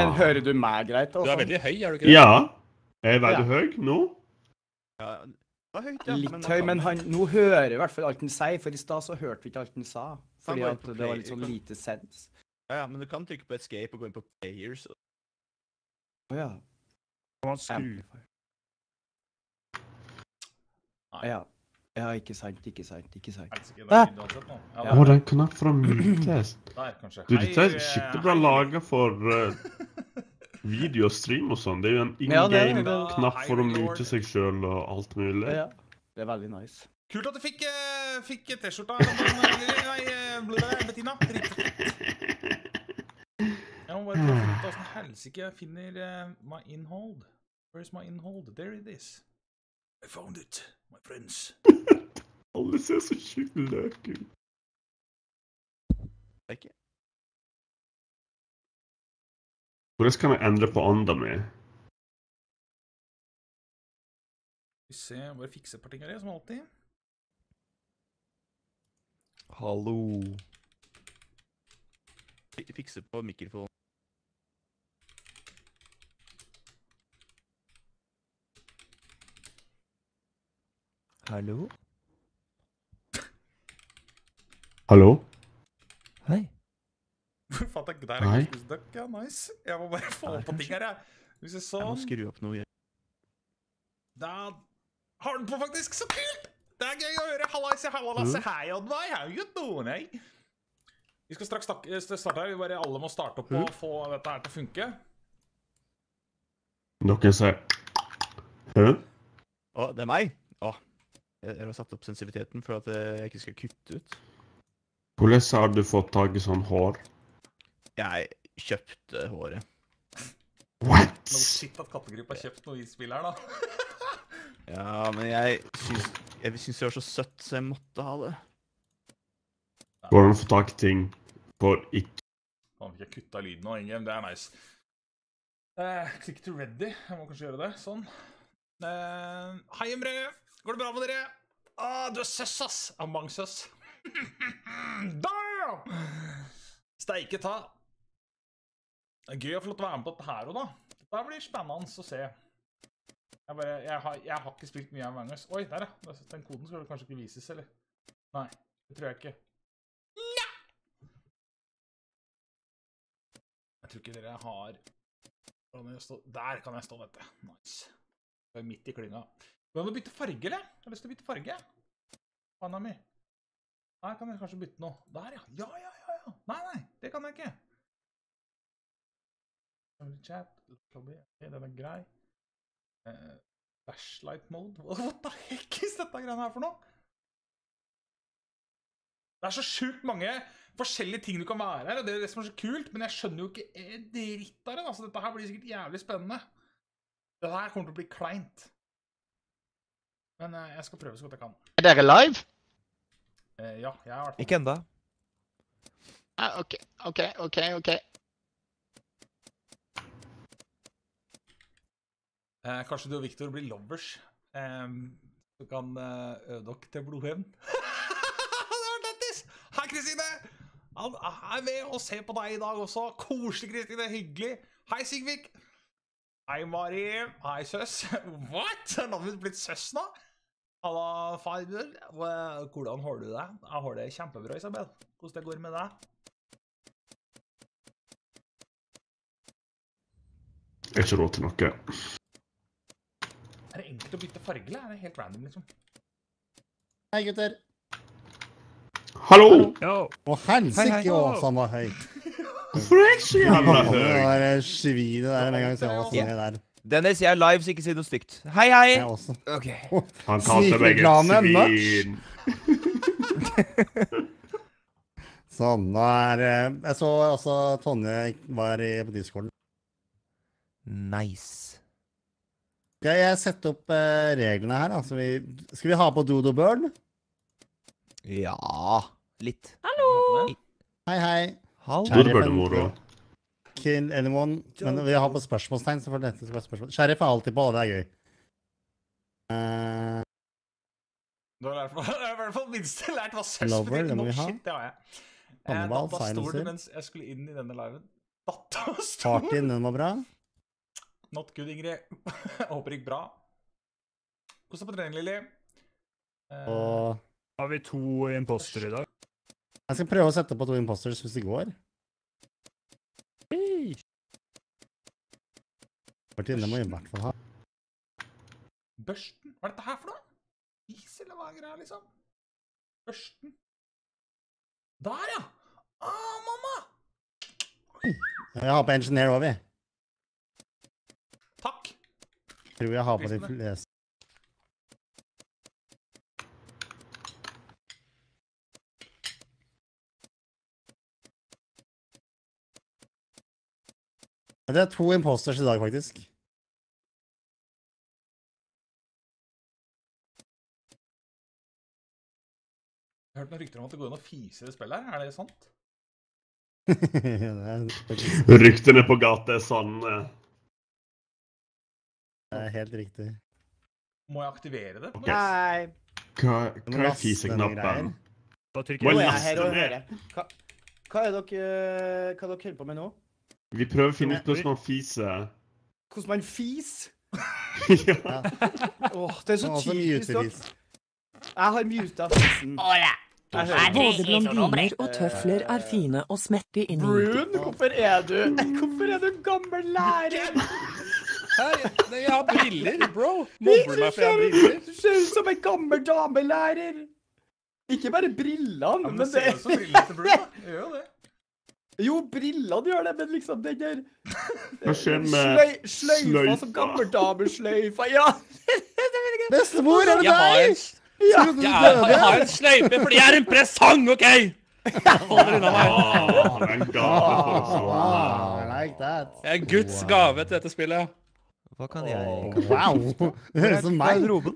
Men hører du meg greit? Du veldig høy, er du ikke det? Ja. Jeg veldig høy nå. Ja, det var høyt, ja. Litt høy, men nå hører i hvert fall alt han sier, for i stad så hørte vi ikke alt han sa. Fordi at det var litt sånn lite sens. Ja, men du kan trykke på escape og gå inn på players. Åja. Kan man skru? Ja. Ja, ikke sant. Den knappen fra mutes. Der, kanskje. Du, dette skikkelig bra laget for videostream og sånn. Det jo en in-game-knapp for å mute seg selv og alt mulig. Ja, det veldig nice. Kult at du fikk t-skjorta. Bettina. Jeg må bare prøve å finne ut hvordan helsike jeg finner my inhold. Where's my inhold? There it is. I found it, my friends. Alle ser så sjukt løk ut. Ikke? Hvordan kan jeg endre på ånda mi? Vi ser, bare fikse et par ting her, som alltid. Hallo. Fikse på mikrofon. Hallo? Hallo? Hei. Fatt, der er Christmas ja, nice. Jeg må bare få på ting her, jeg. Hvis jeg Jeg må skru opp noe. Da har den på faktisk, så kult! Det er gøy å høre. Halla Lasse, hei Oddvar, how you doing, hei? Vi skal straks starte her, alle må starte opp og få dette her til å funke. Noen sier... Å, det er meg? Å, jeg har satt opp sensitiviteten for at jeg ikke skal kutte ut. Hvordan har du fått tag i sånn hår? Jeg kjøpte håret. What? No shit at kattegruppa har kjøpt noe i spill her, da. Ja, men jeg syns det var så søtt, så jeg måtte ha det. Går det an å få tak i ting for ikke? Faen, fikk jeg kutta lyden nå, Ingen. Det er nice. Klikk to ready. Jeg må kanskje gjøre det. Sånn. Hei, Emre. Går det bra med dere? Du er søss, ass. Among søss. Damn! Steike ta. Det er gøy å få lov til å være med på dette her, da. Dette blir spennende å se. Jeg har ikke spilt mye Among Us. Oi, der ja. Den koden skal kanskje ikke vises, eller? Nei, det tror jeg ikke. Jeg tror ikke dere har... Der kan jeg stå, vet du. Nice. Det er midt i klynga. Vil du bytte farge, eller? Jeg har lyst til å bytte farge. Panna mi. Her kan jeg kanskje bytte noe. Der, ja. Ja. Nei, det kan jeg ikke. Chat, lobby. Ok, den er grei. Flashlight mode. What the heck is dette greiene her for noe? Det er så sjukt mange forskjellige ting du kan være her, og det er det som er så kult, men jeg skjønner jo ikke dritt av det, altså dette her blir sikkert jævlig spennende. Dette her kommer til å bli kleint. Men jeg skal prøve så godt jeg kan. Er dere live? Ja, jeg er i hvert fall. Ikke enda. Ok. Kanskje du og Victor blir lovers. Du kan øve dere til blodhevn. Det var lettis! Hei, Kristine! Han er med og ser på deg i dag også. Koselig, Kristine. Hyggelig. Hei, Sigvik. Hei, Mari. Hei, søs. What? Er navnet blitt søs nå? Halla, farbror. Hvordan har du det? Jeg har det kjempebra, Isabel. Hvordan det går med deg? Jeg har ikke råd til noe. Er det enkelt å bytte farge, eller er det helt random, liksom? Hei, gutter. Hallo! Å, helsike, Åsan var høy. Hvorfor er jeg så jævla høy? Det der svinet der, en gang til Åsan er der. Dennis, jeg er live, så ikke si noe stygt. Hei! Jeg også. Ok. Han kalte meg et svin. Sånn, nå jeg så også Tonje var på Discorden. Nice. Skal jeg sette opp reglene her, da? Skal vi ha på Dodo Burn? Ja, litt. Hei. Hallo. Dodo Burn er moro. Kill anyone. Men vi har på spørsmålstegn, så for dette skal være spørsmål. Sheriff er alltid på, og det er gøy. Du har i hvert fall minst lært hva søs Lover, betyr. det må No vi ha. shit, det har jeg. Hannibal, Da står det silencer. mens jeg skulle inn i denne liven. Partyen, den var bra. Not good, Ingrid. Håper ikke bra. Kos deg på trening, Lili. Og Har vi 2 imposter i dag? jeg skal prøve å sette på 2 imposters hvis det går. Partyen, den må vi i hvert fall ha. Børsten? Hva er dette her for noe? Is, eller hva er greia, liksom? Børsten. Der, ja! Mamma! Jeg har på engineer også, vi. Takk. Tror jeg har på de fleste. Det er 2 imposters i dag, faktisk. Jeg har hørt noen rykter om at det går an å fise i det spillet her. Er det sant? Ryktene på gata er sanne. Det er helt riktig. Må jeg aktivere det? Ok. Nei. Hva Du må er laste fiseknappen? Da trykker Må Nå jeg er jeg laste her og ned. hører. Hva er dere holder på med nå? Vi prøver å finne ut hvordan man fiser. Hvordan man fis? Ja. Åh, det er så Og også typisk dere. mutevis. Jeg har mutet fisen. Jeg hører. Både blondiner og tøfler er fine og smerte inn i. Brun, hvorfor er du gammel lærer? Jeg har briller, bro. Mobber du meg for jeg har briller? Du ser ut som en gammel damelærer. Ikke bare brillene, Ja, men men det ser det... ut som briller til Blue, da. Det gjør jo det. Jo, brillene gjør det, men liksom den der... Hva skjer med Sløyfa som gammel damesløyfa, ja. Bestemor, er det Jeg har en, deg? Ja, jeg har en sløyfe fordi jeg er en presang, OK? Hold dere unna meg. det er en gave for oss alle. I like that. Jeg er Guds gave til dette spillet. Hva kan jeg... Wow. Det høres som meg. Garderoben.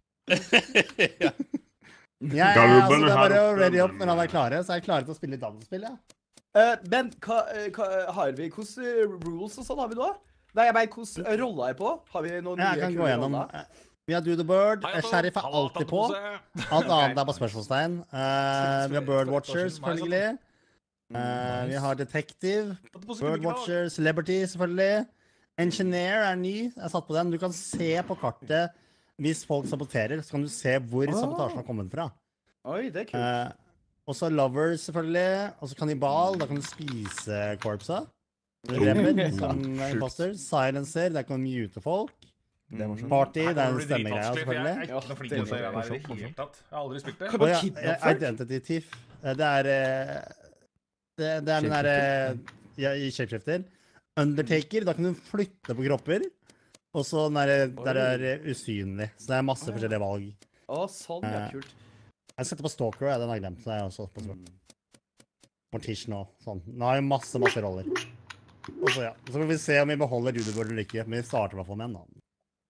Ja, altså, det er bare å ready up når han er klare, så er jeg klare til å spille dataspill, ja. Men hva har vi? Hvordan rules og sånn har vi nå? Nei, jeg vet hvordan roller er på. Har vi noen Jeg kan gå gjennom. Vi har Do the Bird. Sheriff er alltid på. Alt annet er på spørsmålstegn. Vi har Bird Watcher, selvfølgelig. Vi har Detective. Bird Watcher, Celebrity, selvfølgelig. Engineer er ny. Jeg satt på den. Du kan se på kartet hvis folk saboterer, så kan du se hvor sabotasjen har kommet fra. Oi, det er kult. Og så Lovers, selvfølgelig. Og så Kannibal. Da kan du spise korpsa. Du dreper som imposter. Silencer. Der kan du mute folk. Party, det er en stemmegreie, selvfølgelig. Jeg er ikke noe flink til det der i det hele tatt. Jeg har aldri spilt det. Kan Og man ja, kidnappe folk? Identity Thief. Det er den derre i shapeshifter. Undertaker, da kan du flytte på kropper. Og så den der er usynlig. Så det er masse forskjellige valg. Å, sånn, ja, kult. Jeg setter på Stalker, den har jeg glemt. Så det er også på Mortician og sånn. Nå har jeg masse roller. Og så ja, så får vi se om vi beholder Rudebord eller ikke. Men vi starter i hvert fall med en annen.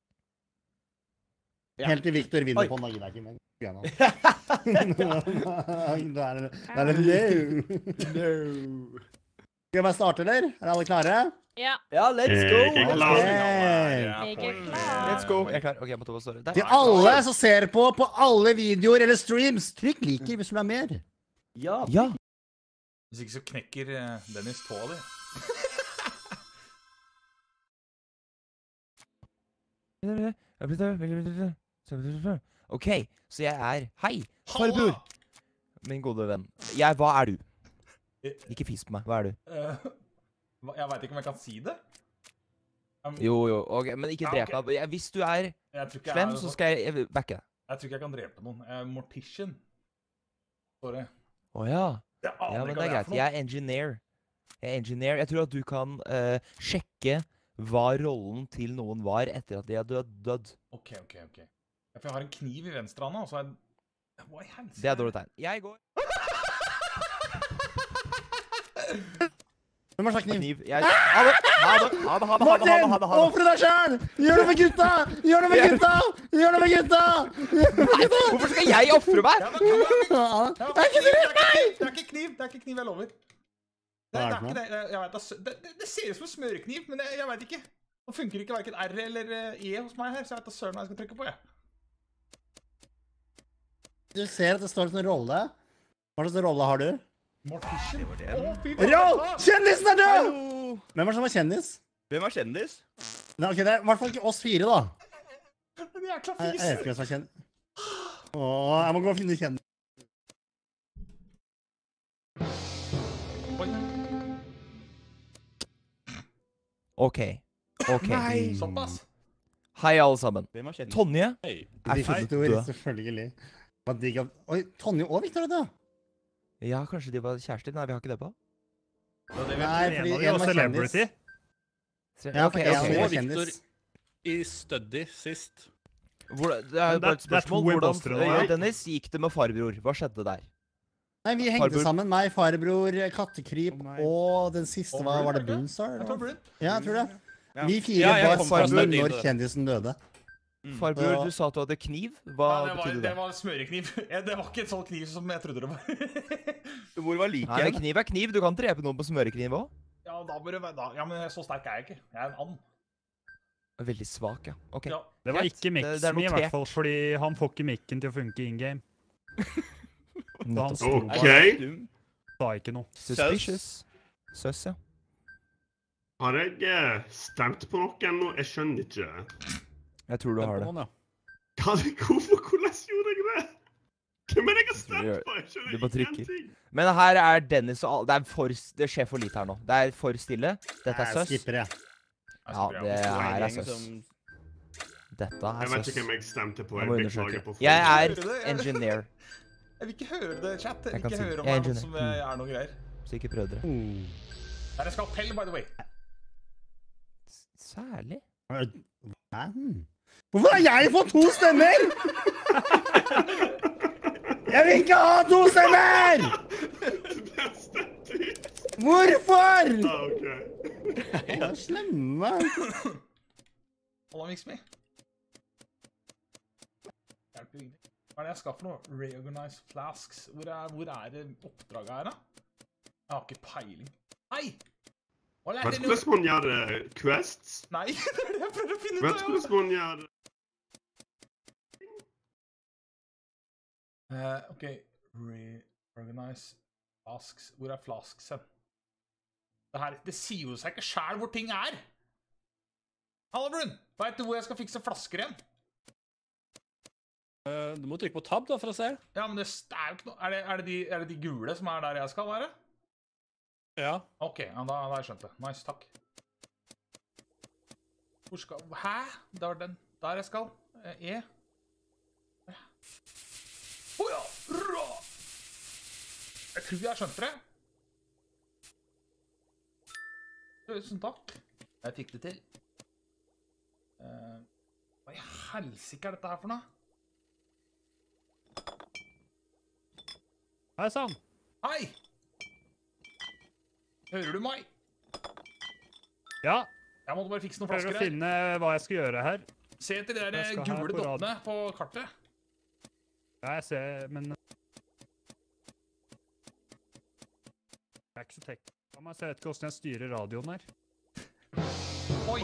Ja. Helt til Victor vinner Oi. på Nagilaki, men gøy nå. Da er det no. Skal vi bare starte, eller? Er alle klare? Ja, Ja, let's go! Jeg er klar. jeg er klar. Let's go. Jeg er klar. Ok, jeg må ta på større. Der. Til alle som ser på alle videoer eller streams, trykk liker hvis du vil ha mer. Ja. Ja. Hvis ikke så knekker Dennis tåa di. OK, så jeg er... Hei, farbror! Min gode venn. Hva er du? Ikke fis på meg. Hva er du? Jeg vet ikke om jeg kan si det. Jo, ok, men ikke drep ok. meg. Hvis du er Jeg tror ikke jeg slem, er så skal jeg backe deg. Jeg tror ikke jeg kan drepe noen. Jeg er mortician. Sorry. Åja. Jeg aner Ja, men ikke det hva er greit. for noe. Jeg er engineer. Jeg tror at du kan sjekke hva rollen til noen var etter at de har dødd. Ok. Ja, for jeg har en kniv i venstre hånda, og så er hva i helsike? Det er dårlig tegn. Jeg går. Hvem har sagt kniv? Kniv. Ha det. Martin! Ofre deg selv! Gjør det for gutta! Gjør det for gutta! Gjør det for gutta! Hvorfor skal jeg ofre meg? Det er ikke kniv, jeg lover. Det Hva er er det for ikke det. Jeg vet, det ser ut som en smørkniv, men jeg vet ikke. Nå funker ikke hverken R eller E hos meg her, så jeg vet da søren hva jeg skal trykke på, jeg. Du ser at det står en sånn rolle. Hva slags rolle har du? Mortician. Roll! Kjendisen er død! Hvem var det som var kjendis? Hvem var kjendis? Nei, ok, det er i hvert fall ikke oss 4 da. Det er klart Jeg vet ikke hvem som er kjendis. Åh, jeg må gå og finne kjendis. OK. Nei, såpass. Hei, alle sammen. Hvem var kjendis? Tonje Hei. er funnet død. Selvfølgelig. Hva digg av... Oi, Tonje og Victor er død. Ja, kanskje de var kjærester? Nei, vi har ikke det på. Nei, fordi En av de en var var celebrity. kjendis. Ja, for Ok, en av ok. de var Og kjendis. Victor i Study sist. Det er bare et Det er to spørsmål. impostere nå, Hvordan, ja. Dennis, gikk det med farbror? Hva skjedde der? Nei, vi hengte Farbror. sammen. Meg, farbror, Kattekryp Å, nei. og den siste, hva var det? Brun, Boonstar? Jeg tror Brun. Ja, jeg tror det. Ja. Vi 4 Ja, jeg var kom fra farbror Study når til det. kjendisen døde. Farbror, Ja. du sa at du hadde kniv. Hva Ja, betydde det det? var smørekniv. Det var ikke en sånn kniv som jeg trodde det var. Hvor var liket Nei, men hen? kniv er kniv. Du kan drepe noen på smørekniv òg. Ja, da må det være da. Ja, men så sterk er jeg ikke. Jeg er en and. Veldig svak, ja. OK. Ja. Det var Greit. ikke Det er Mixme i notert. hvert fall, fordi han får ikke mikken til å funke in game. Så han sto OK. bare, Dum. sa ikke noe. Suspicious. Søs, ja. Har jeg stemt på noe ennå? Jeg skjønner ikke. Jeg tror du har det. Hvordan gjorde jeg det? Hvem er det jeg har stemt på? Jeg Du skjønner bare trykker. ingenting. Men her er Dennis og alle. Det skjer for lite her nå. Det er for stille. Dette er Jeg søs. skipper, jeg. Ja, det her er søs. Dette er Jeg vet søs. ikke hvem jeg stemte på. Jeg må Jeg beklager undersøke. på Jeg forhånd. er engineer, Jeg vil ikke høre det, chat. Jeg vil kan ikke si høre det. om Jeg er det er noe engineer. som er noe greier. så ikke prøv dere. Det er en skalpell, by the way. Særlig. Hæ? Hvorfor har jeg fått 2 stemmer? Jeg vil ikke ha 2 stemmer! Hvorfor? Ah, OK. Det er slemme. Hold on, Mixme. Hjelper ingenting. Hva er det jeg skal for noe? Reorganize flasks. Hvor er det oppdraget her, da? Jeg har ikke peiling. Nei! Hva er Vet det du hvordan man gjør quests? Nei, det er det jeg prøver å finne ut Vet av. du hvordan man gjør OK. Reorganize flasks. Hvor er flasks hen? Det sier jo seg ikke selv hvor ting er. Hallo, Brun. Vet du hvor jeg skal fikse flasker igjen? Du må trykke på tab da for å se. Ja, men det er jo ikke noe. Er det de gule som er der jeg skal være? Ja. OK, ja, da har jeg skjønt det. Nice, takk. Hvor skal... Hæ? Det var den. Der jeg skal. E. Åja! Bra! Jeg tror jeg skjønte det. Tusen takk. Jeg fikk det til. Hva i helsike er dette her for noe? Hei sann. Hei! Hører du meg? Ja, Jeg måtte bare fikse noen prøver flasker å her. finne hva jeg skal gjøre her. Se etter de Jeg der skal her gule på rad. dottene på kartet. Ja, jeg ser, men... Jeg er ikke så teknisk. Jeg vet ikke hvordan jeg styrer radioen her. Oi!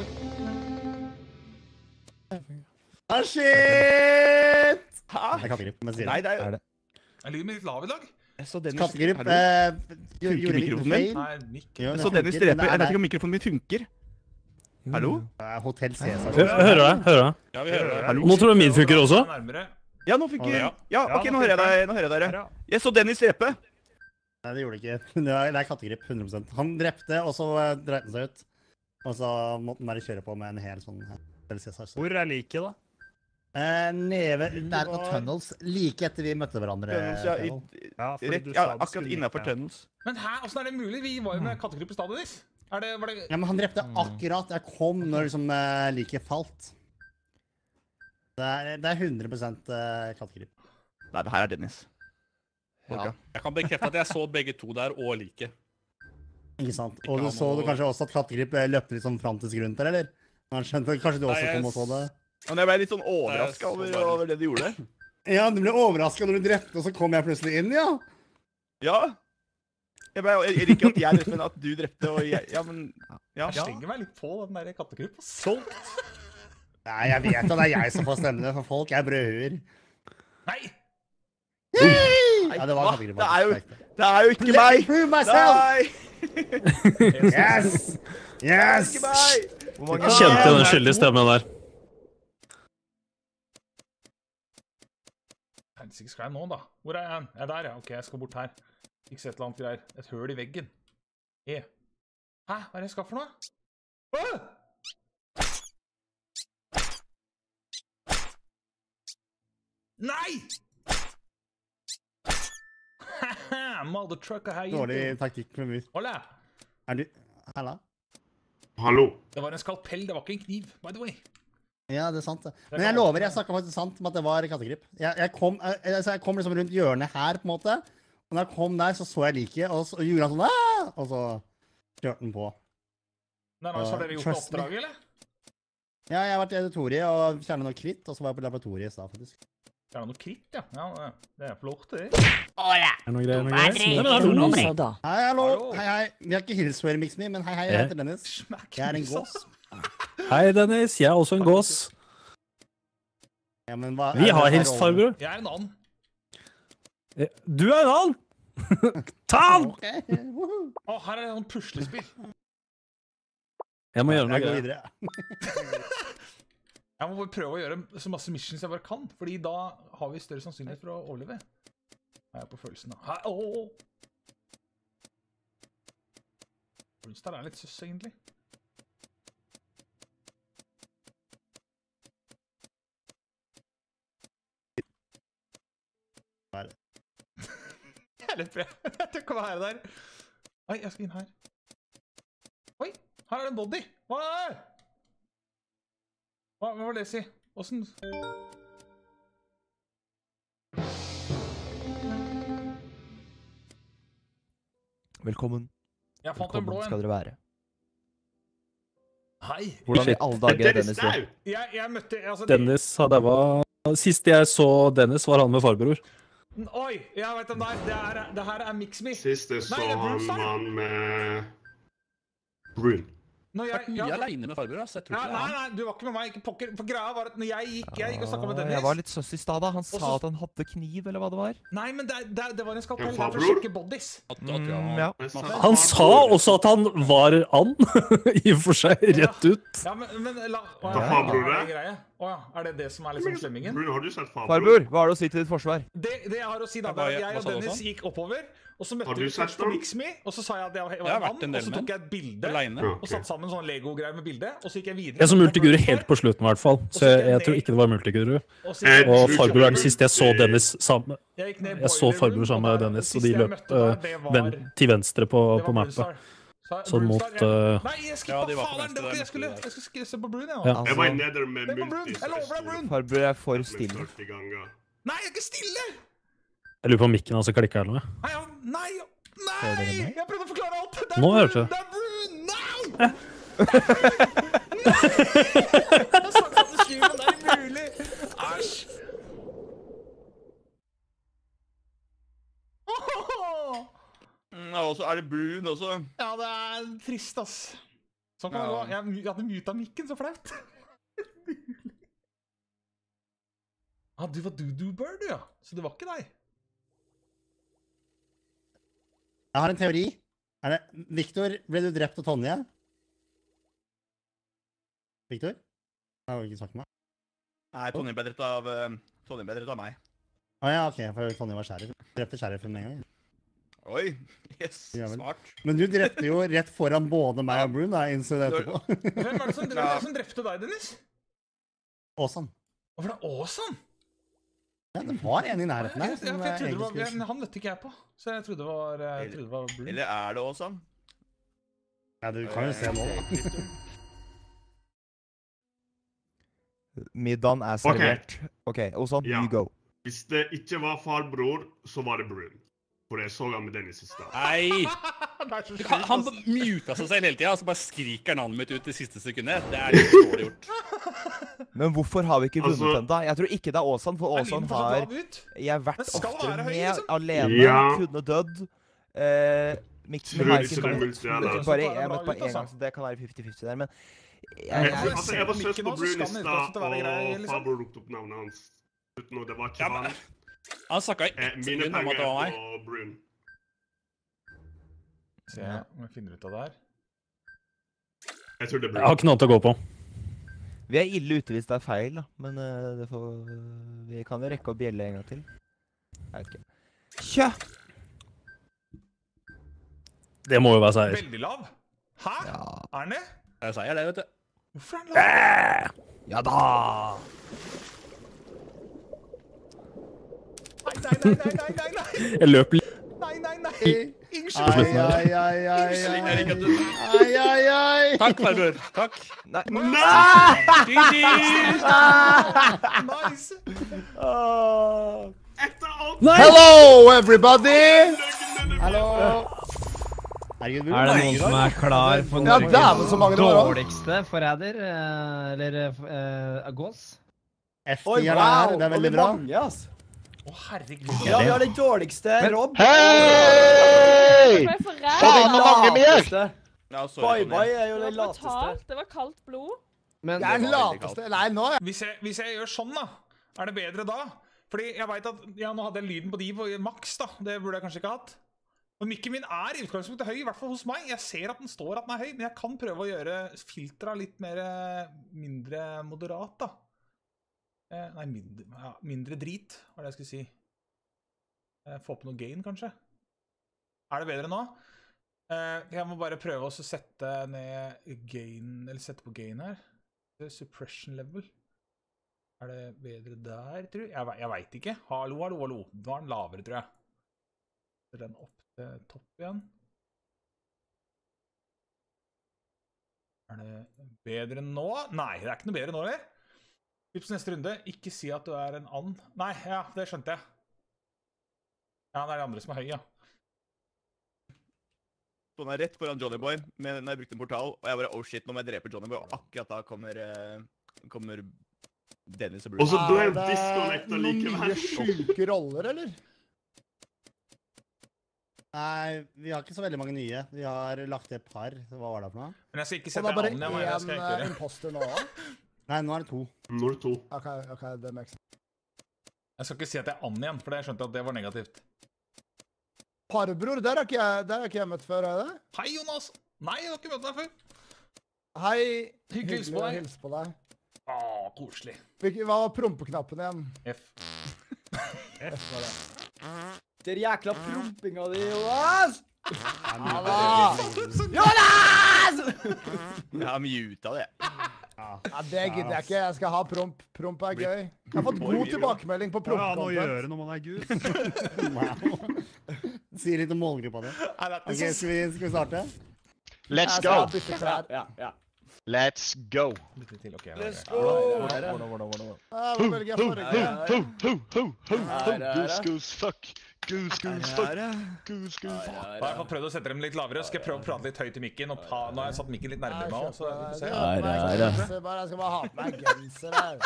Ah, shit! Hæ? Jeg kan ikke gripe, men sier Nei, det. det er jo... Er det? Jeg ligger med litt lav i dag. Jeg så Dennis... Kattegripp Hallo? gjorde litt mikrofonen min? feil. Nei, nikk. Jo, Jeg det så Dennis funker, men drepe. Jeg det vet er ikke om mikrofonen min funker. Hallo? Hotell Cæsar. Hører deg. Ja, vi hører deg. Hallo? Nå tror jeg min funker også. Nærmere. Ja, nå funker... Ja. Ja, OK, nå hører jeg deg. Nå hører jeg dere. Ja. Jeg så Dennis drepe. Nei, det gjorde det ikke. Det er kattegripp, 100%. Han drepte, og så dreit han seg ut. Og så måtte han bare kjøre på med en hel sånn Hotell Cæsar. Hvor er liket da? Nede der på Tunnels, like etter vi møtte hverandre. Tunnels, ja, Fredol. Ja, fordi rett, du ja, sa det akkurat skulle innenfor like. Tunnels. Men hæ, hvordan er det mulig? Vi var jo med kattegripp i stedet ditt. Var det... Ja, men han drepte akkurat. Jeg kom når liksom liket falt. Det er 100% kattegripp. Nei, det her er Dennis. Ja. Jeg kan bekrefte at jeg så begge to der og like. Ikke sant? Ikke Og du ha så du noe- kanskje også at kattegripp løpte litt sånn fram til skruen der, eller? Han skjønte, kanskje du også Nei, kom og så det? Men jeg ble litt sånn overrasket så over, bare- over det du gjorde. Ja, du ble overrasket når du drepte, og så kom jeg plutselig inn, ja. Ja. Jeg liker at jeg drepte, men at du drepte, og jeg... Ja, men... Ja. Jeg slenger meg litt på den der kattegripp. Solgt. Nei, jeg vet at det er jeg som får stemmene, for folk er brødhuer. Nei! Ja, det var Hva? kattegripp. Det er jo ikke meg! Prove myself! Nei! Yes! Yes! Jeg kjente den skyldige stemmen der. Helsike skal jeg nå, da? Hvor er jeg? Jeg er der, ja. Ok, jeg skal bort her. Ikke se et eller annet greier. Et høl i veggen. Hæ? Hva er det jeg skal for noe? Nei! Mother trucker, how you doing? Dårlig taktikk med mus. Hola! Halla? Hallo. Det var en skalpell, det var ikke en kniv, by the way. Ja, det er sant det. Men jeg lover, jeg snakket faktisk sant om at det var kattegrip. Jeg kom liksom rundt hjørnet her, på en måte. Og når jeg kom der, så jeg like, og så gjorde han sånn, Aah! Og så kjørte den på. Nei, så har dere gjort oppdrag, eller? Ja, jeg har vært i auditoriet og fjernet noe kritt, og så var jeg på laboratoriet i sted, faktisk. Fjernet noe kritt, ja. Ja, det er flott, det. Er det noe greier? Hei, hallo. Hei. Vi har ikke hilsware mix me, men hei, jeg heter Dennis. Jeg er en gås. Hei, Dennis. Jeg er også en gås. Ja, men hva... Vi har hilst, farbror. Jeg er en annen. Du er en annen! Ta han! Her er det noen puslespill. Jeg må gjøre noe greier. videre. Jeg må bare prøve å gjøre så masse missions jeg bare kan, fordi da har vi større sannsynlighet for å overleve. Jeg er på følelsen da. Følelsen der er litt søss, egentlig. Hva er det? Jeg løper, jeg vet ikke hva er det der. Oi, jeg skal inn her. Oi, her er det en body. Hva er det? Hva var det å si? Hvordan? Velkommen. Jeg fant en blå en. Skal dere være. Hei. Hvordan i alle dager er Dennis da? Jeg møtte... Altså, Dennis hadde sist jeg så Dennis var han med farbror. Oi, jeg vet om det her er Mix Me. Sist jeg så han med Brun. Du er mye alene med farbror, ass. Jeg tror ikke Nei, du var ikke med meg. Ikke pokker. For greia var at når jeg gikk og snakket med Dennis... Jeg var litt søss i sted da. Han sa at han hadde kniv, eller hva det var. Nei, men det var en skalpell her for å sjekke bodies. Ja. Han sa også at han var and, i og for seg, rett ut. Ja, men la... farbror det? Er det som er liksom slemmingen? Brun, har du sett farbror? Farbror, hva har du å si til ditt forsvar? Det jeg har å si da, er at jeg og Dennis gikk oppover, og så møtte vi først på Mix Me, og så sa jeg at jeg var en and, og så tok jeg et bilde, og satt sammen sånn Lego-greier med bilde, og så gikk jeg videre. Jeg så multiguru helt på slutten i hvert fall, så jeg tror ikke det var multiguru. Og farbror er den siste jeg så Dennis sammen. Jeg så farbror sammen med Dennis, og de løp til venstre på mappet. Sånn mot... Nei, jeg skippa faderen, det var det jeg skulle se på Brun, ja. Jeg var neder med multis. Jeg lover deg, Brun. Farbror er for stille. Nei, jeg er ikke stille! Jeg lurer på om mikken hans klikket eller noe. Nei! Jeg prøvde å forklare alt! Nå hørte jeg. Det er Brun! Nei! Jeg sa ikke at du skriver, men det er mulig. Æsj! Og så er det Brun også. Ja, det er trist, ass. Sånn kan det gå. Jeg hadde muta mikken, så flaut. Du var Doodoo-bird, ja. Så det var ikke deg. Jeg har en teori. Victor, ble du drept av Tonje? Victor? Jeg har ikke sagt meg. Nei, Tonje ble drept av meg. Ja, ok, for Tonje var sheriff. Drepte sheriffen med en gang. Oi, yes, smart. Men du drepte jo rett foran både meg og Brun, da, innså det etterpå. Hvem var det som drepte deg, Dennis? Åsan. Var det Åsan? Ja, det var en i nærheten her. Men han løtte ikke jeg på, så jeg trodde det var Brun. Eller er det Åsan? Ja, du kan jo se nå. Middagen er servert. Ok, Åsan, you go. Hvis det ikke var farbror, så var det Brun. For jeg så han med Dennis i sted. Nei! Han muta seg selv hele tiden, og så bare skriker navnet mitt ut i siste sekundet. Det er litt dårlig gjort. Men hvorfor har vi ikke vunnet den da? Jeg tror ikke det er Åsan, for Åsan har jeg vært ofte med alene, kunne dødd. Miksen har ikke bare jeg møtt på en gang, så det kan være 50-50 der, men jeg var søst på Brun i stad, og farbror lukte opp navnet hans. Uten det var ikke han. Han snakket i ett sekund om at det var meg. Se om jeg finner ut av det her. Jeg tror det blir... Jeg har ikke noe til å gå på. Vi er ille ute hvis det er feil, da. Men vi kan jo rekke å bjelle en gang til. Jeg vet ikke. Kjø! Det må jo være seier. Veldig lav. Hæ? Ja. Er den det? Det er seier, det, vet du. Hvorfor er den lav? Ja da! Nei. Jeg løp litt. Nei. Unnskyld. Ai. Takk, farbror. Takk. Nei! Nice. Hello, everybody! Hallo. Er det noen som er klar for Norges dårligste forræder, eller gås? F-tieren her, det er veldig bra. Å, herregud. Ja, vi har det dårligste, Rob. Hei! Faen, hvor mange mer? Ja, Bye-bye er jo det lateste. Det var kaldt blod. Det er den lateste. Nei, nå er Hvis jeg gjør sånn da, er det bedre da? Fordi jeg vet at, ja, nå hadde jeg lyden på de på maks da. Det burde jeg kanskje ikke hatt. Og mikken min er i utgangspunktet høy, i hvert fall hos meg. Jeg ser at den står at den er høy, men jeg kan prøve å gjøre filteret litt mindre moderat da. Nei, mindre drit, var det jeg skulle si. Få på noe gain, kanskje. Er det bedre nå? Jeg må bare prøve å sette ned gain, eller sette på gain her. Suppression level. Er det bedre der, tror jeg? Jeg vet ikke. Hallo. Nå er den lavere, tror jeg. Den opp til topp igjen. Er det bedre nå? Nei, det er ikke noe bedre nå, eller? Tips neste runde, ikke si at du er en and. Nei, ja, det skjønte jeg. Ja, det er de andre som er høy, ja. Sånn er rett foran Johnny Boy, når jeg brukte en portal, og jeg bare, oh shit, nå må jeg drepe Johnny Boy, og akkurat da kommer Dennis og Bruce. Og så ble jeg disconnectet likevel. Er det noen nye syke roller, eller? Nei, vi har ikke så veldig mange nye. Vi har lagt til et par. Hva var det for noe? Men jeg skal ikke sette an, jeg skal ikke gjøre. Imposter nå også? Nei, nå er det 2. Nå er det 2. Ok, det makes sense. Jeg skal ikke si at jeg er an igjen, for jeg skjønte at det var negativt. Parbror, der har ikke jeg møtt før, er det? Hei, Jonas! Nei, jeg har ikke møtt deg før. Hei. Hyggelig å hilse på deg. Åh, koselig. Hva var prompeknappen igjen? F. F var det. Det er jækla prompinga di, Jonas! Jonas! Jeg har muta det. Ja, det gidder jeg ikke. Jeg skal ha promp. Promp er gøy. Jeg har fått god tilbakemelding på promp. Ja, nå gjør det når man er Gud. Sier litt om målgruppa di. Ok, skal vi starte? Let's go! Ja. Let's go! Let's go! Hva velger jeg Goose, goose, fuck. Goose, goose, fuck. Goose, goose, fuck. Da har jeg fått prøvd å sette dem litt lavere, skal jeg prøve å prate litt høyt i mikken, og nå har jeg satt mikken litt nærmere meg også. Jeg skal bare ha på meg genser her.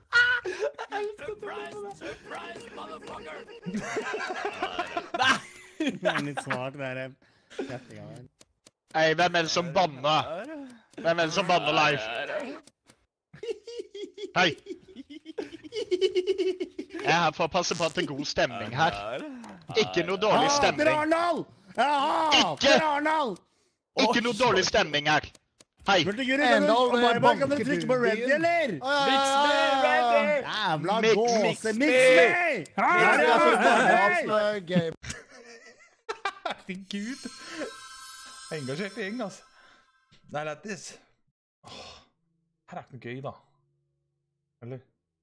Surprise, motherfucker! Det er litt smart, det er kjettinga der. Hei, hvem er det som banner? Hvem er det som banner live? Hei! Jeg er her for å passe på at det er god stemning her. Ikke noe dårlig stemning. Ikke noe dårlig stemning her. Hei! Kan dere trykke på ready, eller? Mix me, ready! Jævla gåse, mix me! Herregud. Jeg er engasjert i gjeng, altså. Det er lættis. Her er ikke noe gøy, da. Eller?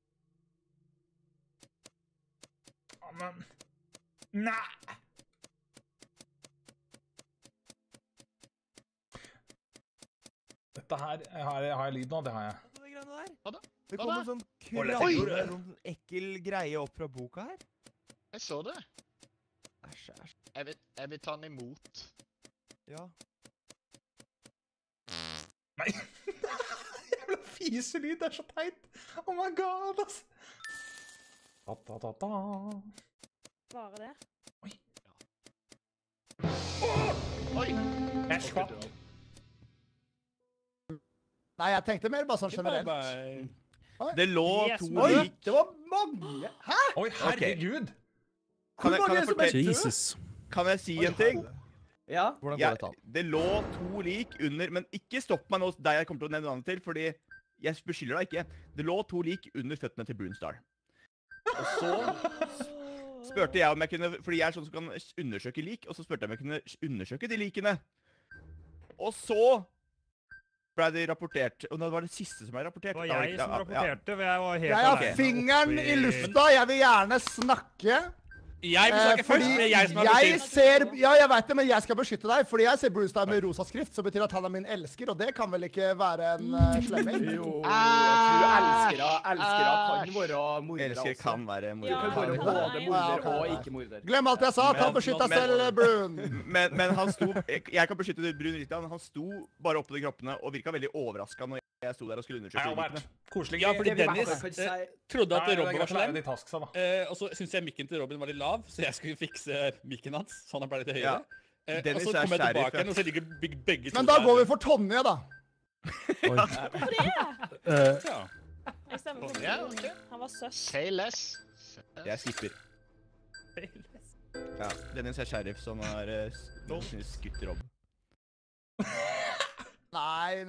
Men... Nei! Dette her... Har jeg lyd nå? Det har jeg. Det kom en sånn krabbe, sånn ekkel greie opp fra boka her. Jeg så det. Æsj. Jeg vil ta den imot. Ja. Nei! Jævla fiselyd, det er så teit! Oh my god, ass! Ta-ta-ta-ta! Bare det? Oi! Oi! Jeg skvatt. Nei, jeg tenkte mer bare sånn generelt. Det lå to... Oi, det var mange! Hæ? Oi, herregud! Kan jeg si en ting? Ja. Hvordan går dette an? Det lå 2 lik under, men ikke stopp meg nå der jeg kommer til å nevne navnet til, fordi jeg beskylder deg ikke. Det lå 2 lik under føttene til Brunstar. Og så spurte jeg om jeg kunne, fordi jeg er sånn som kan undersøke lik, og så spurte jeg om jeg kunne undersøke de likene. Og så ble det rapportert, og det var det siste som ble rapportert. Det var jeg som rapporterte, for jeg var helt Jeg har fingeren i lufta, jeg vil gjerne snakke. Jeg vil snakke først, fordi jeg som har beskyttet. Ja, jeg vet det, men jeg skal beskytte deg, fordi jeg ser Brunstar med rosa skrift, så betyr at han er min elsker, og det kan vel ikke være en slemming? Jo, jeg tror elskere kan være mordere også. Elsker kan være mordere. Du kan være både morder og ikke morder. Glem alt jeg sa, ta beskytt deg selv, Brun. Men han sto, jeg kan beskytte Brun litt, han sto bare oppe i kroppene og virket veldig overrasket når jeg sto der og skulle undersøke likene. Koselig. Ja, fordi Dennis trodde at Robin var slem, og så synes jeg mikken til Robin var litt lav, så jeg skulle fikse mikken hans, så han ble litt høyere. Dennis og så kom jeg tilbake igjen, og så ligger begge to. Men da går vi for Tonje, da. Hvorfor det? Jeg stemmer på Tonje. Han var søs. Say less. Jeg skipper. Ja, Dennis er sheriff som har skutt Rob. Nei!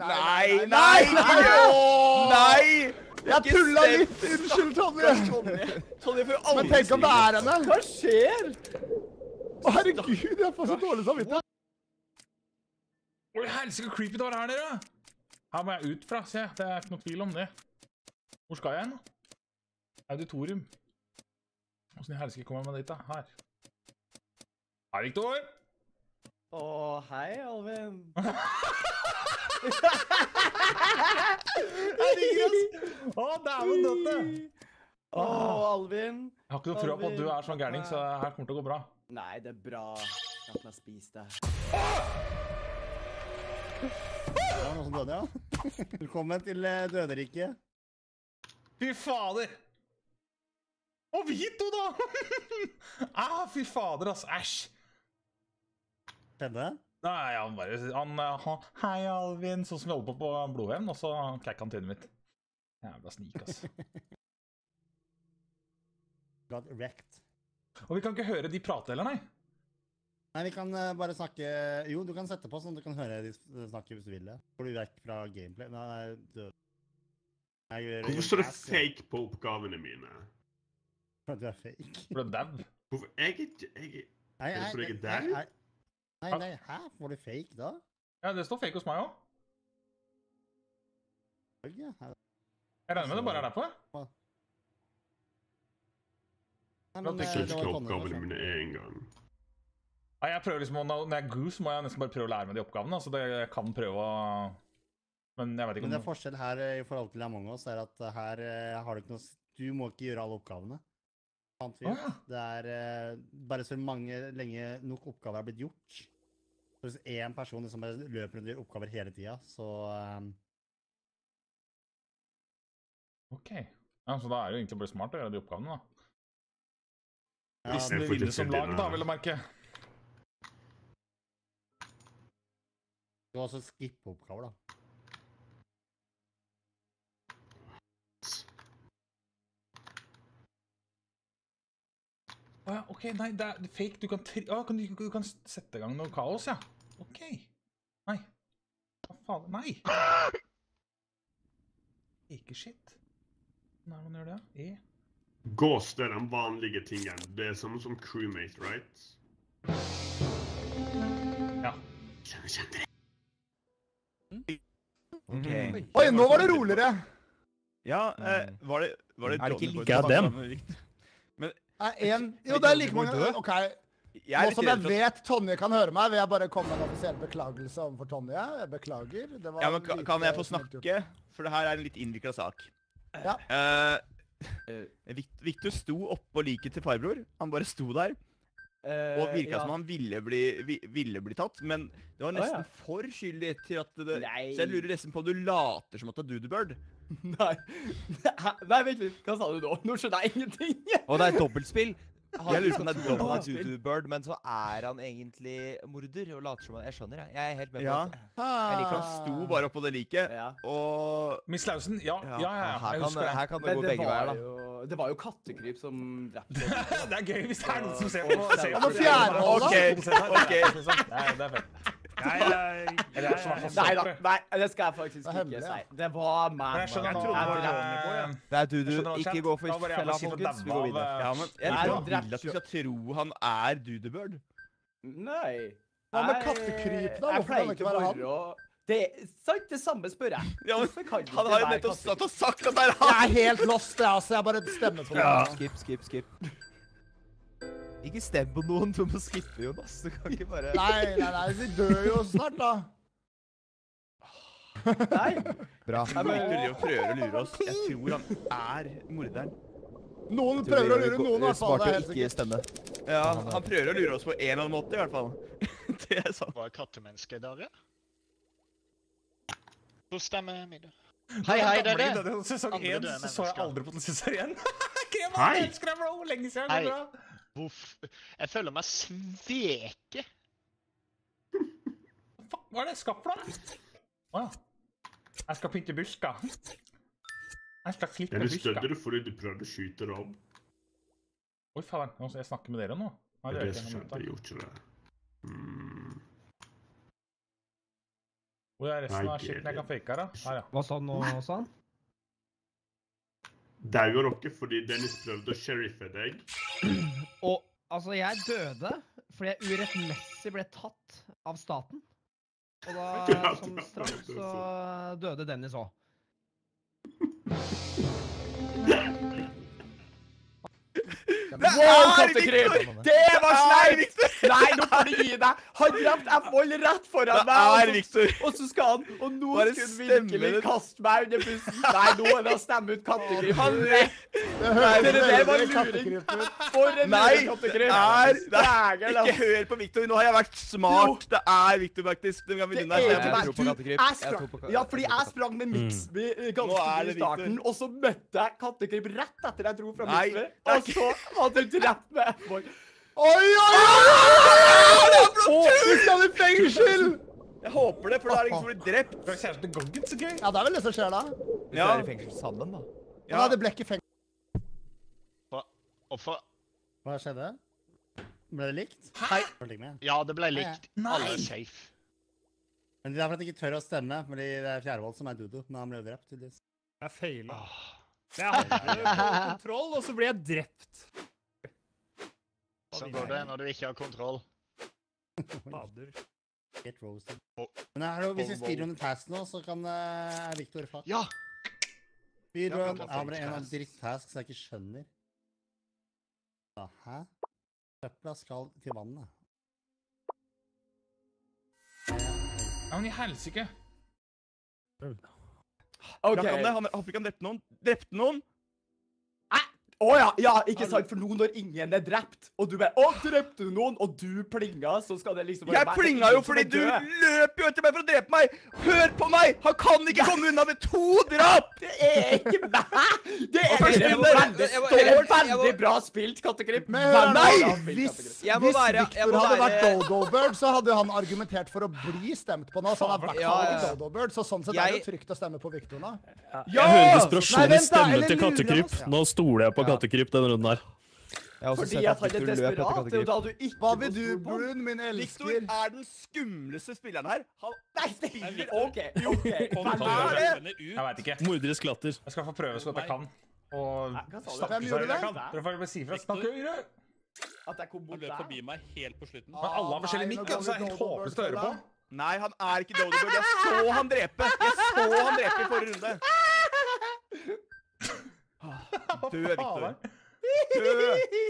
Jeg tulla litt! Unnskyld, Tonje! Men tenk om det er henne! Hva skjer? Å, herregud, jeg får så dårlig samvittighet. Oi, helsike, creepy det var her nede! Her må jeg ut fra, se. Det er ikke noe tvil om det. Hvor skal jeg nå? Auditorium. Hvordan i helsike kommer jeg meg dit da? Her. Hei, Victor! Hei, Alvin. Dæven døtte! Alvin. Jeg har ikke noe tro på at du er sånn gærning, så her kommer til å gå bra. Nei, det er bra. La meg spise det. Det var noe som døde, ja. Velkommen til Døderiket. Fy fader! Og Vito, da! Fy fader, ass. Æsj. Skjedde? Nei, han bare hei, Alvin, sånn som vi holder på blodhevn, og så krekk han trynet mitt. Jævla snik, ass. Got wrecked. Og vi kan ikke høre de prate heller, nei? Nei, vi kan bare snakke. Jo, du kan sette på sånn at du kan høre de snakke hvis du vil det. Får du vekk fra gameplay? Nei, død. Hvorfor står det fake på oppgavene mine? For at du er fake. For du er dau. Hvorfor? Jeg er dau? Nei, hæ? Får du fake da? Ja, det står fake hos meg også. Jeg regner med det bare er derfor. Jeg synes ikke oppgavene mine en gang. Nei, jeg prøver liksom, når jeg er god, så må jeg nesten bare prøve å lære meg de oppgavene, så det kan prøve å... Men jeg vet ikke om... Men det forskjell her i forhold til Among Us er at her har du ikke noe... Du må ikke gjøre alle oppgavene. Det er bare så lenge nok oppgaver har blitt gjort. Så hvis en person som bare løper under oppgaver hele tiden, så... Ok. Ja, så da er det jo egentlig bare smart å gjøre de oppgavene, da. Ja, hvis vi vinner som lag, da, vil jeg merke. Du må også skippe oppgaver, da. Ok, nei, det er fake. Du kan sette i gang noe kaos, ja. Ok. Nei. Hva faen? Nei! Ikke shit. Når man gjør det, Ghost er den vanlige tingen. Det er samme som crewmate, right? Ja. Kjenner Okay. Oi, nå var det roligere! Ja, var det Er det ikke like av dem? Jo, det er like mange. Ok, nå som jeg vet Tonje kan høre meg, vil jeg bare komme med en offisiell beklagelse overfor Tonje. Jeg beklager. Ja, men kan jeg få snakke? For det her er en litt innviklet sak. Ja. Victor sto oppå liket til farbror. Han bare sto der. Og virket som han ville bli tatt, men det var nesten for skyldig til at det... Så jeg lurer nesten på om du later som at det er Dudebird. Nei, vent litt. Hva sa du nå? Nå skjønner jeg ingenting. Og det er dobbeltspill. Jeg lurer på om det er Dom av Dudu Bird, men så er han egentlig morder og later som han... Jeg skjønner, jeg er helt med på det. Jeg liker han sto bare oppå det liket, og... Miss Lausen, ja. Her kan det gå begge veier, da. Det var jo kattekryp som drepte. Det er gøy hvis det er noen som ser på. Han var fjærhold, da. Nei, det er fett. Nei, det skal jeg faktisk ikke si. Det var meg. Det er Dudu. Ikke gå for fella, folkens. Vi går videre. Ja, men jeg vil at du skal tro han er Dudu Bird. Nei. Hva med kattekryp, da? Hvorfor kan det ikke være han? Det er sant, det samme spør jeg. Han har jo nettopp stått og sagt at det er han. Jeg er helt lost, altså. Jeg bare stemmer på det. Skip. Ikke stem på noen, du må skippe, Jonas. Du kan ikke bare... Nei, vi dør jo snart, da. Nei. Bra. Victor prøver å lure oss. Jeg tror han er morderen. Noen prøver å lure noen, i hvert fall. Det er helt ikke stemme. Ja, han prøver å lure oss på en eller annen måte, i hvert fall. Det er sant. Var kattemenneske i dag, ja? Så stemmer Midde. Hei, dere. Sesong 1 så så jeg aldri på den sesong 1. Hei. Jeg elsker deg, bro. Lenge siden. Hei. Jeg føler meg sveket. Hva er det skapt for da? Åja. Jeg skal pynte busker. Jeg skal klippe busker. Jeg støtter det fordi du prøvde å skyte det om. Oi, faen. Jeg snakker med dere nå. Det er det som skjedde. Jeg gjorde ikke det. Hvor er resten av skitten jeg kan fake her, da? Her, ja. Hva sa han nå, sa han? Dauer dere fordi Dennis prøvde å sheriffe deg? Og, altså, jeg døde fordi jeg urettmessig ble tatt av staten. Og da, som straff, så døde Dennis også. Wow, kattekryp! Det var sleimt! Nei, nå får du gi deg. Han drepte F-Vold rett foran meg. Og så skal han, og nå skulle han virkelig kaste meg under bussen. Nei, nå er det å stemme ut kattekryp. Han rett. Det var luring. For en luring kattekryp. Ikke hør på Victor, nå har jeg vært smart. Det er Victor faktisk. Ja, fordi jeg sprang med mix ganske i starten, og så møtte jeg kattekryp rett etter jeg dro fra mixer. Og så hadde du drept med F-Vold. Oi! Du skal i fengsel! Jeg håper det, for da er det ingen som blir drept. Du har kjæresten til Goggen, så gøy. Ja, det er vel det som skjer da. Vi er i fengsel sammen, da. Ja, det ble ikke fengsel. Hva skjedde? Ble det likt? Hæ? Ja, det ble likt. Alle er safe. Men det er for at de ikke tør å stemme, fordi det er Fjærvold som er Dudu, men han ble drept, tydeligvis. Jeg feilet. Jeg hadde kontroll, og så ble jeg drept. Sånn går det når du ikke har kontroll. Fader. Get roasted. Men hvis vi styrer under task nå, så kan Victor fatt. Ja! Speedrun er bare en av dritt-tasks jeg ikke skjønner. Hæ? Søpla skal til vannet. Ja, men i helsike. Ok. Han håper ikke han drepte noen. Drepte noen? Ja, ikke sant, for nå når ingen er drept, og du bare, drepte du noen, og du plinga, så skal det liksom... Jeg plinga jo fordi du løp jo etter meg for å drepe meg! Hør på meg! Han kan ikke komme unna med 2 drap! Det er ikke meg! Det er veldig bra spilt, kattekryp. Men hvis Victor hadde vært Dodo Bird, så hadde han argumentert for å bli stemt på nå, så han har vært ikke Dodo Bird, så sånn sett er det jo trygt å stemme på Victor nå. Jeg hører desperasjon i stemmen til kattekryp. Nå stoler jeg på kattekryp denne runden her. Fordi at han er desperat, og da du ikke... Hva vil du, Brun, min elsker? Victor er den skumleste spilleren her. Nei, ok. Jeg vet ikke. Morderisk latter. Jeg skal få prøve så godt jeg kan. Og Hvem gjorde det? Dere får bare si fra snakk høyre. At jeg kom bort der. Han løp forbi meg helt på slutten. Men alle har forskjellig mikk, så er det helt håpløst å høre på. Nei, han er ikke Dodo Bird. Jeg så han drepe. I forrige runde. Dø, Victor. Dø!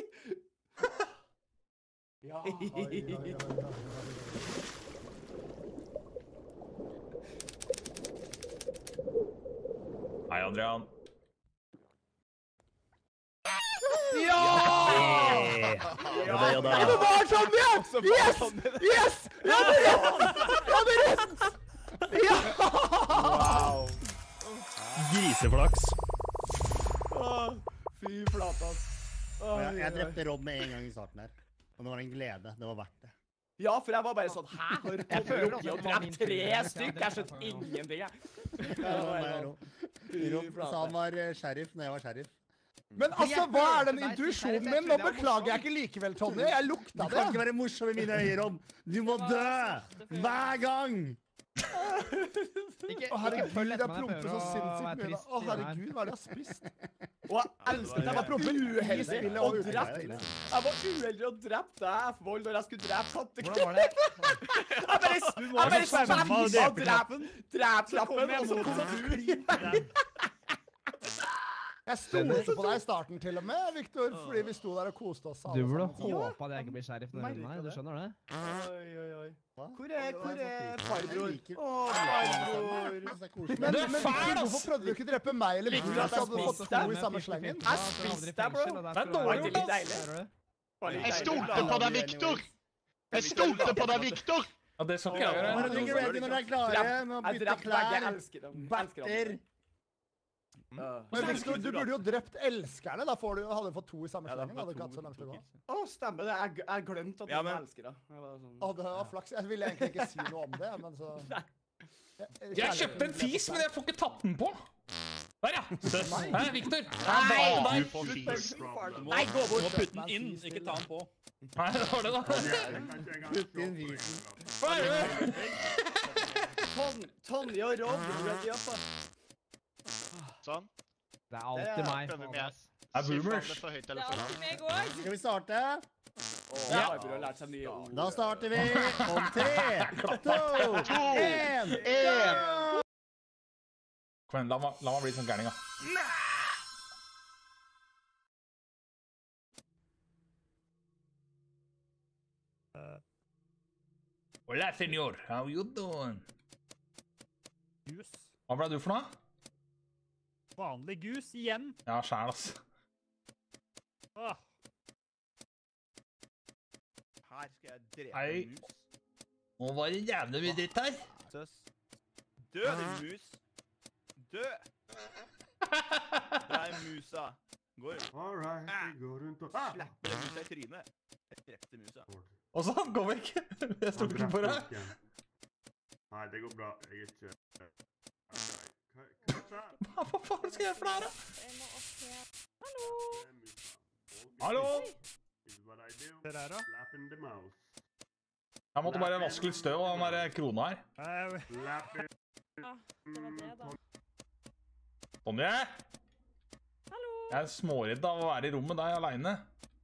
Hei, Adrian. Ja! Det var sånn, Yes! Jeg hadde rett! Wow. Griseflaks. Fy flate, ass. Jeg drepte Rob med en gang I starten her. Og det var en glede. Det var verdt det. Ja, for jeg var bare sånn, hæ? Jeg føler også at det var 3 stykker. Jeg skjønte ingenting, Rob sa han var sheriff når jeg var sheriff. Men altså, hva den intuisjonen min? Nå beklager jeg ikke likevel, Tony. Jeg lukta det. Du kan ikke være morsom I mine øyne, Rob. Du må dø! Hver gang! Herregud, jeg promper så sinnssykt mye. Herregud, hva det jeg har spist? Og jeg elsket jeg var promper uheldig og drept. Jeg var uheldig og drept deg, Vold, når jeg skulle drepe tante. Hvordan var det? Jeg bare svemmet og drept trappen, og så kom du. Jeg stolte på deg I starten til og med, Victor, fordi vi sto der og koste oss. Du burde håpe at jeg ikke blir sheriff denne runden her, du skjønner det? Oi. Hvor er farbror? Farbror. Men hvorfor prøvde du ikke drepe meg eller Victor, så hadde du fått 2 I samme slengen? Jeg spiste deg, bro. Det dårlig gjort, ass. Jeg stolte på deg, Victor! Jeg stolte på deg, Victor! Ja, det så ikke jeg gjøre. Bare ligger ready når dere klare med å bytte klær, batter. Men Victor, du burde jo drept elskerne, da hadde du fått 2 I samme slengen, hadde du ikke hatt så langt å gå. Stemmer det, jeg glemte at du var elskere. Det var flaks, jeg ville egentlig ikke si noe om det, men så... Jeg kjøpte en fis, men jeg får ikke tatt den på. Der, ja. Nei, Victor. Nei, du får fis. Nei, gå bort. Du må putte den inn, ikke ta den på. Nei, det var det da. Putt inn fisen. Tonje og Rob, ready up, Sånn. Det alltid meg. Boomers. Det alltid meg også. Skal vi starte? Farbror har lært seg nye ord. Da starter vi om 3, 2, 1, go! Kom igjen, la meg bli sånn gærning, da. Hola, senor. How you doing? Gus. Hva ble du for noe? Vanlig gus igjen. Ja, skjær, ass. Her skal jeg drepe mus. Nå var det jævlig mye dritt her. Dø, din mus. Dø. Der musa. Går. Alright, vi går rundt og... Slapper musa I trynet. Jeg drepte musa. Og så, gå vekk. Jeg stod ikke på deg. Nei, det går bra. Jeg ikke... Hva faen skal jeg for det her, da? Hallo! Hallo! Jeg måtte bare vaske litt støv av den der krona her. Det var det da. Tonje? Hallo! Jeg småredd av å være I rommet der alene.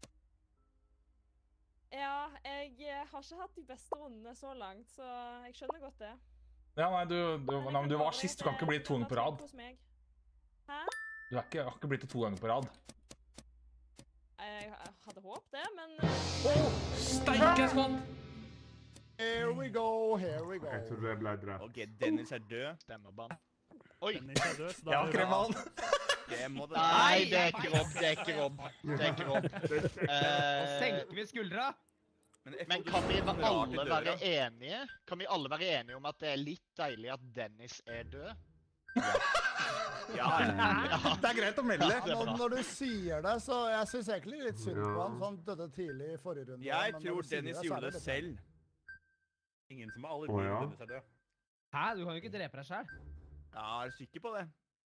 Ja, jeg har ikke hatt de beste rundene så langt, så jeg skjønner godt det. Ja, nei, du var sist. Du kan ikke bli 2 ganger på rad. Hæ? Du har ikke blitt det 2 ganger på rad. Jeg hadde håpet det, men... Steike, spann! Here we go. Jeg tror jeg ble drept. Ok, Dennis død. Stemmerbanen. Oi! Dennis død, så da Ja, kremmer han. Nei, det ikke Rob. Det ikke Rob. Og senker vi skuldra. Men kan vi alle være enige? Kan vi alle være enige om at det litt deilig at Dennis død? Ja. Det greit å melde. Ja, når du sier det, så jeg synes egentlig litt synd på han, så han døde tidlig I forrige runde. Jeg tror Dennis gjorde det selv. Ingen som alle tror Dennis død. Hæ? Du kan jo ikke drepe deg selv. Ja, jeg sikker på det.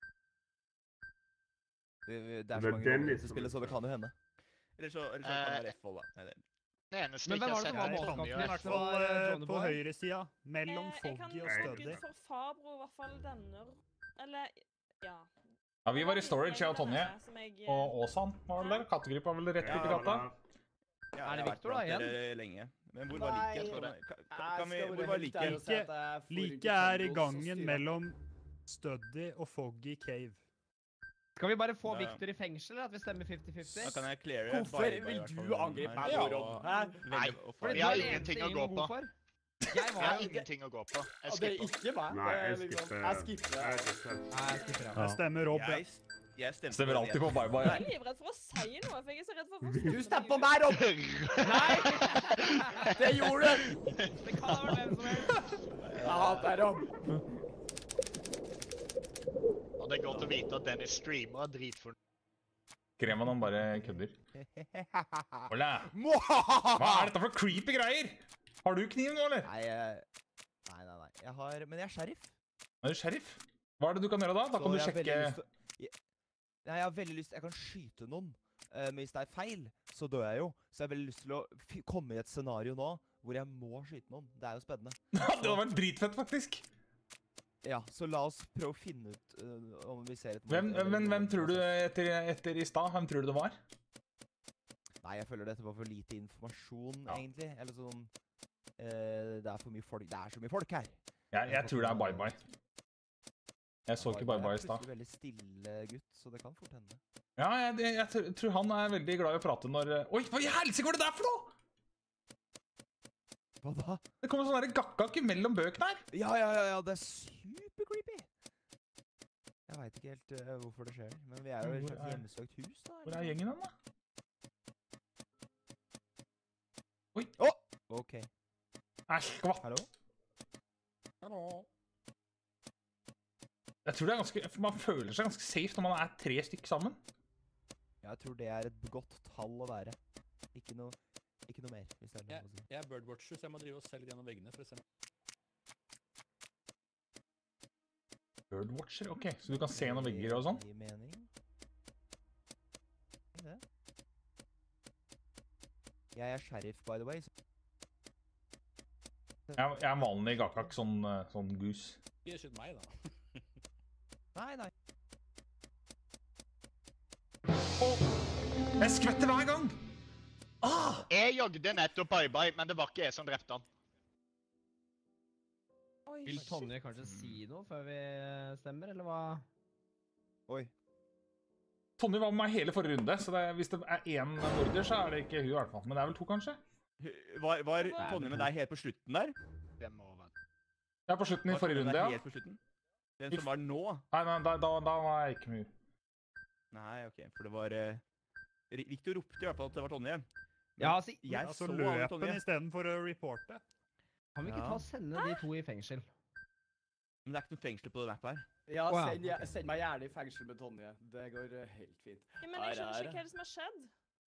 Det så mange ganger til spillet, så det kan jo hende. Eller så kan det være F-vold, da. Nei, det eneste ikke har sett her I hvert fall på høyre siden, mellom Foggy og Studdy. Jeg kan for Fabro I hvert fall denne, eller, ja. Ja, vi var I storage, jeg og Tonje. Og Åsan var vel der. Kattegryp var vel rett ut I gata. Ja, det Victor da igjen? Lenge. Men hvor var Like? Hvor var Like? Like I gangen mellom Studdy og Foggy Cave. Skal vi bare få Victor I fengsel, eller at vi stemmer 50-50? Da kan jeg cleare. Hvorfor vil du angripe meg, Rob? Nei, vi har ingenting å gå på. Jeg har ingenting å gå på. Det ikke meg. Nei, jeg skipper. Jeg stemmer Rob. Jeg stemmer alltid på bye-bye. Jeg livredd for å si noe, for jeg så redd for å... Du stemmer på meg, Rob! Nei! Det gjorde du! Det kan ha vært hvem som helst. Jeg hater Rob. Og det er godt å vite at Dennis streamer dritfor... Greman han bare kødder. Hola! Hva dette for creepy greier? Har du kniv nå, eller? Nei. Men jeg sheriff. Er du sheriff? Hva det du kan gjøre da? Da kan du sjekke... Nei, jeg har veldig lyst... Jeg kan skyte noen. Men hvis det feil, så dør jeg jo. Så jeg har veldig lyst til å komme i et scenario nå, hvor jeg må skyte noen. Det jo spennende. Det hadde vært dritfett, faktisk. Ja, så la oss prøve å finne ut om vi ser et... Hvem tror du etter i sted? Hvem tror du det var? Nei, jeg føler dette var for lite informasjon, egentlig. Eller sånn... Det for mye folk. Det så mye folk her. Jeg tror det bye-bye. Jeg så ikke bye-bye i sted. Jeg veldig stille gutt, så det kan fort hende. Ja, jeg tror han veldig glad i å prate når... Oi, hva i helsike var det der for noe? Hva da? Det kommer sånn der gakkak mellom bøkene her. Ja, det super creepy. Jeg vet ikke helt hvorfor det skjer, men vi jo i et slags hjemmesøkt hus da. Hvor gjengen den da? Oi! Ok. Skvatt. Hallo? Jeg tror det ganske... Man føler seg ganske safe når man 3 stykker sammen. Jeg tror det et godt tall å være. Ikke noe mer, hvis det noe å si. Jeg birdwatcher, så jeg må drive og selge gjennom veggene, for eksempel. Birdwatcher? Ok, så du kan se gjennom vegger og sånn? Det gir mening. Det. Jeg sheriff, by the way. Jeg en vanlig gakkak, sånn goose. Ikke skyt meg, da. Nei. Jeg skvetter hver gang! Jeg jogget nettopp bye-bye, men det var ikke jeg som drepte han. Vil Tonje kanskje si noe før vi stemmer, eller hva? Oi. Tonje var med meg hele forrige runde, så hvis det en morder, så det ikke hun i hvert fall. Men det vel 2, kanskje? Var Tonje med deg helt på slutten der? Det må være. Ja, på slutten i forrige runde, ja. Helt på slutten? Den som var nå? Nei, da var jeg ikke med. Nei, ok, for det var... Victor ropte i hvert fall at det var Tonje. Ja, altså, jeg så løpen i stedet for å reporte. Kan vi ikke ta og sende de 2 i fengsel? Men det ikke noe fengsel på det mapet her. Ja, send meg gjerne i fengsel med Tonje. Det går helt fint. Ja, men jeg skjønner ikke hva som har skjedd.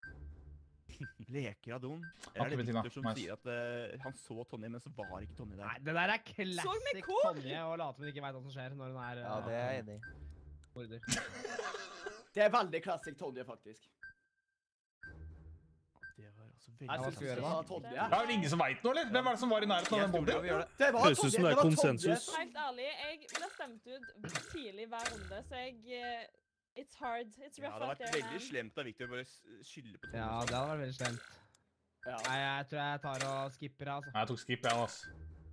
Leker av Don. Det Victor som sier at han så Tonje, men så var ikke Tonje der. Nei, det der classic Tonje, og later som ikke vet hva som skjer når hun Ja, det jeg enig i. Morder. Det veldig klassisk Tonje, faktisk. Det var altså Jeg synes det var Tonje. Det vel ingen som vet noe, eller? Hvem det som var i nærheten av den bomben? Det var Tonje, det var konsensus. Helt ærlig, jeg ble stemt ut tidlig hver runde, så it's hard. It's rough out there. Det hadde vært veldig slemt av Victor bare skylde på Tonje. Ja, det hadde vært veldig slemt. Nei, jeg tror jeg tar og skipper, altså. Nei, jeg tok skip, jeg, altså.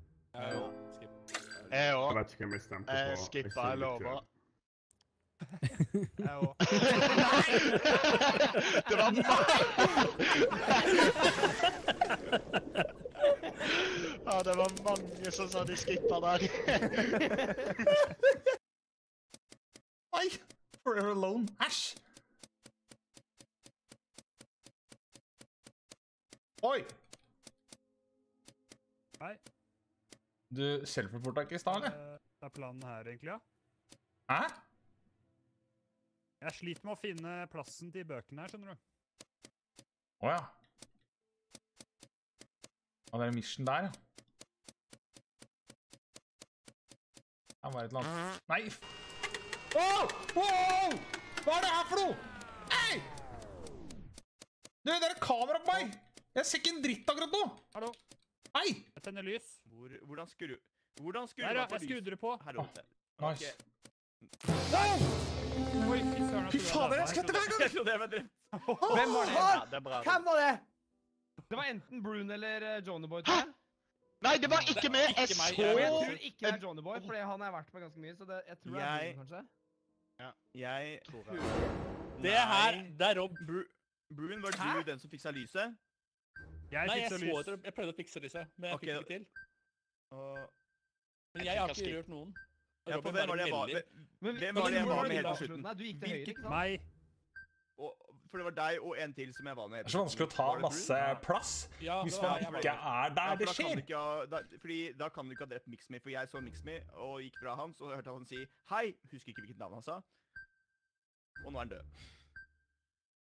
Jeg vet ikke hvem jeg stemte på. Skippa, jeg lover. Jeg òg. Nei! Det var meg! Ja, det var mange som sa de skippa der. Nei! Forever alone. Æsj! Oi! Hei. Du self-reporta ikke i stad, eller? Det planen her, egentlig, ja. Hæ? Jeg sliter med å finne plassen til bøkene her, skjønner du. Åja. Ja, det en mission der, ja. Det var et eller annet. Nei! Wow! Hva det her for noe? Hei! Du, det et kamera på meg! Jeg ser ikke en dritt akkurat nå! Hallo? Hei! Jeg tenner lys. Hvordan skrur du på lys? Jeg skrudde det på. Nice. Oi, fy fader, jeg skvetter hver gang! Jeg trodde jeg var drept. Hvem var det? Ja, det bra. Hvem var det? Det var enten Brune eller Johnnyboy, tror jeg. Nei, det var ikke meg! Jeg så... Jeg tror ikke det Johnnyboy, fordi han har vært med ganske mye, så jeg tror det Brune, kanskje. Ja. Jeg tror det her, det Rob. Brune, var du den som fiksa lyset? Nei, jeg prøvde å fikse lyset, men jeg fikk det ikke til. Men jeg har ikke rørt noen. Ja, på hvem var det jeg var med? Hvem var det jeg var med helt på slutten? Du gikk til høyre, ikke sant? Meg. For det var deg og en til som jeg var med. Det så vanskelig å ta masse plass hvis man ikke der det skjer. Fordi da kan du ikke ha drept Mixme, for jeg så Mixme og gikk fra hans og hørte han si hei, husker ikke hvilket navn han sa. Og nå er han død.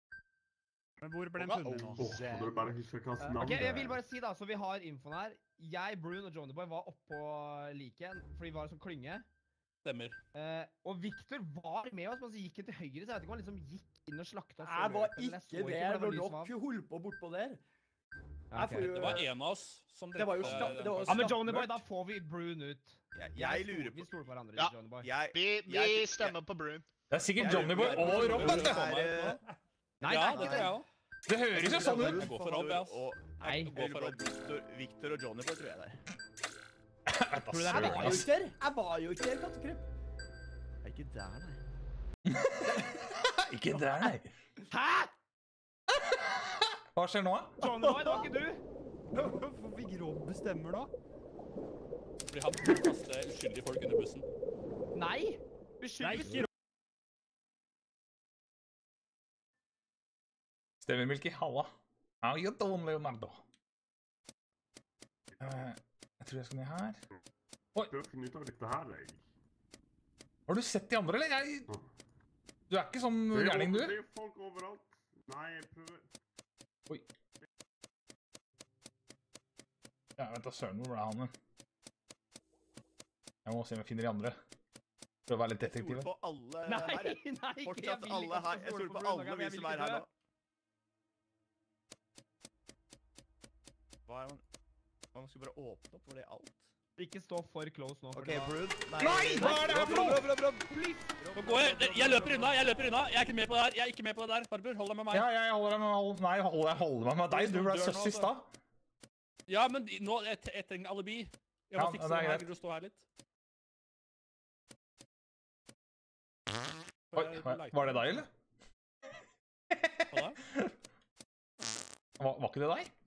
Men hvor ble den funnet nå? Ok, jeg vil bare si da, så vi har infoen her. Jeg, Brune og Johnnyboy var oppå liket, fordi vi var en sånn klynge. Stemmer. Og Victor var med oss, men så gikk han til høyre, så jeg vet ikke om han liksom gikk inn og slakta oss. Jeg var ikke der når dere holdt på bortpå der. Det var en av oss som drepte. Ja, men Johnnyboy, da får vi Brune ut. Jeg lurer på... Vi stoler på hverandre, Johnnyboy. Vi stemmer på Brune. Det er sikkert Johnnyboy og Rob, vet du. Nei, ja, det tror jeg også. Det høres jo sånn ut. Jeg går for Rob, ja. Nei, jeg går for Victor og Johnnyboy, tror jeg det er. Jeg var jo ikke der, Kattekryp. Jeg er ikke der, nei. Ikke der, nei. Hæ?! Hva skjer nå? Johnnyboy, det var ikke du! Hvorfor fikk Rob bestemmer da? Fordi han kunne kaste uskyldige folk under bussen. Nei! Uskyldige... Stemmer, Milky. Halla. How you doing, Leonardo? Jeg tror jeg skal ned her. Oi. Prøv å finne ut av dette her, jeg. Har du sett de andre, eller? Du er ikke sånn gærning, du? Det er folk overalt. Nei, jeg prøver. Oi. Ja, vent da, søren, hvor ble han? Jeg må se om jeg finner de andre. Prøv å være litt detektiv. Jeg stoler på alle her. Nei, fortsatt alle her. Jeg stoler på alle vi som er her nå. Man skal bare åpne opp for det alt. Ikke stå for close nå. Ok, Brood. Nei, hva er det her for noe? Nå går jeg løper unna, jeg er ikke med på det der, jeg er ikke med på det der. Farbror, hold deg med meg. Ja, jeg holder meg med deg, du ble søst i stad. Ja, men nå, jeg trenger alibi. Jeg må fikse det her, vil du stå her litt? Oi, var det deg, eller? Hva da? Var ikke det deg?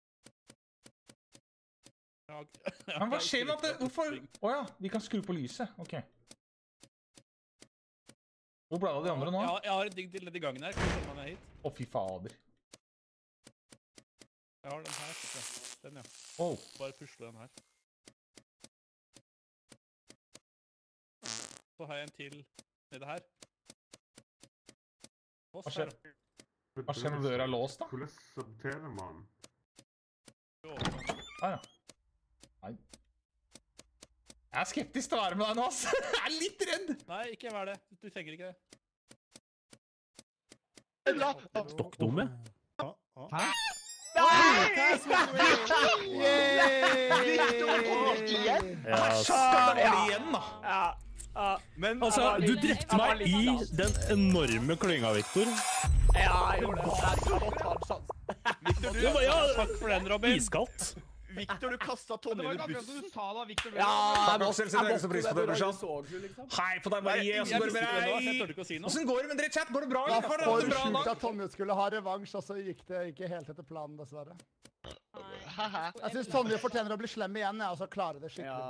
Men hva skjer med at det? Hvorfor? Åja, vi kan skru på lyset. Ok. Hvor ble det av de andre nå? Jeg har et digg til i gangen her. Kan du sende meg hit? Å, fy fader. Jeg har den her. Den, ja. Oh. Bare pusle den her. Så har jeg en til nede her. Hva skjer? Hva skjer når døra er låst, da? Hvordan sabterer man? Ja. Nei. Jeg er skeptisk til å være med deg nå, ass. Jeg er litt redd. Nei, ikke vær det. Du trenger ikke det. Stokkdumme. Hæ? Igjen, da. Men altså, du drepte meg i den enorme klynga, Victor. Ja, jeg gjorde det. Victor, takk for den, Robin. Iskaldt. Victor, du kastet Tonje under bussen. Du sa da, Victor. Ja, jeg må så pris på det, brorsan. Hei på deg, Marie. Hvordan går det med deg? Hvordan går det med dere, chat? Går det bra? Det var for sjukt at Tonje skulle ha revansj, og så gikk det ikke helt etter planen, dessverre. Jeg synes Tonje fortjener å bli slem igjen, og så klarer det skikkelig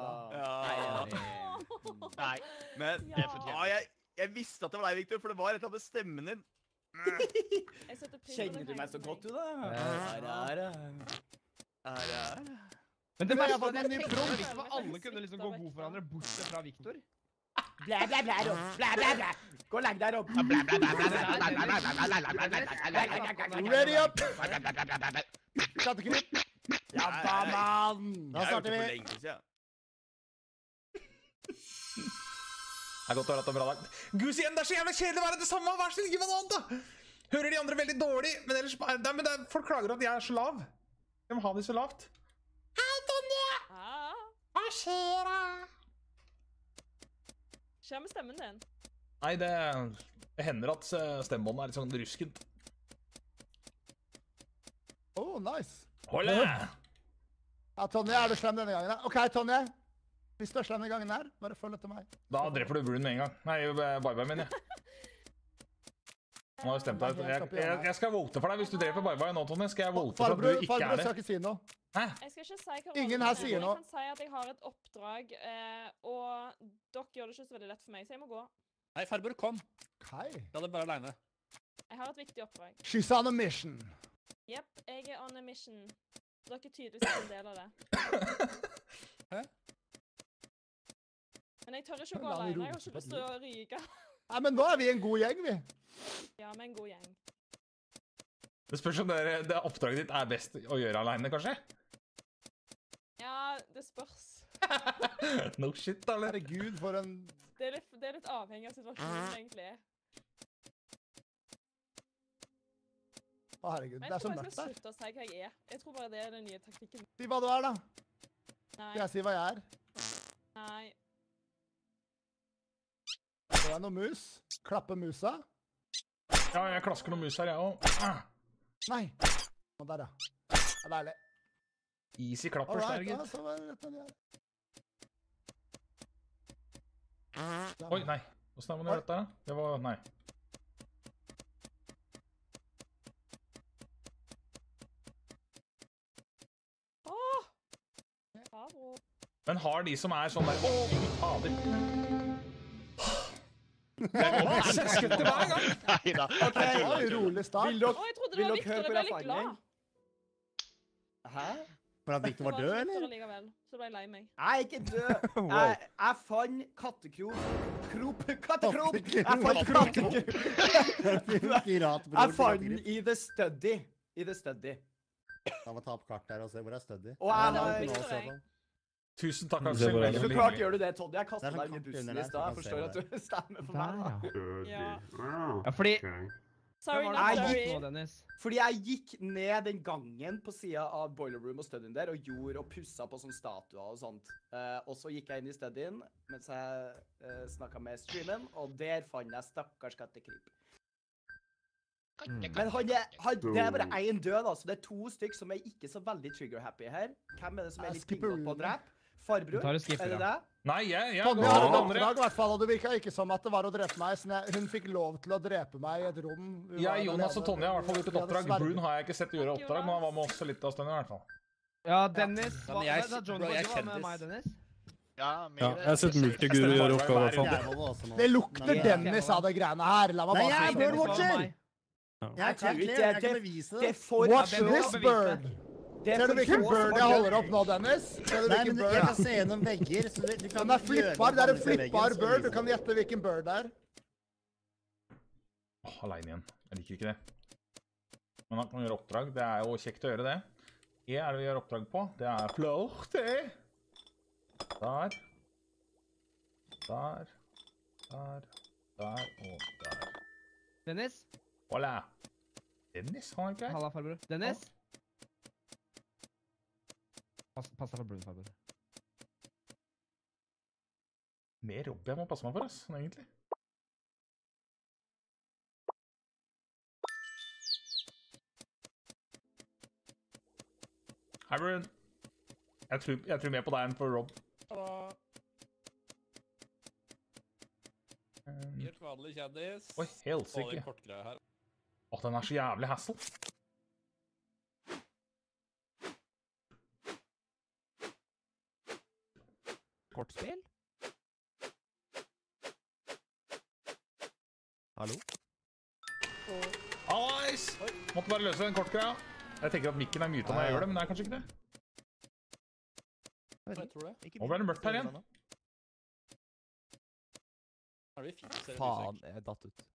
bra. Nei, men jeg visste at det var deg, Victor, for det var et eller annet med stemmen din. Kjenner du meg så godt, du da? Men det verste var at jeg tenkte liksom at alle kunne liksom gå god for hverandre, bortsett fra Victor. Blæ, blæ, blæ, Rob. Blæ, blæ, blæ. Gå og legg deg, Rob. Ready up! Kattekryp. Ja da, mann. Da starter vi. Det er godt å høre at det er bra dag. Gus igjen, det er så jævlig kjedelig å være det samme. Vær så snill, gi meg noe annet da. Hører de andre veldig dårlig, men ellers folk klager at jeg er så lav. Jeg må ha det så lavt. Hei, Tonje! Hva skjer da? Skjer med stemmen din? Nei, det hender at stemmebåndet er litt sånn ruskent. Nice. Hold det! Ja, Tonje, er du slem denne gangen? Ok, Tonje. Hvis du er slem denne gangen her, bare følg etter meg. Da dreper du Brune med en gang. Nei, bye-bye min, jeg. Han har jo stemt deg. Jeg skal vote for deg hvis du dreper Bye-Bye nå, Tonje. Skal jeg vote for at du ikke er det? Farbror skal ikke si noe. Hæ? Jeg skal ikke si hva ingen her sier noe. Jeg kan si at jeg har et oppdrag, og dere gjør det ikke så veldig lett for meg, så jeg må gå. Nei, farbror, kom. Hei. La det bare alene. Jeg har et viktig oppdrag. She's on a mission. Jepp, jeg er on a mission. Dere er tydeligvis ikke en del av det. Hæ? Men jeg tør ikke å gå alene. Jeg har ikke lyst til å ryke. Nei, men nå er vi en god gjeng, vi. Ja, vi er en god gjeng. Det spørs om det oppdraget ditt best å gjøre alene, kanskje? Ja, det spørs. No shit, eller? Herregud, for en... Det er litt avhengig av situasjonen, egentlig. Herregud, det så mørkt der. Jeg tror jeg skal slutte å si hva jeg Jeg tror bare det den nye taktikken. Si hva du da. Nei. Skal jeg si hva jeg Nei. Det noe mus. Klappe musa. Ja, jeg klasker noe mus her, jeg også. Nei. Nå der, ja. Det deilig. Easy klappers der, gitt. Ja, så var det rett med de her. Oi, nei. Hvordan man gjør dette? Det var... Nei. Men har de som sånn der... Fader. Jeg skutter hver gang. Neida. Ok, rolig start. Jeg trodde det var Victor, jeg ble litt glad. Hæ? For at Victor var død, eller? Så ble jeg lei meg. Jeg ikke død. Jeg fant kattekrop. Jeg fant kattekrop. Jeg fant den i The Study. Da må ta opp kart der og se hvor Study. Og jeg Tusen takk, Aksel. Så klart gjør du det, Toddy. Jeg kastet deg inn i bussen i sted. Jeg forstår at du stemmer for meg. Ja, fordi... Fordi jeg gikk ned den gangen på siden av Boiler Room og studien der, og pusset på sånne statuer og sånt. Og så gikk jeg inn i studien, mens jeg snakket med streamen, og der fant jeg stakkars kattekryp. Men det bare en død, da, så det 2 stykk som ikke så veldig trigger-happy her. Hvem det som litt pinget på å drepe? Farbror? Er det det? Nei, jeg Tommy har et oppdrag i hvert fall, og det virket ikke som at det var å drepe meg, så hun fikk lov til å drepe meg i et rom. Jeg, Jonas og Tonje har i hvert fall gjort et oppdrag. Brun har jeg ikke sett gjøre oppdrag, men han var med oss litt av stedet i hvert fall. Ja, Dennis. Jeg med meg, Dennis. Ja, jeg har sett Multiguru gjøre oppgave i hvert fall. Det lukter Dennis av det greiene her. La meg bare si. Nei, jeg er Birdwatcher! Jeg kan bevise det. Watch this bird. Ser du hvilken bird jeg holder opp nå, Dennis? Nei, men jeg kan se gjennom vegger, så du kan den flippbar, det en flippbar bird. Du kan gjette hvilken bird det alene igjen. Jeg liker ikke det. Men han kan gjøre oppdrag. Det jo kjekt å gjøre det. Det det vi gjør oppdrag på. Det flott, det. Der. Der og der. Dennis? Voilà. Dennis, han ikke her. Halla, farbror. Dennis? Pass deg for Brun, farbror. Mer jobb jeg må passe meg for, ass, egentlig. Hei, Brun. Jeg tror mer på deg enn på Rob. Helt vanlig kjendis. Oi, helsike. Den så jævlig hassle. Kortspill? Hallo? Hallais! Måtte bare løse den kortgreia. Jeg tenker at mikken muta når jeg gjør det, men det kanskje ikke det. Jeg tror det. Nå ble det mørkt her igjen. Faen, jeg datt ut.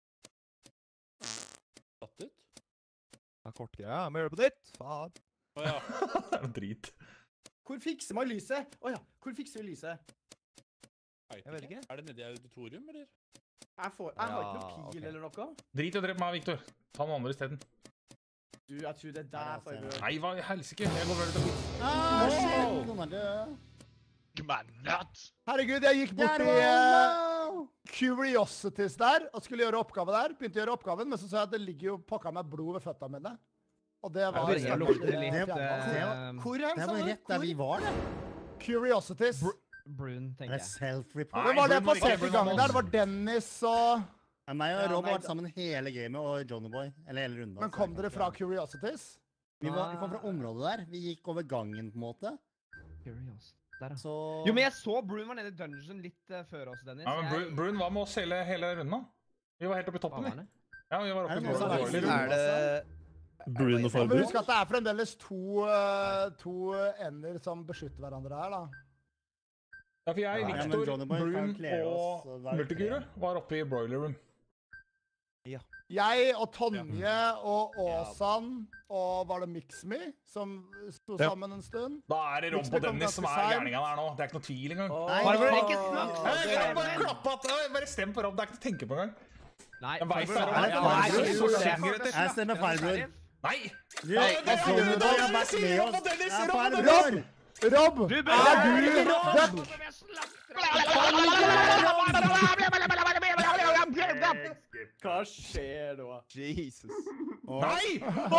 Datt ut? Ja, kortgreia. Jeg må gjøre det på nytt. Faen. Åja. Det drit. Hvor fikser man lyset? Åja, hvor fikser vi lyset? Jeg vet ikke. Det nede i auditorium, eller? Jeg har ikke noe pil eller noe. Drit og drep meg, Victor. Ta noen andre i stedet. Du, jeg tror det der, farbror. Nei, hva helsike? Jeg går vel ut shit! Noen død. Gmannat! Herregud, jeg gikk bort i Curiosities der, og skulle gjøre oppgave der. Begynte å gjøre oppgaven, men så sa jeg at det ligger jo pakka med blod ved føttene mine. Og det var... Det var rett der vi var, det. Curiosities. Brun, tenker jeg. Self-report. Det var det passerte gangen der. Det var Dennis og... Meg og Rob har vært sammen hele gamet, og Johnny Boy, eller hele runden. Men kom dere fra Curiosities? Vi kom fra området der. Vi gikk over gangen, på en måte. Curious. Jo, men jeg så Brun var nede i dungeon litt før oss, Dennis. Ja, men Brun var med oss hele runden. Vi var helt oppe i toppen, vi. Ja, vi var oppe i toppen. Er det Brun og farbror? Husk at det fremdeles to ender som beskytter hverandre her, da. Ja, for jeg, Victor, Brun og Multiguru var oppe i Broiler Room. Ja. Jeg og Tonje og Åsan og var det Mixme som sto sammen en stund? Da det Rob og Dennis som gærninga der nå. Det ikke noe tvil engang. Bare stem på Rob, det ikke å tenke på engang. Nei, jeg stemmer Firebror. Nei! Rob! Hva skjer nå? Jesus. Nei!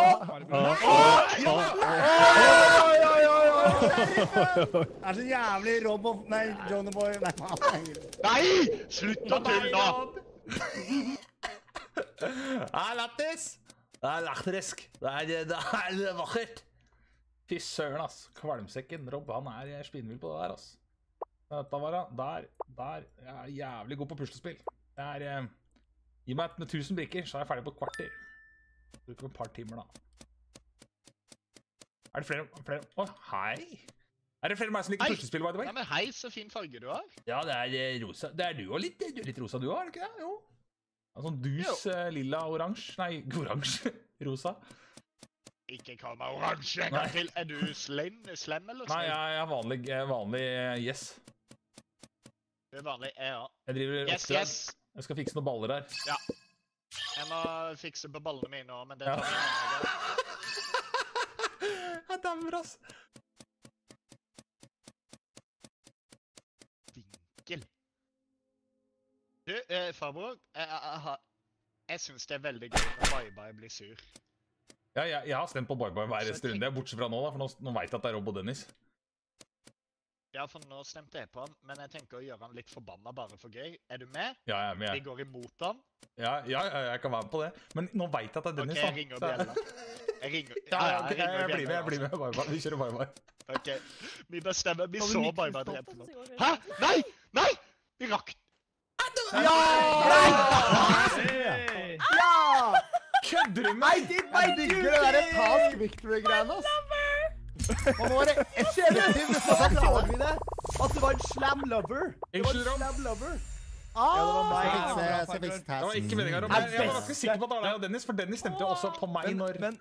Det så jævlig Rob og... Nei, Johnny Boy. Nei! Slutt å tulle nå! Lattis! Det latterisk. Det vakkert. Fy søren, ass. Kvalmsekken. Rob, han spinnvill på det der, ass. Dette var han. Der. Jeg jævlig god på puslespill. Gi meg 1000 brikker, så jeg ferdig på et kvarter. Bruker et par timer, da. Det flere? Hei! Det flere meg som liker puslespill, by the way? Ja, men hei, så fin farge du har. Ja, det rosa. Det du også litt. Du litt rosa du også, ikke det? Jo. Sånn dus, lilla, oransje. Nei, oransje. Rosa. Ikke kall meg oransje en gang til. Du slem eller slem? Nei, jeg vanlig yes. Du vanlig, ja. Jeg driver oppdrag. Jeg skal fikse noen baller her. Ja. Jeg må fikse på ballene mine også, men det tar vi en gang. Jeg dammer, ass. Vinkel. Du, farbror, jeg synes det veldig gøy når Bye-Bye blir sur. Ja, jeg har stemt på Bye-Bye hver eneste runde, bortsett fra nå da, for nå vet jeg at det Rob og Dennis. Ja, for nå stemte jeg på han, men jeg tenker å gjøre han litt forbannet bare for gøy. Du med? Ja, jeg med. Vi går imot han. Ja, jeg kan være med på det. Men nå vet jeg at det Dennis, da. Ok, jeg ringer bjella. Jeg blir med Bye-Bye. Vi kjører Bye-Bye. Ok, vi bestemmer. Vi så Bye-Bye drepe nå. Hæ? Nei! Vi rakk. Ja! Kødder du meg? Jeg digger det der task victory-greiene, ass. Og nå det effektivt, så klarer vi det. At du var en slam lover. Ja, det var meg. Det var ikke meningen, Rob. Jeg var ganske sikker på at det var deg og Dennis, for Dennis stemte jo også på meg når... Det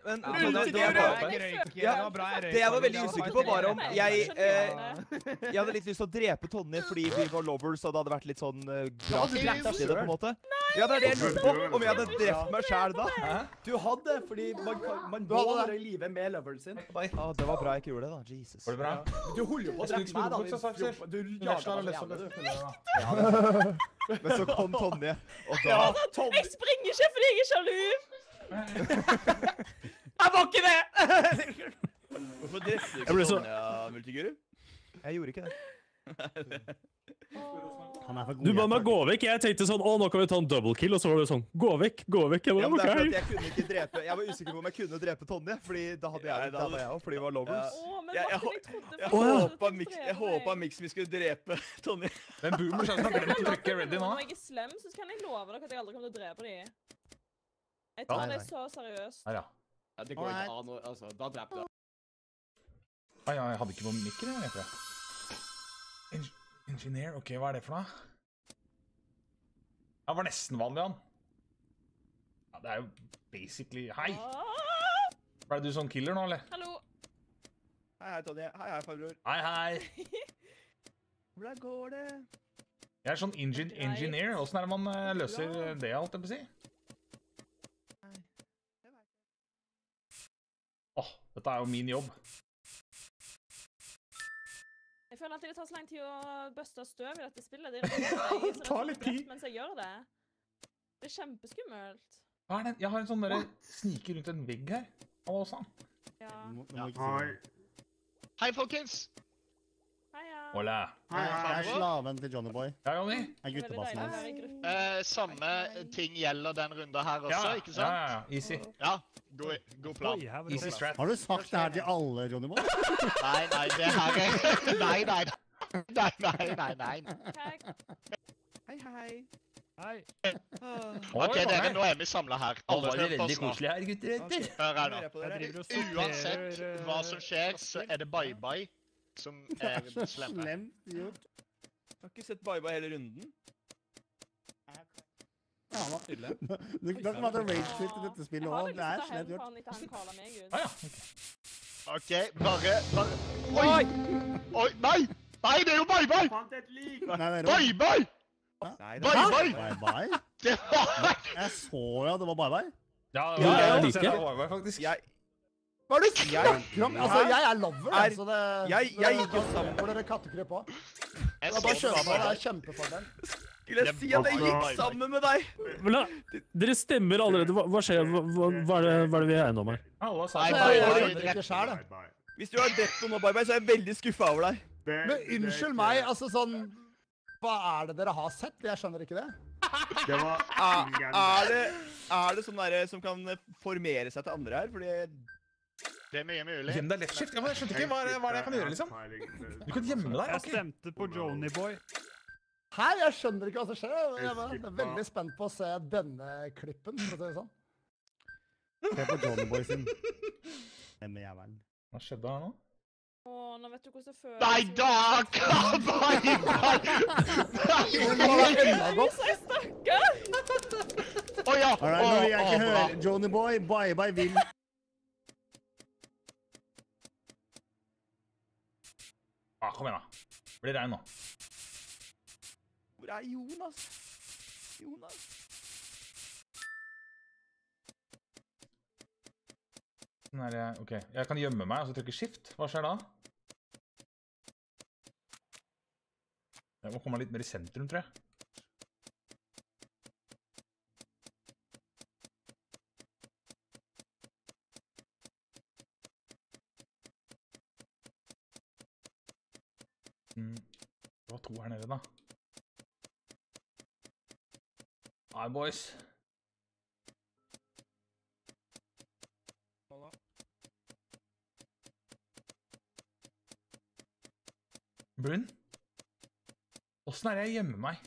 jeg var veldig usikker på var om jeg hadde litt lyst til å drepe Tonje fordi vi var lovers, og det hadde vært litt sånn bra splitt i det, på en måte. Ja, det det jeg lurte på, om jeg hadde drept meg selv da. Du hadde, fordi man må være i livet med loveren sin. Ja, det var bra jeg ikke gjorde det da, Jesus. Var det bra? Du holder jo på å drepe meg da. Du jager meg jævlig. Men så kom Tonje, og da... Jeg springer ikke fordi jeg er sjalu! Jeg var ikke det! Hvorfor drepte du ikke Tonje, Multiguru? Jeg gjorde ikke det. Du ba meg gå vekk. Jeg tenkte sånn, nå kan vi ta en double kill, og så var det sånn, gå vekk. Jeg var, ja, men det er for at jeg kunne ikke drepe, jeg var usikker på om jeg kunne drepe Tonje, fordi da hadde jeg også, fordi vi var lovers. Jeg håpet Mixme skulle drepe Tonje. Men Boomer sa at han glemte å trykke ready nå. Når jeg er slem, så kan jeg love dere at jeg aldri kommer til å drepe dem. Jeg tar det så seriøst. Ja. Det går ikke an, altså, da dreper du. Jeg hadde ikke noen mikker, jeg tror jeg. Engineer, ok, hva det for noe? Jeg var nesten vanlig, han. Ja, det jo basically... Hei! Ble du sånn killer nå, eller? Hallo! Hei, Tonje. Hei, farbror. Hei! Hvordan går det? Jeg sånn engineer. Hvordan det man løser det, alt jeg på å si? Dette jo min jobb. Jeg føler alltid det tar så lang tid å bøste støv i dette spillet. Det tar litt tid. Mens jeg gjør det. Det kjempeskummelt. Hva det? Jeg har en sånn der sniker rundt en vegg her. Hva sa han? Ja. Hei, folkens! Heia. Hola. Jeg slaven til Johnny Boy. Ja, Johnny. Jeg guttebassen hans. Samme ting gjelder den runden her også, ikke sant? Ja, easy. Ja, god plan. Easy strat. Har du sagt det her til alle, Johnny Boy? Nei, det her Nei. Hei. Ok, dere, nå vi samlet her. Alle var det veldig koselig her, gutter. Hør her nå. Uansett hva som skjer, så det Bye-Bye som slemme. Slemt gjort. Jeg har ikke sett Bye-Bye hele runden. Ja, da. Du kan ikke måtte rage-quit i dette spillet også. Det er slett gjort. Ok, bare... Oi! Oi, nei! Nei, det er jo bye-bye! Bye-bye! Bye-bye? Jeg så jo at det var bye-bye. Ja, jeg liker det. Bye-bye, faktisk. Hva er det du snakker om? Altså, jeg er lover, så det... Jeg gikk jo sammen. Hvor dere kattekryp på. Jeg bare kjører på, det er kjempefordel. Skulle jeg si at jeg gikk sammen med deg? Men da, dere stemmer allerede. Hva skjer? Hva er det vi er enige om her? Hvis du har drept noen og bye-bye, så er jeg veldig skuffet over deg. Men unnskyld meg, altså sånn... Hva er det dere har sett? Jeg skjønner ikke det. Er det sånn der som kan formere seg til andre her? Fordi... Det er mye mulig. Gjem deg left shift? Ja, men jeg skjønte ikke hva er det jeg kan gjøre, liksom. Du kan gjemme deg, Jeg stemte på Jony Boy. Hæ? Jeg skjønner ikke hva som skjer. Jeg er veldig spent på å se denne klippen, for å si det sånn. Se på Jony Boy sin. Denne jævlen. Hva skjedde her nå? Nå vet du hvordan det føles. Nei, da! Åja! Nå vil jeg ikke høre. Jony Boy, bye-bye vil. Kom igjen da. Blir regn nå. Hvor er Jonas? Sånn her, ok. Jeg kan gjemme meg, og så trykke shift. Hva skjer da? Jeg må komme litt mer i sentrum, tror jeg. Det var 2 her nede da. Hi, boys. Brun? Hvordan er det jeg gjemmer meg?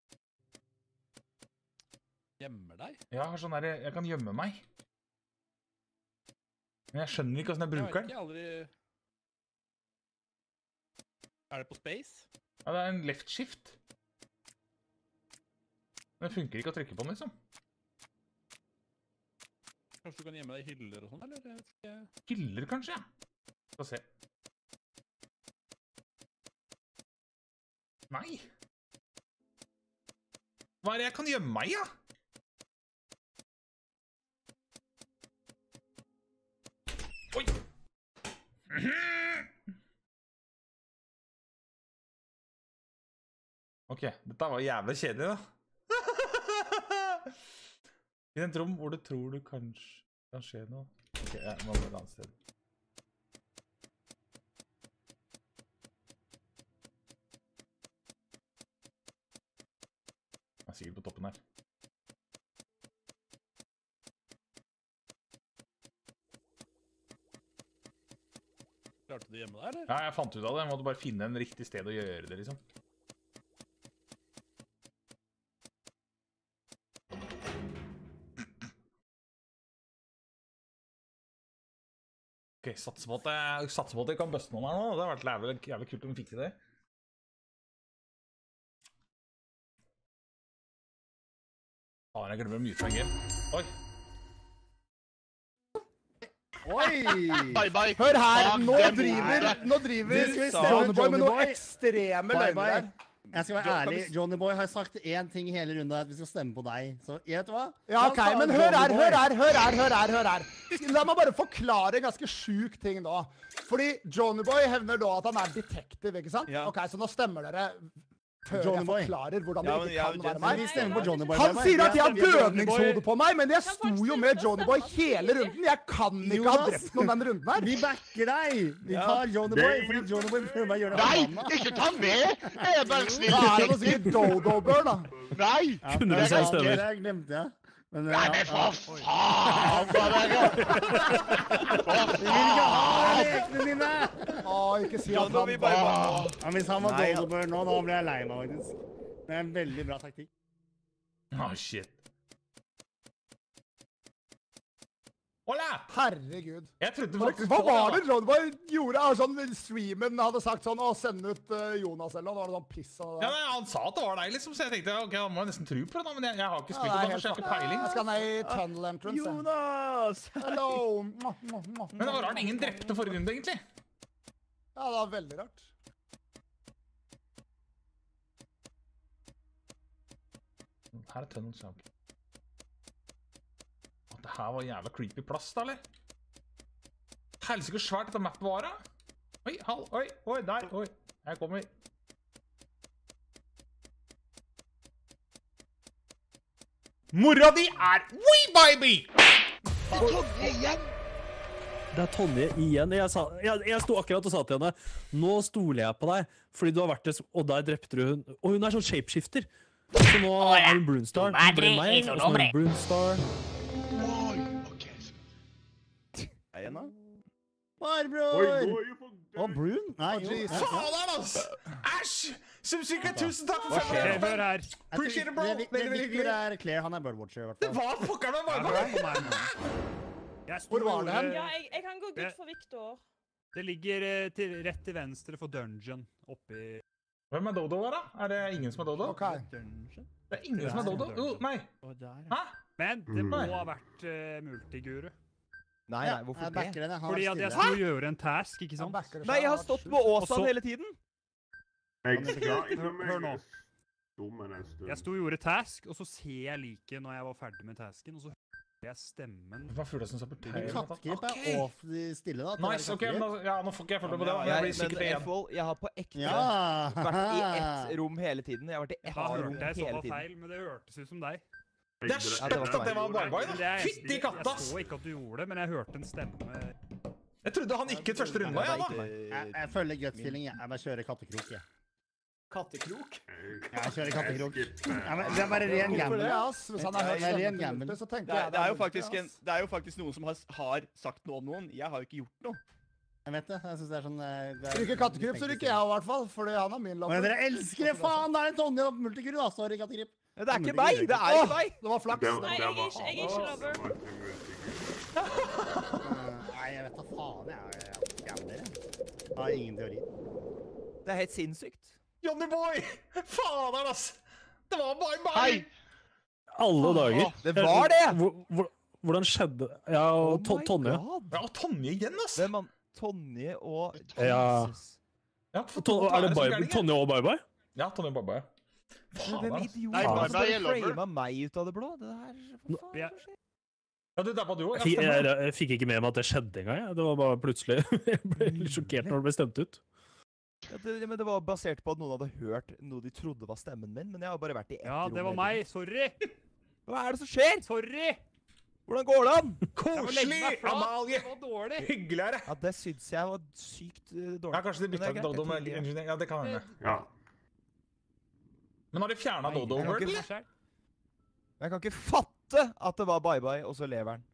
Gjemmer deg? Ja, sånn er det. Jeg kan gjemme meg. Men jeg skjønner ikke hvordan jeg bruker den. Jeg har ikke aldri... Er det på space? Ja, det er en left shift. Men det funker ikke å trykke på den, liksom. Kanskje du kan gjemme deg i hyller og sånn, eller? Hyller, kanskje, ja. Skal se. Nei. Hva er det jeg kan gjemme meg, ja? Oi! Ok, dette var jævlig kjedelig da. I et rom hvor du tror du kanskje kan skje noe. Ok, jeg må gå et annet sted. Jeg er sikkert på toppen her. Klarte du hjemme der, eller? Ja, jeg fant ut av det. Jeg måtte bare finne en riktig sted å gjøre det, liksom. Ok, satser på at jeg kan bøste noen her nå. Det har vært jævlig kult om vi fikk til det. Jeg glemmer å mute meg game. Oi! Oi! Hør her, nå driver Jony Boy med noe ekstreme løgner her. Jeg skal være ærlig, Jony Boy har sagt én ting i hele runden, at vi skal stemme på deg. Så, vet du hva? Ja, ok, men hør her. La meg bare forklare en ganske syk ting nå. Fordi Jony Boy hevner da at han er detektiv, ikke sant? Ok, så nå stemmer dere før jeg forklarer hvordan det ikke kan være meg. Han sier at jeg har dødningshode på meg, men jeg sto jo med Jony Boy hele runden. Jeg kan ikke ha drept noen den runden her. Vi backer deg! Vi tar Jony Boy, fordi Jony Boy prøver å gjøre det. Nei, ikke ta med! Jeg er bare snill. Da er det noe sikkert Dodo-bør, da. Nei! 100% stemmer. Det glemte jeg. Nei, men for faen! Vi vil ikke ha lekene dine! Ikke si at han hvis han var Dodo-bør nå, da ble jeg lei meg, faktisk. Det er en veldig bra taktikk. Shit. Herregud. Jeg trodde faktisk Hva var det Johnnyboy gjorde? Sånn, streamen hadde sagt sånn, å, send ut Jonas eller noe, da var det sånn piss og det. Ja, nei, han sa at det var deg, liksom, så jeg tenkte, ok, han må nesten tro på det da, men jeg har ikke spilt det da, for jeg har ikke peiling. Jeg skal ned i tunnel entrance. Jonas! Hello! Men det var rart, ingen drepte forrige runde, egentlig. Ja, det var veldig rart. Her tunnel, så ok. Det her var jævla creepy plass da, eller? Helsike hvor svært dette mappet var da. Oi, oi, der, oi. Her kommer vi. Mora di er Wee Baby! Det er Tonje igjen! Det er Tonje igjen. Jeg sto akkurat og sa til henne, nå stoler jeg på deg, fordi du har vært det, og der drepte du hun. Og hun er sånn shapeshifter. Så nå er hun Brunstar. Hun ble meg, og så er hun Brunstar. Farbror! Og Brun? Nei, jo. Faen, altså! Æsj! Subsikker, tusen takk for 5 år. Hør her. Appreciate it, bro. Veldig hyggelig. Det er Claire, han er Birdwatcher, i hvert fall. Det var pokker med varme! Hvor var det hen? Ja, jeg kan gå godt for Victor. Det ligger rett til venstre for dungeon, oppi... Hvem er Dodo her da? Er det ingen som er Dodo? Ok. Det er ingen som er Dodo? Nei. Hæ? Men det må ha vært multiguru. Nei, hvorfor det? Fordi at jeg skulle gjøre en task, ikke sant? Nei, jeg har stått på Åsan hele tiden. Hør nå. Jeg sto og gjorde task, og så ser jeg like når jeg var ferdig med tasken, og så hører jeg stemmen. Hva føler jeg som saboterer? Kattegrip er awfully stille da. Nice, ok, ja, nå får ikke jeg følge på det. Jeg blir sikkert igjen. Jeg har på ekte vært i ett rom hele tiden. Jeg har vært i ett rom hele tiden. Jeg så feil, men det hørtes ut som deg. Det er støkt at det var Bye-Bye da. Fytti katta, ass! Jeg så ikke at du gjorde det, men jeg hørte en stemme. Jeg trodde han ikke første runde, ja da. Jeg føler gut-feeling, jeg bare kjører kattekrok, jeg. Kattekrok? Jeg kjører kattekrok. Det er bare ren gamble. Det er ren gamble. Det er jo faktisk noen som har sagt noe om noen. Jeg har jo ikke gjort noe. Jeg vet det, jeg synes det er sånn... Ryker kattegrip, så ryker jeg i hvert fall, fordi han er min lapp. Men dere elsker det, faen! Det er en Tonje og multiguru da, sorry kattegrip. Det er ikke meg, det er ikke meg. Det var flaks. Nei, jeg er ikke lover. Nei, jeg vet da faen, jeg er gambler, jeg. Jeg har ingen teori. Det er helt sinnssykt. Johnnyboy! Fader, ass! Det var Bye-Bye! Alle dager. Det var det! Hvordan skjedde det? Ja, og Tonje. Ja, og Tonje igjen, ass! Hvem er Tonje og... Ja. Er det Tonje og Bye-Bye? Ja, Tonje og Bye-Bye. Hvem idiot har framet meg ut av det blå? Det her... Ja, du dabba du også. Jeg fikk ikke med meg at det skjedde en gang. Det var bare plutselig... Jeg ble litt sjokkert når det ble stemt ut. Men det var basert på at noen hadde hørt noe de trodde var stemmen min, men jeg har bare vært i ett rom. Ja, det var meg. Sorry! Hva er det som skjer? Sorry! Hvordan går det an? Koselig, Amalie! Det var dårlig. Hyggeligere. Ja, det synes jeg var sykt dårlig. Ja, kanskje de byttet til Dodo med engineering. Ja, det kan hende. Ja. Men har de fjernet Dodo World, eller? Jeg kan ikke fatte at det var Bye-Bye, og så lever han.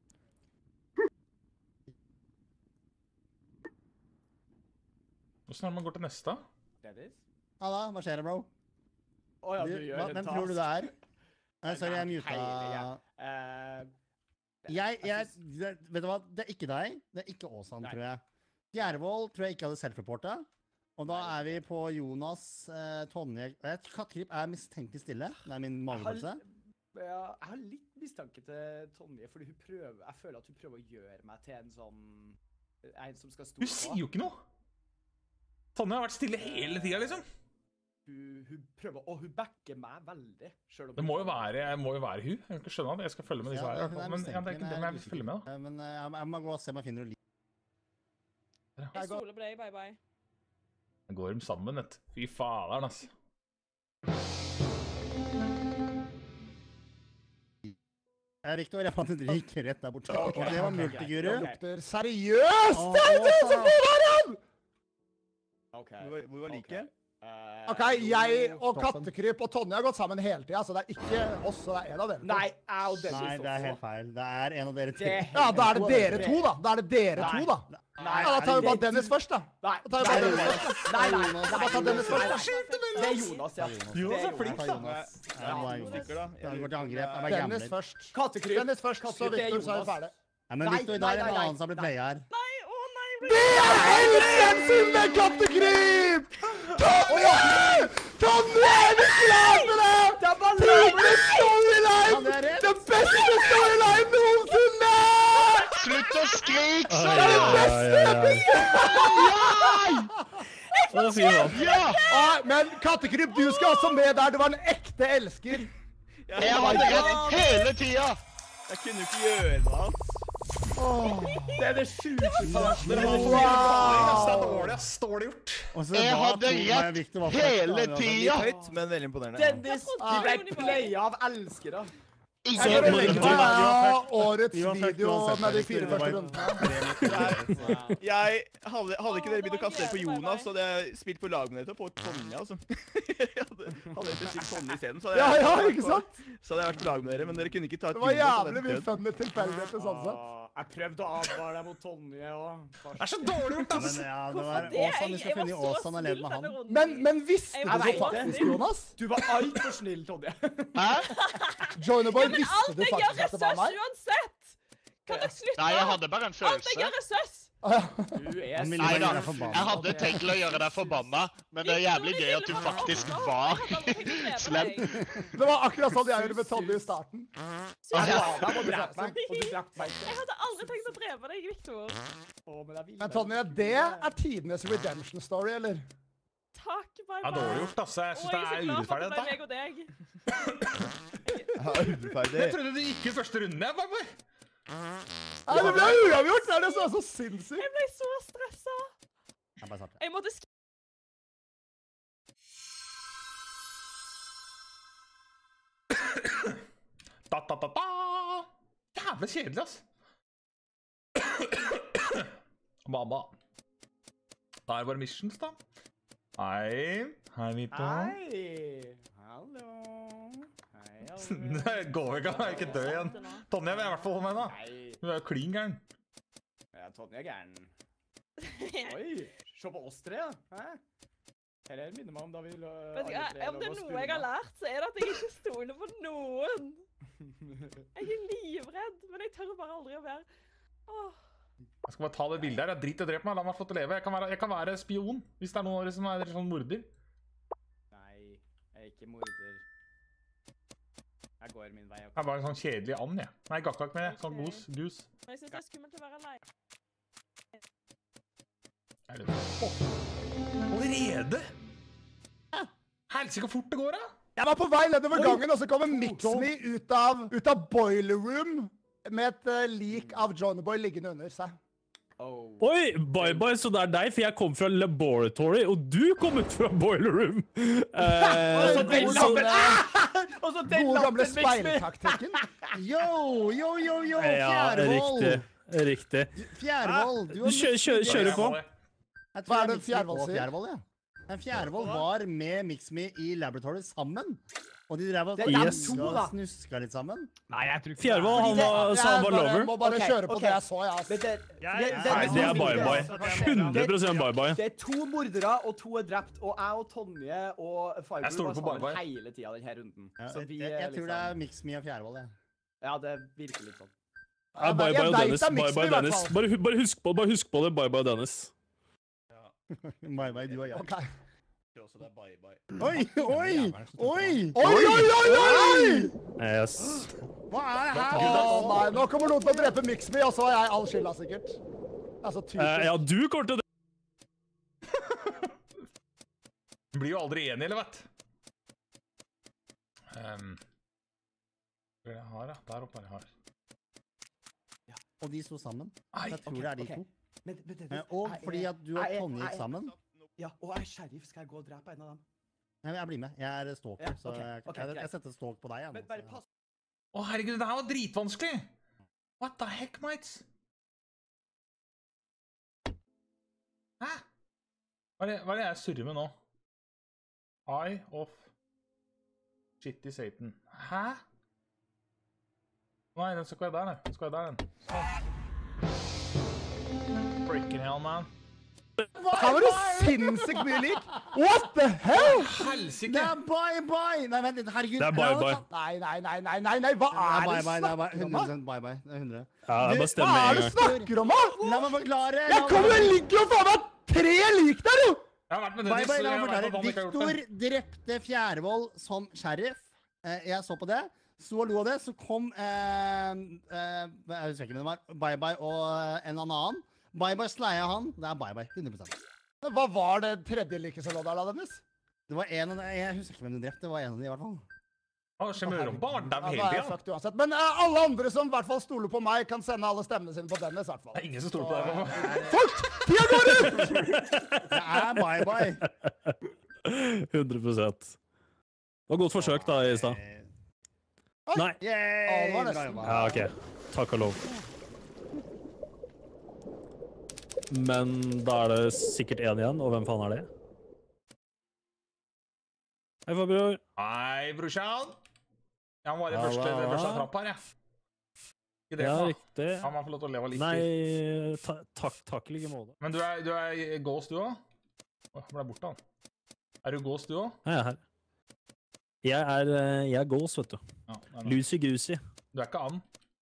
Hvordan er det man går til neste? Halla, hva skjer det, bro? Hvem tror du det er? Sorry, jeg muta... Vet du hva? Det er ikke deg. Det er ikke Åsan, tror jeg. Fjærvold tror jeg ikke hadde self-reportet. Og da er vi på Jonas, Tonje... Kattegrip er mistenkelig stille. Det er min magefølelse. Jeg har litt mistanke til Tonje, fordi jeg føler at hun prøver å gjøre meg til en sånn... En som skal stå på. Hun sier jo ikke noe! Tonje har vært stille hele tiden, liksom. Hun prøver, og hun backer meg veldig. Det må jo være hun. Jeg kan ikke skjønne at jeg skal følge med disse her. Men det er ikke dem jeg vil følge med, da. Men jeg må gå og se om jeg finner noe liv. Jeg stoler på deg, Bye-Bye. Jeg går dem sammen, vet du. Fy faderen, altså. Victor, jeg fant et rik rett der borte. Og det var multiguru. Det lukter seriøst! Det er det som får den! Hvor var like? Ok, jeg og Kattekryp og Tonje har gått sammen hele tiden, så det er ikke oss, så det er en av dere to. Nei, jeg og Dennis også. Nei, det er helt feil. Det er en av dere to. Ja, da er det dere to, da. Da er det dere to, da. Ja, da tar vi bare Dennis først, da. Nei, da tar vi bare Dennis først. Nei, da bare tar Dennis først. Det er Jonas, ja. Jonas er flink, da. Jeg går til angrep. Dennis først. Kattekryp. Dennis først, så Victor, så er vi ferdig. Nei, men Victor, da er det en annen som har blitt playa her. Nei, å nei. Det er helt sinnssykt med kattekryp! Tonje er det klart med det! Tidenes storyline! Den beste storyline noensinne! Slutt å skrike, Det er det beste episoden! Ja! Men kattekryp, du skal også med der. Du var en ekte elsker. Jeg hadde rett hele tida! Jeg kunne jo ikke gjøre noe annet. Det er det sjukeste. Dårlig gjort. Jeg hadde rett hele tida! Høyt, men veldig imponerende. Dennis, du ble playa av elskere. Jeg vil legge til årets video med de 4 første rundene. Jeg hadde ikke dere begynt å kaste dere på Jonas, så hadde jeg spilt på lag med dere på Tonje, altså. Hadde jeg spilt Tonje i stedet, så hadde jeg ikke sant? Så hadde jeg vært på lag med dere, men dere kunne ikke ta et Det var jævlig mye funny tilfeldigheter sånn sett. Jeg prøvde å advare deg mot Tonje og... Det er så dårlig gjort, ass! Men ja, det var Åsan, vi skal finne Åsan og leve med han. Men visste du så faktisk, Jonas? Du var alt for snill, Tonje. Hæ? Joinerboy, visste du faktisk at det var meg? Uansett! Kan dere slutte? Nei, jeg hadde bare en følelse. Alt jeg gjør er søss! Nei da, jeg hadde tenkt å gjøre deg forbanna, men det er jævlig gøy at du faktisk var slem. Det var akkurat sånn jeg gjorde med Tonje i starten. Jeg hadde aldri tenkt å drepe deg, Victor. Men Tonje, det er tidenes redemption story, eller? Takk, bye bye. Det er dårlig gjort, ass. Jeg synes det er urettferdig, dette. Jeg og deg. Urettferdig. Jeg trodde du gikk i første runden, jeg, bare. Nei, det ble uavgjort! Det er det som er så sinnssykt. Jeg ble så stresset. Jeg måtte Jævlig kjedelig, ass. Mamma. Da er det bare missions, da. Hei. Hei, Vito. Hei. Hallo. Det går ikke, jeg er ikke død igjen. Tonje vil jeg i hvert fall holde med, da. Du er jo klin gæren. Ja, Tonje er gæren. Oi, se på oss tre, hæ? Her minner meg om da vi... Vet du hva, om det er noe jeg har lært, så er det at jeg ikke stoler på noen. Jeg er livredd, men jeg tør bare aldri å være... Jeg skal bare ta det bildet her. Jeg driter og dreper meg. La meg få til å leve. Jeg kan være spion, hvis det er noen som er sånn morder. Nei, jeg er ikke morder. Jeg går min vei. Jeg er bare en sånn kjedelig and, jeg. Nei, gakkak med sånn gus. Men jeg synes det er skummelt å være alene. Er det allerede? Helsike fort det går, da! Jeg var på vei nedover gangen, og så kommer Mixme ut av boiler room med et lik av Joinerboy liggende under seg. Oi, bye-bye, så det er deg, for jeg kom fra laboratory, og du kom ut fra boiler room. God gamle speiltaktikken. Yo, Ja, riktig. Fjærvoll, du kjører på. Hva er det Fjærvoll sier? Fjærvoll, ja. Fjærvoll var med Mixme i laboratory sammen. Og de drev og snuska litt sammen. Nei, jeg tror ikke Fjærvoll, han var lover. Jeg må bare kjøre på det jeg så, ja. Nei, det er bye-bye. 100% bye-bye. Det er 2 mordere, og 2 er drept, og jeg og Tonje og Fireball var sammen hele tiden denne runden. Jeg tror det er Mixme og Fjærvoll, ja. Ja, det virker litt sånn. Bye-bye Dennis. Bare husk på det. Bye-bye Dennis. Bye-bye, du og jeg. Ok. Også det er bye-bye. Oi! Yes. Hva er det her? Nei, nå kommer noen til å drepe Mixme, og så har jeg all skylda, sikkert. Altså, ja, du kommer til å drepe. Du blir jo aldri enig, eller vet? Hva er det jeg har, da? Der oppe er jeg har. Og de sto sammen. Jeg tror det er de to. Og fordi at du og Tonje gikk sammen. Ja, og jeg er sheriff. Skal jeg gå og drepe en av dem? Nei, jeg blir med. Jeg er stalker, så jeg setter stalk på deg. Men bare pass. Å, herregud, det her var dritvanskelig! What the heck, mates? Hæ? Hva er det jeg surrer med nå? Eye of Shitty Satan. Hæ? Nei, den skal ikke være der, den. Den skal være der, den. Sånn. Freaking hell, man. Her var det sinnssykt mye lik. What the hell? Helsike. Det er bye-bye. Nei, vent litt, herregud. Det er bye-bye. Nei, hva er det du snakker om? 100% bye-bye. Det er 100. Ja, det bare stemmer Hva er det en du gang. snakker om, da? La meg forklare. Jeg kommer og ligger og faen meg 3 lik der, jo! Jeg har vært med Dennis. Bye-bye, la meg forklare. Victor drepte Fjærvoll som sheriff. Jeg så på det. Så lo av det, så kom jeg husker ikke hvem det var, Bye-bye og en annen. Bye-bye sleia han. Det er bye-bye, 100%. Hva var det tredje like som lå der da, Dennis? Det var en av de, jeg husker ikke hvem du drepte, det var en av de i hvert fall. Skjer med rumpa, var den der hele Ja, tiden. uansett. Men alle andre som i hvert fall stoler på meg, kan sende alle stemmene sine på Dennis, i hvert fall. Det er ingen som stoler på deg. Folk! Tida går ut! Det er bye-bye. 100%. Det var godt forsøk da i stad. Nei. Ja, ok. Takk og lov. Men da er det sikkert en igjen, og hvem faen er det? Hei, farbror. Hei, brorsan. Jeg må være første trapp her, jeg. Ikke det, Ja, riktig. Han må få lov til å leve litt. Nei, takk i like måte. Men du er gås, du også? Åh, ble borte han. Er du gås, du også? Nei, jeg er her. Jeg er gås, vet du. Ja, Lucy-Gusi. Du er ikke and.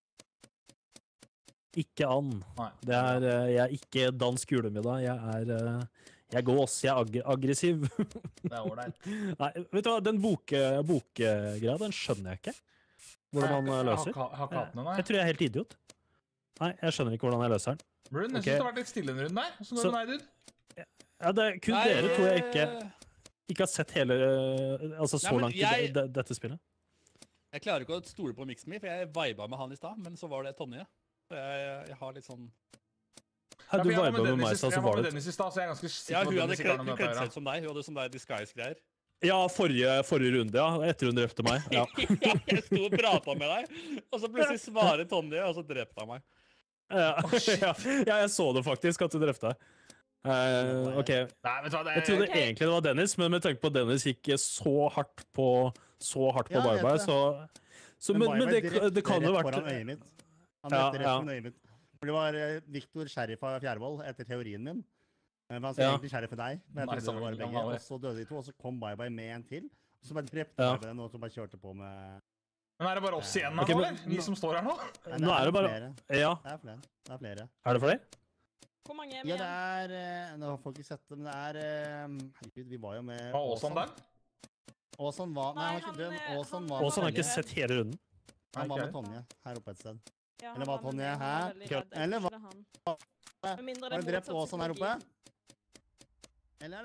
Ikke and. Nei. Jeg er ikke dansk julemiddag. Jeg er gås. Jeg er aggressiv. Det er ålreit. Nei, vet du hva? Den bokgreia, den skjønner jeg ikke. Hvordan man løser. Har ikke hatt den, nei. Jeg tror jeg er helt idiot. Nei, jeg skjønner ikke hvordan jeg løser den. Brun, jeg synes det har vært litt stille en runde der. Hvordan går det med deg, dude? Ja, det er kun dere tror jeg ikke har sett hele, altså så langt i dette spillet. Jeg klarer ikke å stole på mixen min, for jeg viba med han i stad, men så var det Tonje. Jeg har litt sånn... Hei, du viba med meg i stad, så var det... Jeg var med Dennis i stad, så jeg er ganske sikker på at Dennis ikke har noe med hun kledde seg ut som deg. Hun hadde sånn der disguise-greier. Ja, forrige runde, ja. Etter hun drepte meg. Ja. Jeg sto og pratet med deg, og så plutselig svaret Tonje, og så drepte han meg. Ja, jeg så det faktisk, at du drepte deg. Ok, jeg trodde egentlig det var Dennis, men med tanke på at Dennis gikk så hardt på Bye-Bye, men det kan jo vært... Han drepte rett foran øyet mitt. For det var Victor, sheriff av Fjærvoll, etter teorien min. Han var egentlig sheriff for deg, men jeg trodde det var begge. Og så døde de to, og så kom Bye-Bye med en til. Og så bare drepte Bye-Bye den, og så bare kjørte på med... Men er det bare oss igjen nå, eller? Vi som står her nå? Nå er det bare... Ja. Det er flere. Er det flere? Hvor mange er vi igjen? igjen? Ja, det er... Nå har folk ikke sett det, men det er... Herregud, vi var jo med... Var Åsan der? Åsan var... Nei, han var ikke død. Åsan har ikke sett hele runden. Han var med Tonje, her oppe et sted. Eller var Tonje her? Eller var det drept Åsan her oppe? Eller?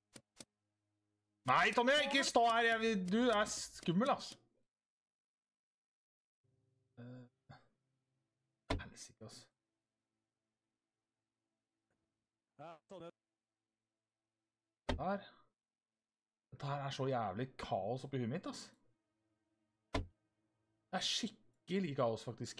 Nei, Tonje, ikke stå her. Du er skummel, ass. Helsike, ass. Der. Dette her er så jævlig kaos oppi huet mitt, ass. Det er skikkelig kaos, faktisk.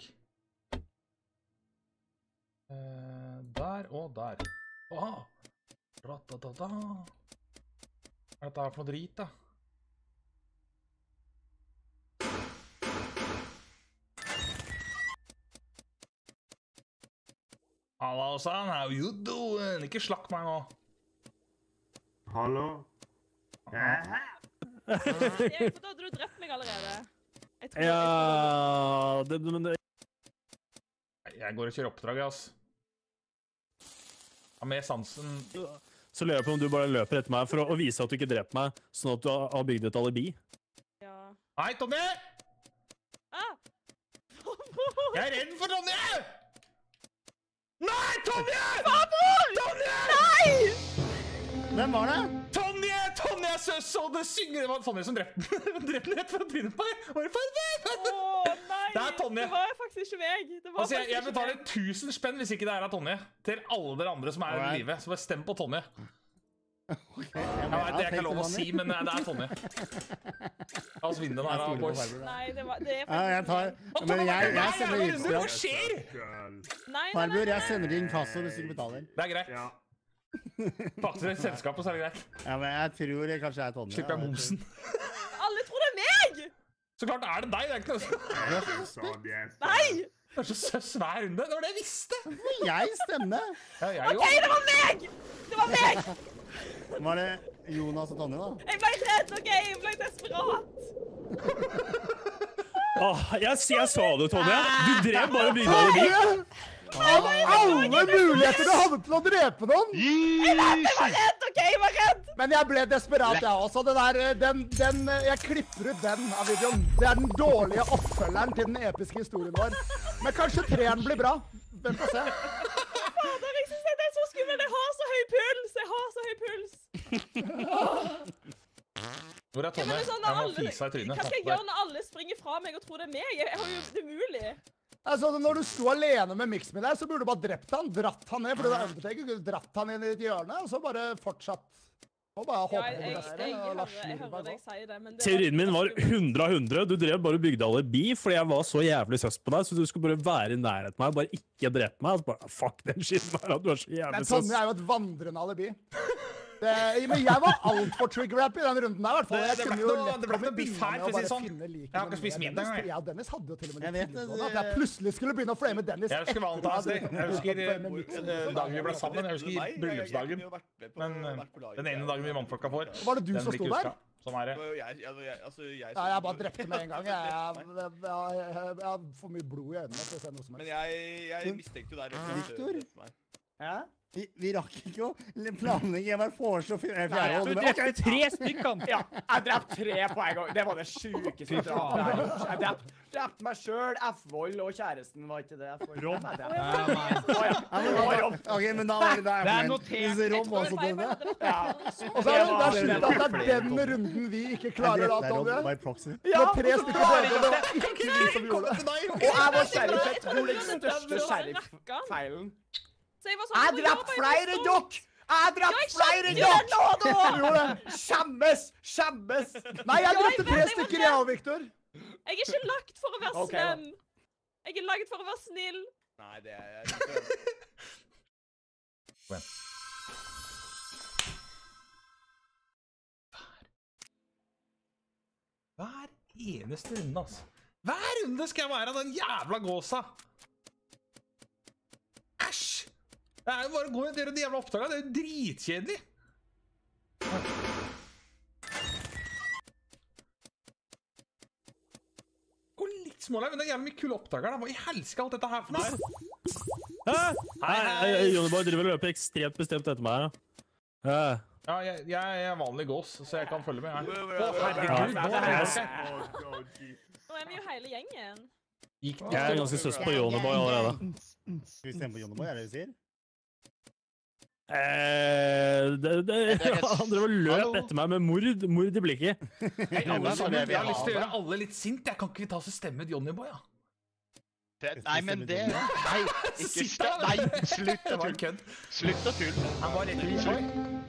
Der og der. Åh! Ratatata. Hva er dette her for noe drit, da? Hallo, Åsan, how you doing? Ikke slakk meg nå. Hallo? Da hadde du drept meg allerede. Ja... Jeg går og kjører oppdrag, ass. Ja, med sansen. Så lurer jeg på om du bare løper etter meg for å vise at du ikke dreper meg, sånn at du har bygd et alibi. Ja. Hei, Tonje! Jeg er redd for Tonje! Nei, Tonje! Tonje! Nei! Hvem var det? Tonje! Tonje er søs, og det synger. Det var Tonje som drepte den. Drepte den rett for trynet på meg. Var det ferdig? Åh, nei! Det er Tonje. Det var faktisk ikke meg. Altså, jeg betaler 1000 spenn hvis ikke det er Tonje. Til alle dere andre som er i live. Så bare stem på Tonje. Jeg vet det er ikke lov å si, men det er Tonje. La oss vinne den her, boys. Nei, det er faktisk jeg tar... Men jeg sender inn... Hva skjer? Farbror, jeg sender inn kasse hvis du ikke betaler. Det er greit. Faktisk et selskap, og så er det greit. Ja, men jeg tror det kanskje er Tonje. Slipper jeg momsen. Alle tror det er meg! Så klart er det deg, det er ikke noe. Nei! Det er så søs hver runde. Det var det jeg visste. Jeg stemmer. Ok, det var meg! Det var meg! Var det Jonas og Tonje, da? Jeg ble redd, OK? Jeg ble desperat. Jeg så det, Tonje. Du drev bare bygde alibi. Alle muligheter du hadde til å drepe noen! Jeg var redd, OK? Jeg var redd! Men jeg ble desperat, jeg også. Jeg klipper ut den av videoen. Det er den dårlige oppfølgeren til den episke historien vår. Men kanskje 3'eren blir bra. Vent og se. Fader, jeg synes det er så skummelt. Jeg har så høy puls. Hvor er Tonje? Jeg må fise i trynet. Hva skal jeg gjøre når alle springer fra meg og tror det er meg? Jeg har jo det umulig. Altså, når du sto alene med Mixed med deg, så burde du bare drept han, dratt han ned, for det er Undertaker, du dratt han inn i et hjørne, og så bare fortsatt. Og bare håpe på det beste, og la styret bare gå. Teorien min var 100 av 100. Du drev bare og bygde alibi, fordi jeg var så jævlig søs på deg, så du skulle bare være i nærheten av meg, bare ikke drepe meg. Bare, fuck den skitten her, du er så jævlig søs. Men Tonje er jo et vandrende alibi. Men jeg var alt for trigger-rap i den runden der, i hvert fall. Det ble ikke noe biff her, for å si det sånn. Jeg har ikke spist middag engang. Ja, Dennis hadde jo til og med litt at jeg plutselig skulle begynne å flame Dennis. Jeg husker Valentinsdag. Jeg husker dagen vi ble sammen. Jeg husker bryllupsdagen. Men den ene dagen vi mannfolka får. Var det du som sto der? Sånn er det. Ja, jeg bare drepte med en gang. Jeg har for mye blod i øynene til å se noe som helst. Men jeg mistenkte jo der. Victor? Ja? Vi rakk ikke å planlegge. Jeg bare foreslo fjerde hold. Du drepte 3 stykker. Ja, jeg drepte 3 på en gang. Det var det sjukeste jeg drepte meg selv, F-vold og kjæresten, var ikke det? Rob. Ok, men da var det der. Det er notert. Rob også til det. Ja. Og så er det slutt at det er den runden vi ikke klarer da, Tonje. By proxy. Ja, 3 stykker døde, og det var ikke vi som gjorde det. Og jeg var sheriff, jeg gjorde den største sheriff-feilen. Jeg drepte flere enn dere! Jeg drepte flere enn dere! Skjemmes! Nei, jeg drepte 3 stykker, jeg og Victor. Jeg er ikke lagt for å være slem. Jeg er laget for å være snill. Nei, det er jeg Hver eneste runde, altså. Hver runde skal jeg være den jævla gåsa. Æsj! Det er jo bare å gå og gjøre de jævla oppdagene. Det er jo dritkjedelig. Gå litt smålig, men det er jævlig mye kule oppdager. Hva i helsike alt dette her for noe? Hei, Johnnyboy driver og løper ekstremt bestemt etter meg. Ja, jeg er vanlig gås, så jeg kan følge med her. Herregud, nå er vi jo hele gjengen. Jeg er ganske søs på Johnnyboy allerede. Skal vi stemme på Johnnyboy, er det det du sier? Han drev og løp etter meg med mord i blikket. Jeg har lyst til å gjøre alle litt sint. Jeg kan ikke ta oss og stemme Johnnyboy, ja. Nei, men det... Nei, ikke nei, slutt å tull. Slutt å tull. Han var rett i Johnnyboy.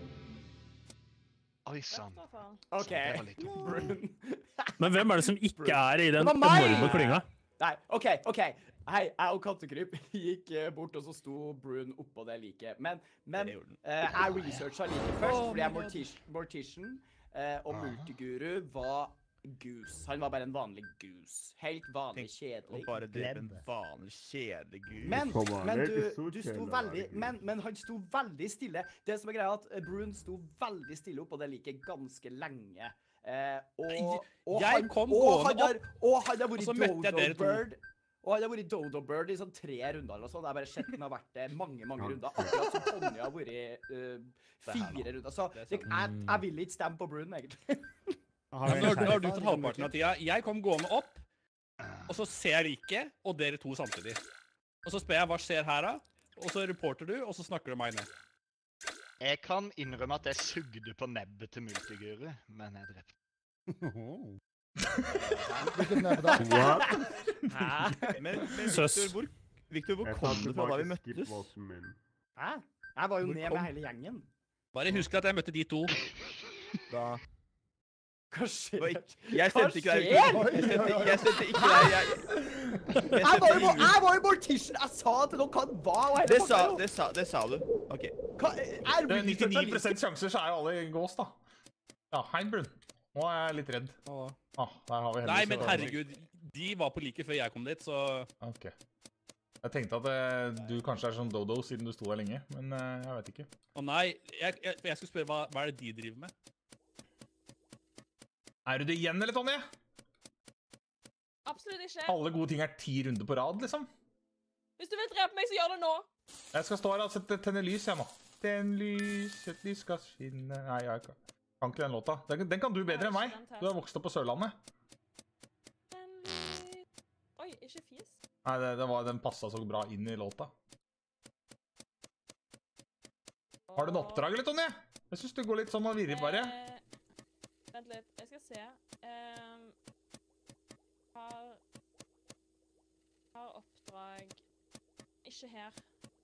Oi, sann. Ok. Men hvem er det som ikke er i den enorme klynga? Nei, ok. Hei, jeg og Kattekryp gikk bort, og så sto Brun oppå det like. Men jeg researchet like først, fordi jeg er mortician, og Multiguru var Goose. Han var bare en vanlig Goose. Helt vanlig, kjedelig. Og bare drev en vanlig, kjedelig Goose. Men du sto veldig... Men han sto veldig stille. Det som er greia at Brun sto veldig stille oppå det like ganske lenge. Jeg kom gående opp, og han har vært og så møtte jeg dere to. Og han har vært Dodo Bird i sånn 3 runder eller sånn. Jeg har bare sett den har vært mange runder. Akkurat som Tonje har vært 4 runder. Så jeg vil ikke stemme på Brun, egentlig. Nå har du fått halvparten av tida. Jeg kom gående opp, og så ser jeg riket, og dere to samtidig. Og så spør jeg, hva skjer her da? Og så reporter du, og så snakker du meg ned. Jeg kan innrømme at jeg sugde på nebbet til Multiguru, men jeg drepte. Hvilket nebb da? What? Men Victor, hvor kom du fra da vi møttes? Hæ? Jeg var jo ned med hele gjengen. Bare husk at jeg møtte de to. Da... Hva skjer? Jeg stemte ikke deg. Jeg stemte ikke deg. Jeg var jo mortician. Jeg sa at dere kan hva. Det sa du. Ok. Det er 99% sjanser, så er jo alle gås, da. Ja, hei, Brun. Nå er jeg litt redd. Der har vi Nei, men herregud, de var på like før jeg kom dit, så... Ok. Jeg tenkte at du kanskje sånn dodo siden du sto der lenge, men jeg vet ikke. Nei, jeg skulle spørre hva det de driver med? Du det igjen, eller Tonje? Absolutt ikke. Alle gode ting 10 runder på rad, liksom. Hvis du vil drepe meg, så gjør det nå. Jeg skal stå her og tenne lys, jeg nå. Tenn lys, et lys skal skinne. Nei, jeg kan ikke den låta. Den kan du bedre enn meg. Du har vokst opp på Sørlandet. Oi, ikke fjes. Nei, den passet så bra inn I låta. Har du en oppdrag, eller, Tonje? Jeg synes du går litt sånn og virrer bare. Vent litt, jeg skal se. Har oppdrag... Ikke her.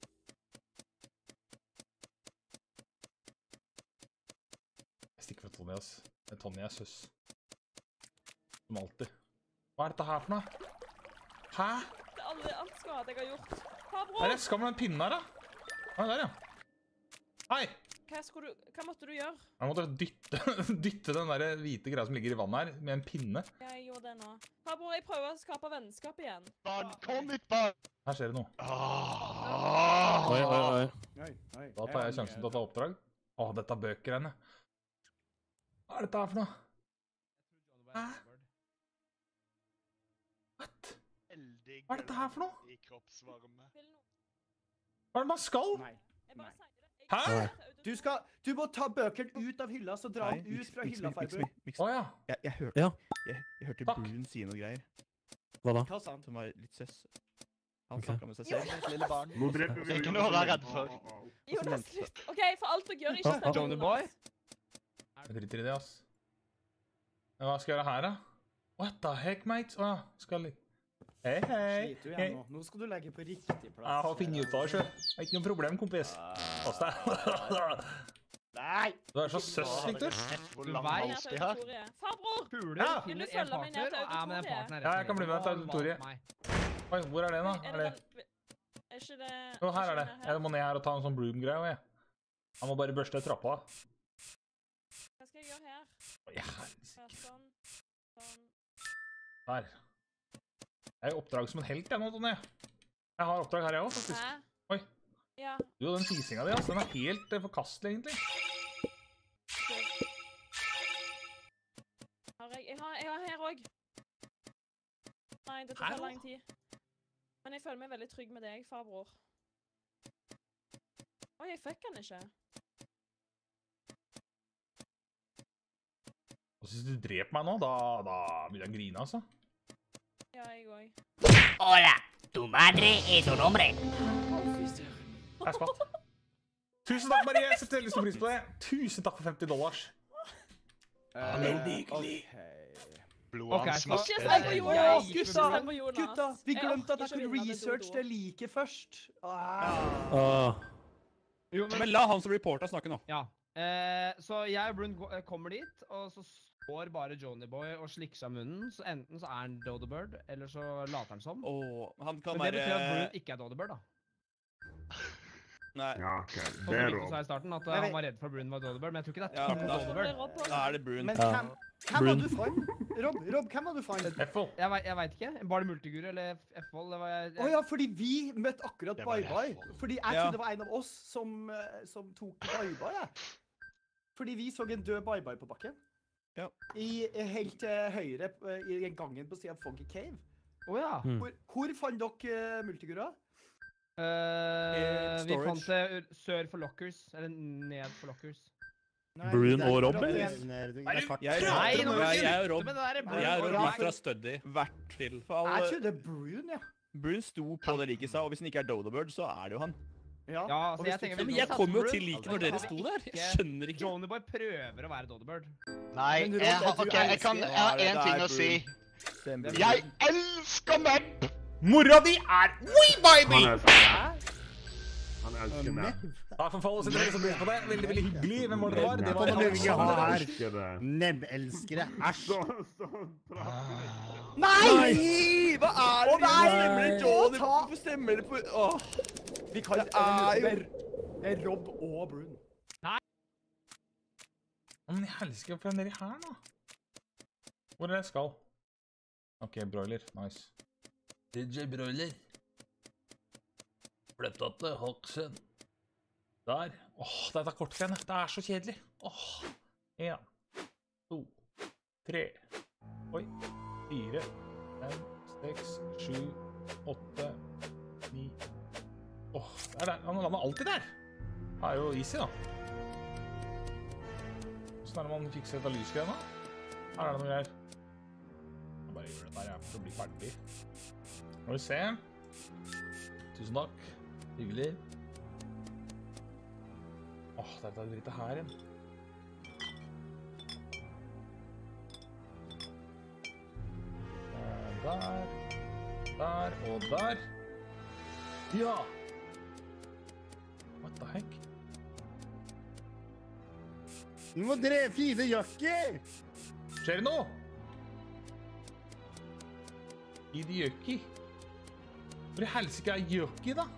Jeg stikker fra Tonje, ass. Tonje søs. Som alltid. Hva dette her for noe? Hæ? Det alt skade jeg har gjort. Fabro! Hva det? Skal man ha en pinne her, da? Der, ja. Hei! Hva måtte du gjøre? Jeg måtte dytte den der hvite greia som ligger I vannet her, med en pinne. Jeg gjorde det nå. Fabro, jeg prøver å skape vennskap igjen. Barn, kom hit, barn! Her skjer det noe. Oi. Da tar jeg sjansen til å ta oppdrag. Dette bøkgreiene. Hva dette her for noe? Hæ? What? Hva dette her for noe? Hva det man skal? Nei. Hæ? Du må ta bøkeren ut av hylla, så dra den ut fra hylla, Farbror. Ja. Jeg hørte Brun si noe greier. Hva da? Hva sa han? Som var litt søss. Han snakket med seg selv. Lille barn. Nå dreper vi Ikke noe å være redd for. Jonas, slutt. Ok, for alt dere gjør, ikke stemmer. Johnny Boy? Jeg driter I det, ass. Hva skal jeg gjøre her, da? What the heck, mate? Skal litt... Hei. Sliter du igjen nå? Nå skal du legge på riktig plass. Jeg har finnet ut av det, selv. Det ikke noe problem, kompis. Pass deg. Nei! Du så søss, Victor. Hvor lang hals de har. Farbror! Puler finner en partner, og med den partner Ja, jeg kan bli med til auditoriet. Oi, hvor det da? Er ikke det... Jo, her det. Jeg må ned her og ta en sånn broom-greie, jeg. Han må bare børste trappa. Hva skal jeg gjøre her? Ja, helsike. Sånn. Der. Jeg har oppdrag som en helt, jeg nå, Tonje. Jeg har oppdrag her, jeg også, faktisk. Hæ? Oi. Ja. Jo, den fisinga di, altså, den helt forkastelig, egentlig. Jeg har her også. Nei, dette tar lang tid. Men jeg føler meg veldig trygg med deg, farbror. Oi, jeg fikk han ikke. Og hvis du dreper meg nå, da vil jeg grine, altså. Ja, jeg også. Hola, tu madre y tu nombre. Jeg skvatt. Tusen takk, Marie. Jeg setter veldig stor pris på det. Tusen takk for $50. Blodet hans smaker. Ikke stem på Jonas! Gutta, vi glemte at jeg kunne research det like først. Men la han som reporter snakke nå. Ja. Så jeg og Brun kommer dit, og så står bare Johnny Boy og slikker seg munnen. Så enten så han Dodebird, eller så later han som. Han kan men det betyr at Brun ikke Dodebird, da. Nei. Ja, ok. Som Victor sa I starten, at han var redd for Brun var Dodebird, men jeg tror ikke det Dodebird. Da det Brun. Men hvem var du for? Rob, hvem var du for? F-Fold. Jeg vet ikke. Var det Multiguru eller F-Fold? Ja, fordi vi møtte akkurat Bye-Bye. Fordi jeg trodde det var en av oss som tok Bye-Bye, jeg. Fordi vi så en død Bye-Bye på bakken. Ja. Helt til høyre I gangen på siden av Foggy Cave. Ja. Hvor fant dere Multigura? Vi fant det sør for Lockers, eller ned for Lockers. Brun og Rob? Jeg og Rob gikk fra Studdy til... Jeg trodde Brun, ja. Brun sto på det like I stad, og hvis han ikke Dodebird, så det jo han. Ja, altså jeg tenker... Men jeg kom jo til like når dere sto der. Jeg skjønner ikke. Johnny Boy prøver å være Dodebird. Nei, jeg har en ting å si. Jeg elsker Meb! Mora di Wee Baby! Han elsker Meb. Takk for follow, setter veldig så pris på det. Veldig, veldig hyggelig. Hvem var det var? Det var Alexander. Nebb-elskere. Æsj. Nei! Hva det? Stemmer det, Johnny? Hvorfor stemmer det på... Vi kan Rob og Brun. Nei. Men jeg elsker å prøve nedi her nå. Hvor det skal? Ok, broiler. Nice. DJ Broiler. Flyttet Hoksen. Der. Dette kortgreiene. Det så kjedelig. 1, 2, 3. Oi. 4, 5, 6, 7, 8, 9. Det der. Han lander alltid der. Det jo easy, da. Hvordan det man fikser dette lysgreiene? Her det noe greier. Jeg bare gjør det der, for å bli ferdig. Må vi se. Tusen takk. Hyggelig. Det drittet her igjen. Der og der. Ja! What the heck? Du må fide Jøkki! Skjer det noe? Fide Jøkki? Hvor i helsike Jøkki, da?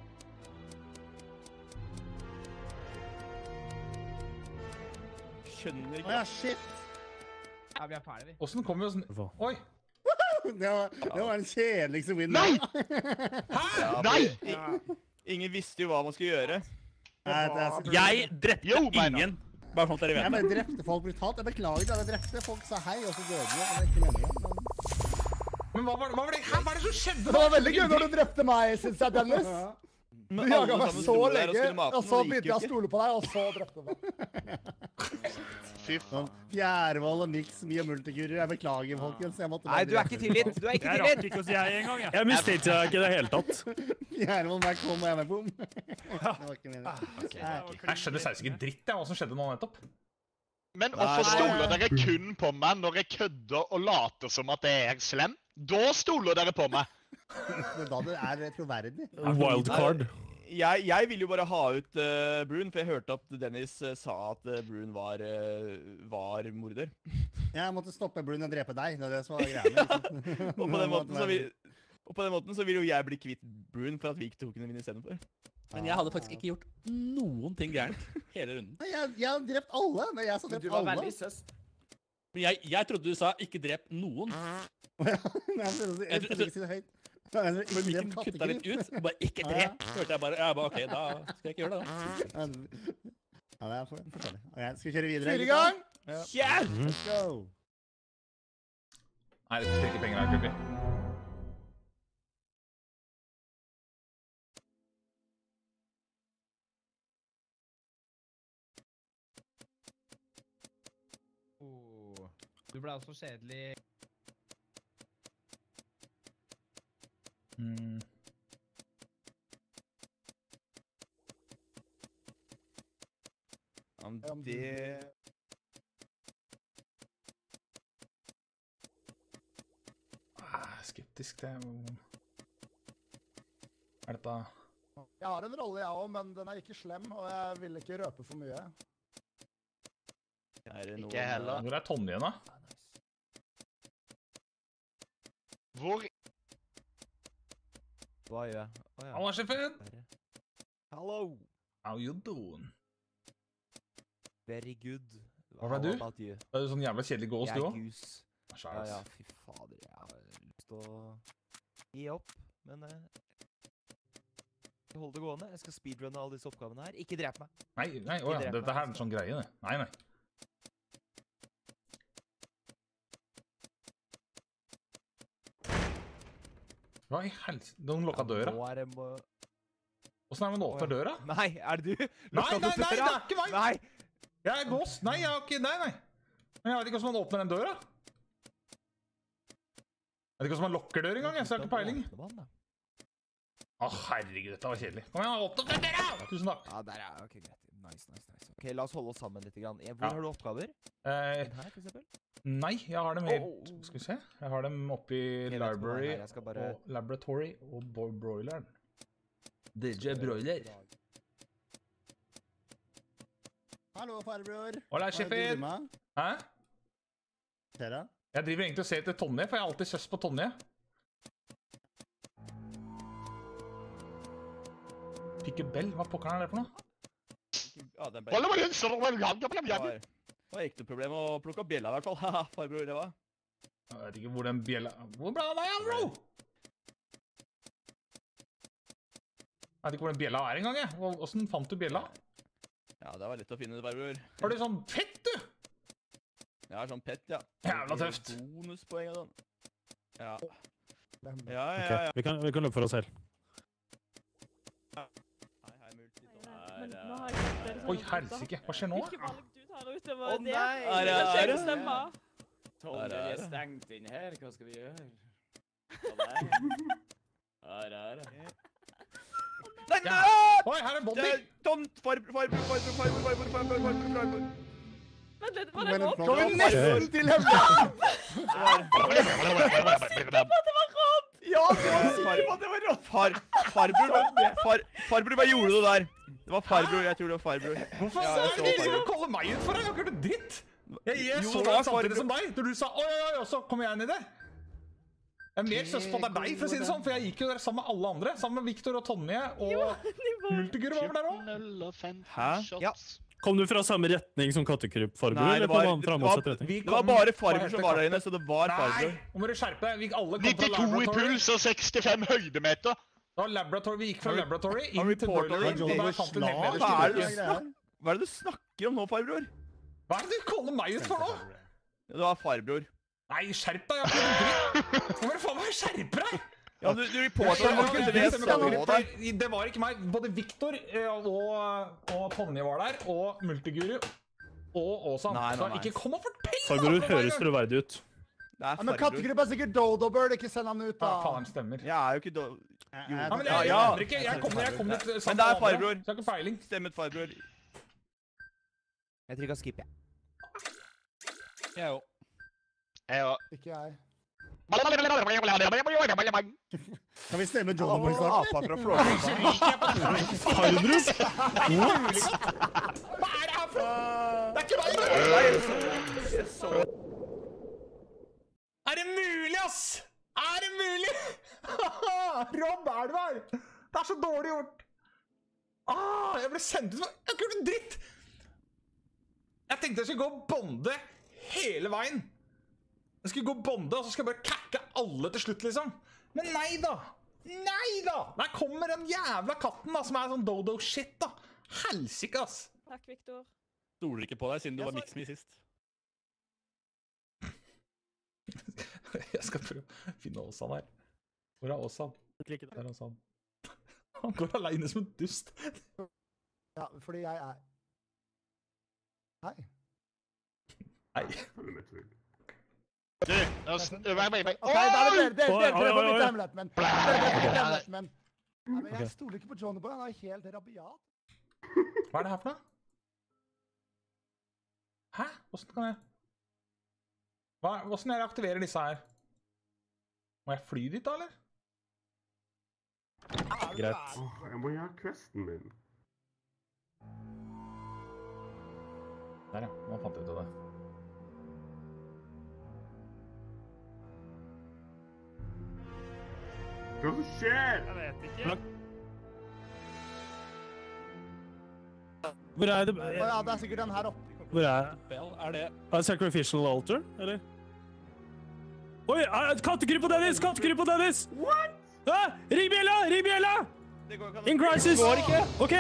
Skjønner ikke. Ja, shit. Ja, vi ferdig, vi. Hvordan kommer vi oss... Oi! Det var den kjedeligste win. Nei! Hæ? Nei! Ingen visste jo hva man skulle gjøre. Jeg drepte ingen. Bare sånn at dere vet. Jeg bare drepte folk brutalt. Jeg beklager at jeg drepte. Folk sa hei, og så døde de. Det ikke meningen. Men hva var det? Hva det som skjedde? Det var veldig gøy når du drepte meg, synes jeg, Dennis. Du jaget meg så lenge, og så begynte jeg å stole på deg, og så drepte du meg. Fy faen. Fjærvoll og Nix, mye multikurer. Jeg beklager, folkens. Nei, du ikke tillit. Du ikke tillit. Jeg rakk ikke å si jeg en gang, jeg. Jeg mistenkte deg ikke i det hele tatt. Fjærvoll, meg kom, og jeg med bom. Det var ikke meningen. Jeg skjønner seriøst ikke dritt, hva som skjedde nå nettopp. Men hvorfor stoler dere kun på meg når jeg kødder og later som at jeg slem? Da stoler dere på meg. Da det troverdig. Wildcard. Jeg vil jo bare ha ut Brun, for jeg hørte at Dennis sa at Brun var morder. Jeg måtte stoppe Brun og drepe deg, det er det som var greia. Og på den måten så vil jo jeg bli kvitt Brun for at vi ikke tok henne inn i stedet for. Men jeg hadde faktisk ikke gjort noen ting gærent hele runden. Jeg har drept alle, men jeg har drept alle. Du var veldig søs. Men jeg trodde du sa ikke drep noen. Jeg trodde ikke si det høyt. Men Mikken kuttet litt ut, bare ikke drep. Hørte jeg bare, ok, da skal jeg ikke gjøre det da. Ja, det forskjellig. Skal vi kjøre videre? 4 i gang! Yes! Let's go! Nei, det stikker penger her, Kupi. Du ble altså kjedelig. Skeptisk, det dette... Jeg har en rolle, jeg også, men den ikke slem, og jeg vil ikke røpe for mye. Ikke heller. Hvor Tonje igjen, da? Hvor? Hva gjør jeg? Hallo, sjefen! Hello! How you doing? Very good. Hva du? Det jo sånn jævla kjedelig gås, du også? Jeg gus. Ja, fy fader. Jeg har lyst til å gi opp, men jeg holder det gående. Jeg skal speedrunne alle disse oppgavene her. Ikke drep meg. Nei, dette her sånn greie, det. Nei. Hva i helse? De lukket døra. Hvordan man åpner døra? Nei, det du? Nei, det ikke meg! Nei! Jeg gås. Nei, jeg har ikke... Nei. Men jeg vet ikke hvordan man åpner den døra. Jeg vet ikke hvordan man lukker døra engang, så jeg har ikke peiling. Herregud, dette var kjedelig. Kom igjen, åpne den døra! Tusen takk. Ja, der ok, greit. Nice. Ok, la oss holde oss sammen litt. Hvor har du oppgaver? Her, for eksempel? Nei, jeg har dem helt... Skal vi se? Jeg har dem oppe i library og laboratory og broileren. DJ Broiler. Hallo, farbror. Hola, sjefen. Hæ? Ser du? Jeg driver egentlig og ser etter Tonje, for jeg har alltid søs på Tonje. Pikkebell, hva pokkeren det for noe? Ja, den bell. Det var ikke noe problem å plukke opp bjella i hvert fall. Haha, farbror, det var. Jeg vet ikke hvor den bjella... Hvor ble den av, bro? vet ikke hvor den bjella en gang, jeg. Hvordan fant du bjella? Ja, det var lett å finne det, Farbror. Har du sånn pett, du? Ja, sånn pett, ja. Jævla tøft. Bonuspoeng og sånn. Ja. Ok, vi kan løpe for oss selv. Oi, helsike. Hva skjer nå? Hvilke valg du tar ut, det var det. nei! Det kan ikke jeg bestemme. Tom, vi er stengt inn her. Hva skal vi gjøre? Her er det. Nei, nei! Oi, her er Bobby! Tom, Farbror. Vent litt, var det Rob? Kom nesten til hemmeligheten! Det var Rob! Ja, du var sikker på at det var Rob! Farbror, hva gjorde du der? Det var Farbror, jeg tror det var Farbror. Hvorfor sa du det? Du kaller meg ut for det? Jeg har ikke hørt dritt! Jeg så det samtidig som deg, når du sa oi, og så kommer jeg inn i det. Jeg er mer søs på deg, for å si det sånn, for jeg gikk jo der sammen med alle andre. Sammen med Victor og Tonje og Multigur var der også. Hæ? Ja. Kom du fra samme retning som Kattekryp, Farbror? Nei, det var bare Farbror som var der inne, så det var Farbror. Nei, nå må du skjerpe deg. Vi alle kom fra 92 i puls og 65 høydemeter. Vi gikk fra Laboratory inn til Boiler Room, og der fant du nemlig Hva er det du snakker om nå, Farbror? Hva er det du kaller meg ut for nå? Det var Farbror. Nei, skjerp deg, jeg har ikke noe dritt. Nå må du faen meg skjerpe deg! Ja, du reporter det var ikke meg. Både Victor og Tonje var der, og Multiguru og Åsan. Så ikke kom og fortell! Farbror høres troverdig ut. Men Kattekryp er sikkert Dodo-bird, ikke send han ut da. Ja, faen, stemmer. Jeg er jo ikke Dodo. Ja, men jeg aner ikke. Jeg kom litt Men det er Farbror. Så jeg har ikke peiling. Stemmet Farbror. Jeg trykker skip, jeg. Jeg òg. Ikke jeg. Kan vi stemme John Boy snart? Apa fra Florida. Farbror? What? Hva er det her for? Det er ikke meg! Er det mulig, ass? Er det mulig? Rob, er du her? Det er så dårlig gjort. Jeg ble sendt ut. Jeg har ikke gjort en dritt. Jeg tenkte jeg skulle gå og bonde hele veien. Jeg skulle gå og bonde, og så skal jeg bare kacke alle til slutt, liksom. Men nei da. Nei da. Der kommer den jævla katten da, som er sånn dodo-shit da. Helsike, ass. Takk, Victor. Stoler ikke på deg, siden du var mix me sist. Jeg skal prøve å finne Åsan her. Hvor er Åsan? Der er Åsan. Han går alene som en dust. Ja, fordi jeg er... Hei. Hei. Du, vær med meg. Ok, da er det dere får litt hemmelighet, men... Nei, men jeg stoler ikke på Johnny Boy, han er helt rabiat. Hva er det her for noe? Hæ? Hvordan kan jeg... Hvordan jeg aktiverer disse her? Må jeg fly dit da, eller? Greit. Jeg må gjøre questen min. Der ja, nå fant jeg ut av det. Hva skjer? Jeg vet ikke. Hvor er det? Ja, det er sikkert den her oppe. Hvor er det? Sacrificial altar, eller? Oi, kattekryp på Dennis! Kattekryp på Dennis! What? Ring bjella! Ring bjella! In crisis! Det går ikke. Ok.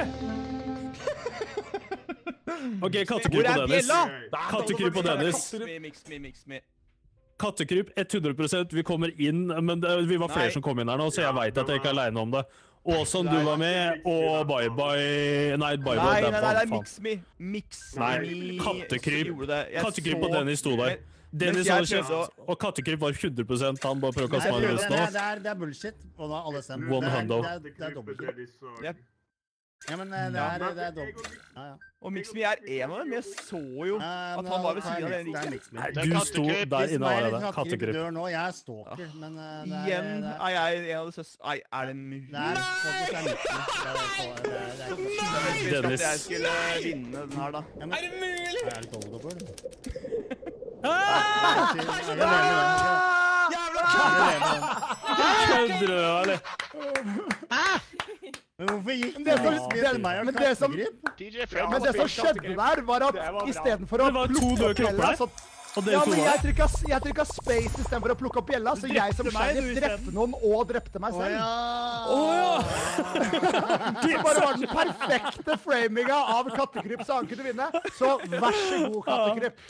Ok, kattekryp på Dennis. Kattekryp på Dennis. Kattekryp 100%. Vi kommer inn, men vi var flere som kom inn her nå, så jeg vet at jeg ikke er alene om det. Åsan, du var med, og bye-bye... Nei, bye-bye. Nei, mix me. Nei, kattekryp på Dennis sto der. Dennis hadde kjeft, og kattekryp var 100%. Han bare prøvde å kaste meg i røsten. Det er bullshit, og da alle stemt. One hundo. Det er dobbelt. Ja, men det er dobbelt. Og Mix Me er en av dem. Jeg så jo at han var ved siden av den. Nei, du sto der inne allerede. Kattekryp. Dør nå, jeg er stalker, men... Igjen er jeg en av de søs... Nei, er det mulig? Nei, faktisk er Mix Me. Dennis. Jeg skulle vinne den her, da. Er det mulig? Er det dobbelt? Jævla kødder du, eller? Men hvorfor gikk det som skjedde der, var at i stedet for å plukke hele, så Ja, men jeg trykket space i stedet for å plukke opp bjella, så jeg som sheriff drepte noen og drepte meg selv. Det bare var den perfekte framinga av Kattekryp, så han kunne vinne. Så vær så god, Kattekryp.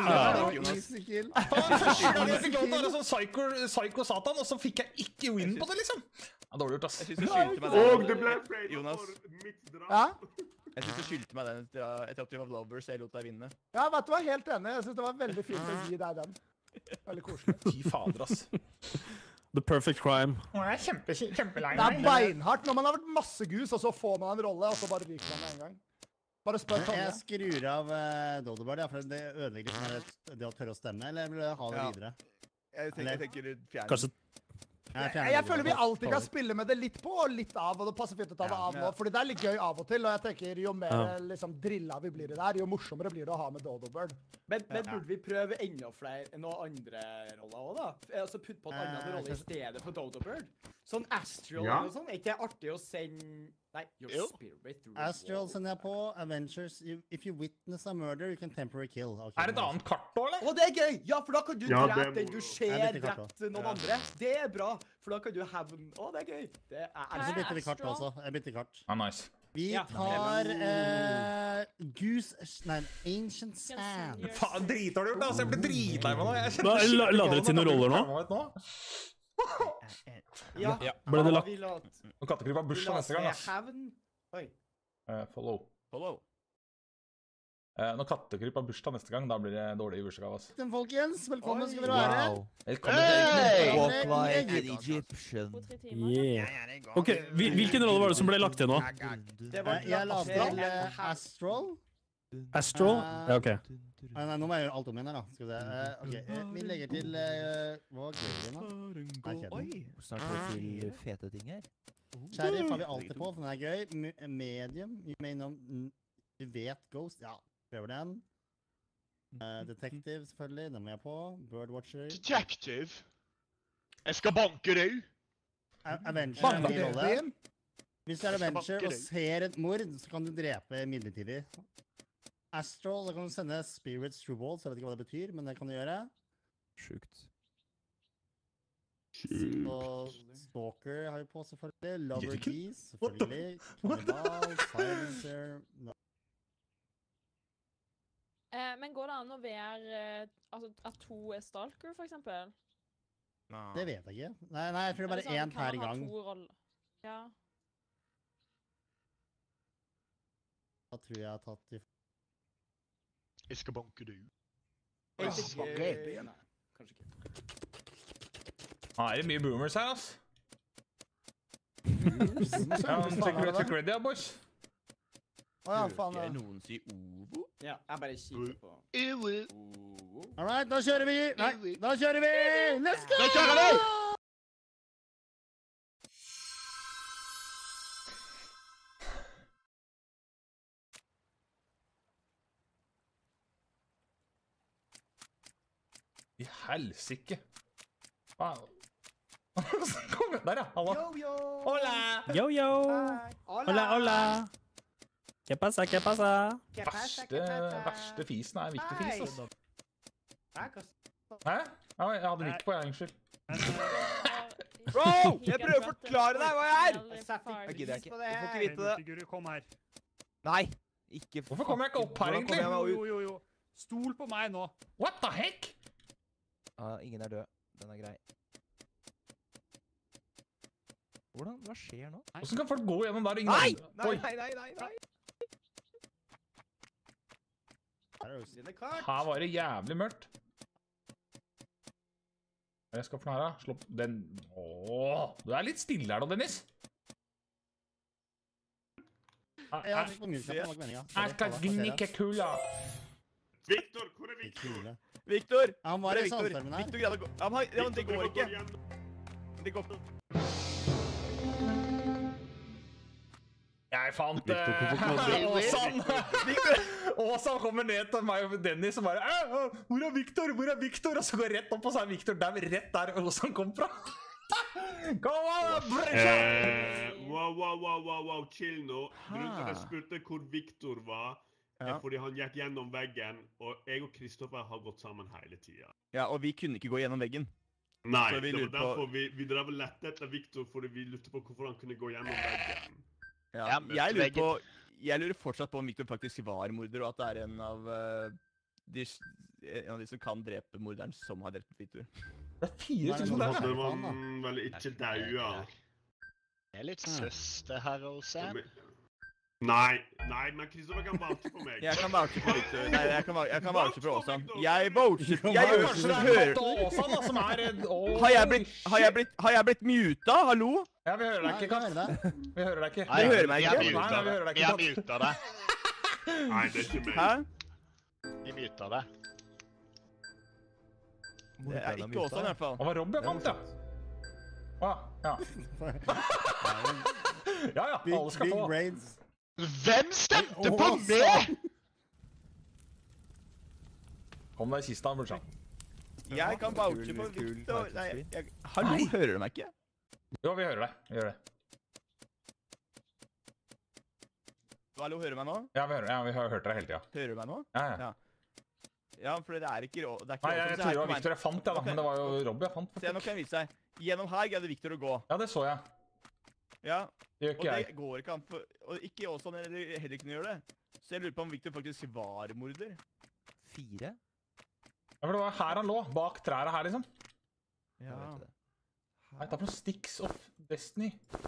Jeg fikk lov til å være sånn psycho-satan, og så fikk jeg ikke win på det, liksom. Ja, dårlig gjort, ass. Og det ble Jonas. Ja? Jeg synes du skyldte meg den etter at du var Lovers, så jeg lot deg vinne. Ja, vet du hva, helt enig. Jeg synes det var veldig fint å gi deg den. Veldig koselig. Fy fader, ass. The perfect crime. Det er kjempelei. Det er beinhardt når man har vært masse gus, og så får man en rolle, og så bare ryker man med en gang. Bare spør Tonje. Jeg skrur av Dodobird, ja, for det ødelegger litt det å tørre å stemme, eller vil du ha det videre? Jeg tenker du fjerner. Kanskje... Jeg føler vi alltid kan spille med det litt på og litt av, og det passer fint å ta det av nå, fordi det er litt gøy av og til, og jeg tenker jo mer liksom drilla vi blir i der, jo morsommere blir det å ha med Dodobird. Men burde vi prøve enda flere noen andre roller også, da? Altså putt på en annen rolle i stedet for Dodobird? Sånn Astral og sånn, er ikke det artig å sende... Nei, your spirit. Astral sender jeg på. Avengers, if you witness a murder, you can temporary kill. Okay, er det et annet kart da, eller? Å, det er gøy! Ja, for da kan du drepe den du ser drept noen andre. Det er bra, for da kan du have... Å, det er gøy. Så bytter vi kart også. Jeg bytter kart. Nice. Vi tar Goose... Nei, Ancient Sand. Faen, dritar du gjort, altså. Jeg ble dritlei meg nå. La dere til noen roller nå? Ja. Ble det lagt? Og Kattekryp har bursdag neste gang, ass. Oi. Follow. Når Kattekryp har bursdag neste gang, da blir det dårlig i bursdag, ass. Folkens, velkommen skal dere være. Velkommen. Walk like an Egyptian. Yeah. Ok, hvilken rolle var det som ble lagt til nå? Jeg la til Astral. Astral? Ja, ok. Nei, nå må jeg gjøre alt om igjen her, da. Skal vi se. Ok, vi legger til... Hva gjør vi nå? Oi, snart går til fete ting her. Sheriff har vi alltid på, for den er gøy. Medium, vi mener om... Vi vet Ghost, ja. Prøver den. Detective, selvfølgelig. Den må jeg på. Birdwatcher. Detective? Jeg skal banke deg. Avenger er min rolle. Hvis du er Avenger og ser et mord, så kan du drepe midlertidig. Astral, da kan du sende Spirits True Balls. Jeg vet ikke hva det betyr, men det kan du gjøre. Sjukt. Og Stalker har vi på, selvfølgelig. Lover Keys, selvfølgelig. Cannibal, Silencer... Men går det an å være at to er Stalker, for eksempel? Det vet jeg ikke. Nei, jeg tror det er bare én per gang. Ja. Da tror jeg har tatt i... Jeg skal banke du. Kanskje ikke. Er det mye boomers her, ass? Check ready, boys. Åja, faen. Hører noen si Ovo? Ja, jeg bare kikker på. Ovo. Alright, da kjører vi! Nei, da kjører vi! Let's go! Da kjører vi! I helsike. Wow. Kom igjen, der ja. Halla. Yo-yo. Hola. Yo-yo. Hola, hola. ¿Qué pasa, qué pasa? Verste fisen er en viktig fis, altså. Hæ? Ja, jeg hadde mikk på, jeg, unnskyld. Bro! Jeg prøver å forklare deg hva jeg er! Jeg gidder ikke. Du får ikke vite det. Kom her. Nei, ikke... Hvorfor kommer jeg ikke opp her, egentlig? Jo. Stol på meg nå. What the heck? Ingen er død. Den er grei. Hva skjer nå? Hvordan kan folk gå gjennom der og ingen... Nei! Her var det jævlig mørkt. Hva er det jeg skal for noe her, da? Slå på den... Åh, du er litt stille her da, Dennis. Akademikekula. Victor, hvor er Victor? Victor! Han var i sandstormen her. Victor, det går ikke. Det går ikke. Jeg fant Åsan kommer ned til meg og Dennis og bare Hvor er Victor? Hvor er Victor? Og så går rett opp og så er Victor der, rett der Åsan kom fra. Kom on, wow, chill nå. Grunnen til at jeg spurte hvor Victor var, er fordi han gikk gjennom veggen, og jeg og Kristoffer har gått sammen hele tiden. Ja, og vi kunne ikke gå gjennom veggen. Nei, det var derfor vi drev og lette etter Victor, fordi vi lurte på hvorfor han kunne gå gjennom veggen. Ja, jeg lurer fortsatt på om Victor faktisk var morder, og at det er en av de som kan drepe morderen som har drept Victor. Det er 4000 der, det var vel ikke daua. Det er litt søster her også. Nei, men Kristoffer kan vouche på meg. Jeg kan vouche på Victor. Nei, jeg kan vouche på Åsan. Jeg voucher. Jeg gjør som du hører. Har jeg blitt muta? Hallo? Ja, vi hører deg ikke, Katt. Vi hører deg ikke. Du hører meg ikke? Vi har muta deg. Nei, det er ikke meg. Hæ? Vi muta deg. Det er ikke Åsan i hvert fall. Det var Rob jeg fant, ja. Ja, alle skal få. Hvem stemte på meg?! Kom deg i kista, brorsan. Jeg kan vouche på Victor. Hallo, hører du meg ikke? Jo, vi hører deg. Vi gjør det. Hallo, hører du meg nå? Ja, vi har hørt deg hele tida. Hører du meg nå? Ja. Ja, for det er ikke Nei, jeg tror det var Victor jeg fant, men det var jo Rob jeg fant. Se, nå kan jeg vise deg. Gjennom her greide Victor å gå. Ja, det så jeg. Ja, og det går ikke an for... Og ikke Åsan heller ikke gjør det. Så jeg lurer på om Victor faktisk var morder. 4? Ja, for det var her han lå, bak trærne her, liksom. Ja. Nei, det er noen Sticks of Destiny.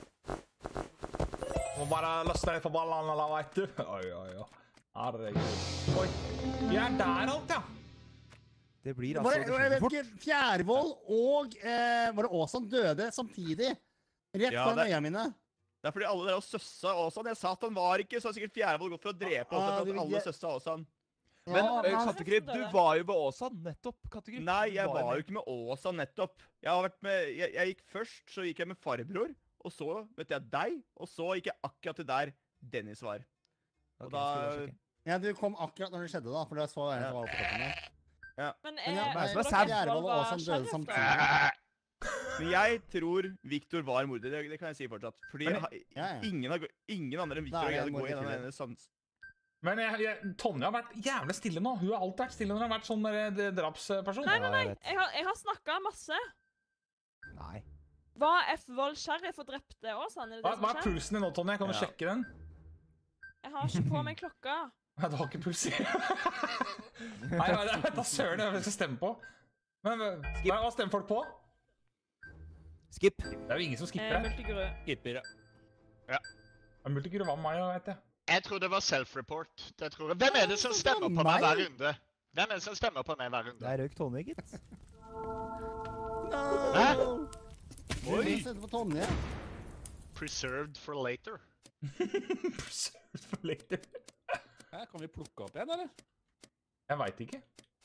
Må bare løsne litt på ballene, eller vet du. Oi. Herregud. Oi. Vi er der alt, ja. Det blir altså... Jeg vet ikke, Fjærvoll og var det Åsan døde samtidig? Rett foran øynene mine. Det er fordi alle dere har søssa Åsan. Jeg sa at han var ikke, så har sikkert Fjærvoll gått for å drepe Åsan for at alle søssa Åsan. Men Kattegrid, du var jo med Åsan nettopp, Kattegrid. Nei, jeg var jo ikke med Åsan nettopp. Jeg gikk først, så gikk jeg med farbror, og så vet jeg deg, og så gikk jeg akkurat til der Dennis var. Og da... Ja, du kom akkurat når det skjedde da, for det så jeg som var på toppen der. Ja. Men Fjærvoll og Åsan døde samtidig. Men jeg tror Victor var morder, det kan jeg si fortsatt. Fordi ingen andre enn Victor greide å gå gjennom denne sans. Men Tonje har vært jævlig stille nå. Hun har alltid vært stille når hun har vært sånn drapsperson. Nei. Jeg har snakket masse. Nei. Var F-Vold sheriff og drepte Åsan? Hva er pulsen din nå, Tonje? Kan du sjekke den? Jeg har ikke på meg klokka. Nei, du har ikke puls i. Nei, da søren jeg skal stemme på. Men hva stemmer folk på? Skip. Det er jo ingen som skipper her. Multiguru. Skipper, ja. Multiguru var meg, vet jeg. Jeg tror det var self-report. Hvem er det som stemmer på meg hver runde? Hvem er det som stemmer på meg hver runde? Det er røyk Tonje, gitt. Hæ? Oi! På Tonje. Preserved for later. Preserved for later. Kan vi plukke opp igjen, eller? Jeg vet ikke.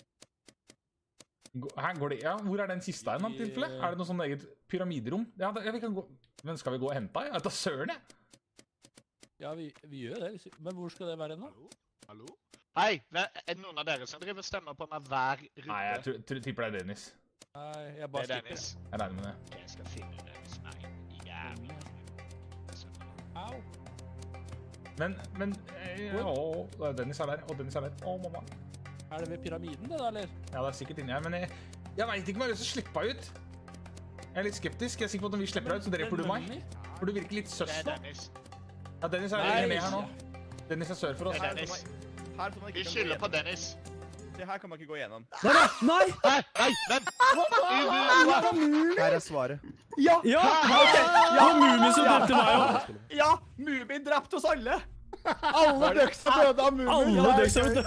Her går det... Ja, hvor er den siste her, i tilfelle? Er det noe sånn eget pyramiderom? Ja, vi kan gå... Men skal vi gå og hente deg? Jeg tar søren, jeg. Ja, vi gjør det. Men hvor skal det være nå? Hallo? Hei, er det noen av dere som driver stemmer på meg hver runde? Nei, jeg tipper det er Dennis. Nei, jeg bare skipper. Jeg regner med det. Jeg skal finne Dennis. Nei, jævlig. Au. Men, Dennis er der, og Dennis er der. Å, mamma. Er det ved pyramiden det da, eller? Ja, det er sikkert inni her, men jeg vet ikke om jeg har lyst til å slippe ut. Jeg er litt skeptisk. Jeg er sikker på at når vi slipper ut, så dreper du meg. For du virker litt søs nå. Ja, Dennis er lenger ned her nå. Dennis er sør for oss. Det er Dennis. Vi skylder på Dennis. Se, her kan man ikke gå gjennom. Nei! Vent! Her er svaret. Ja! Ja, Mumien som drepte meg også. Ja, Mumien drepte oss alle. Alle døksa døde av Mumien. Alle døksa døde.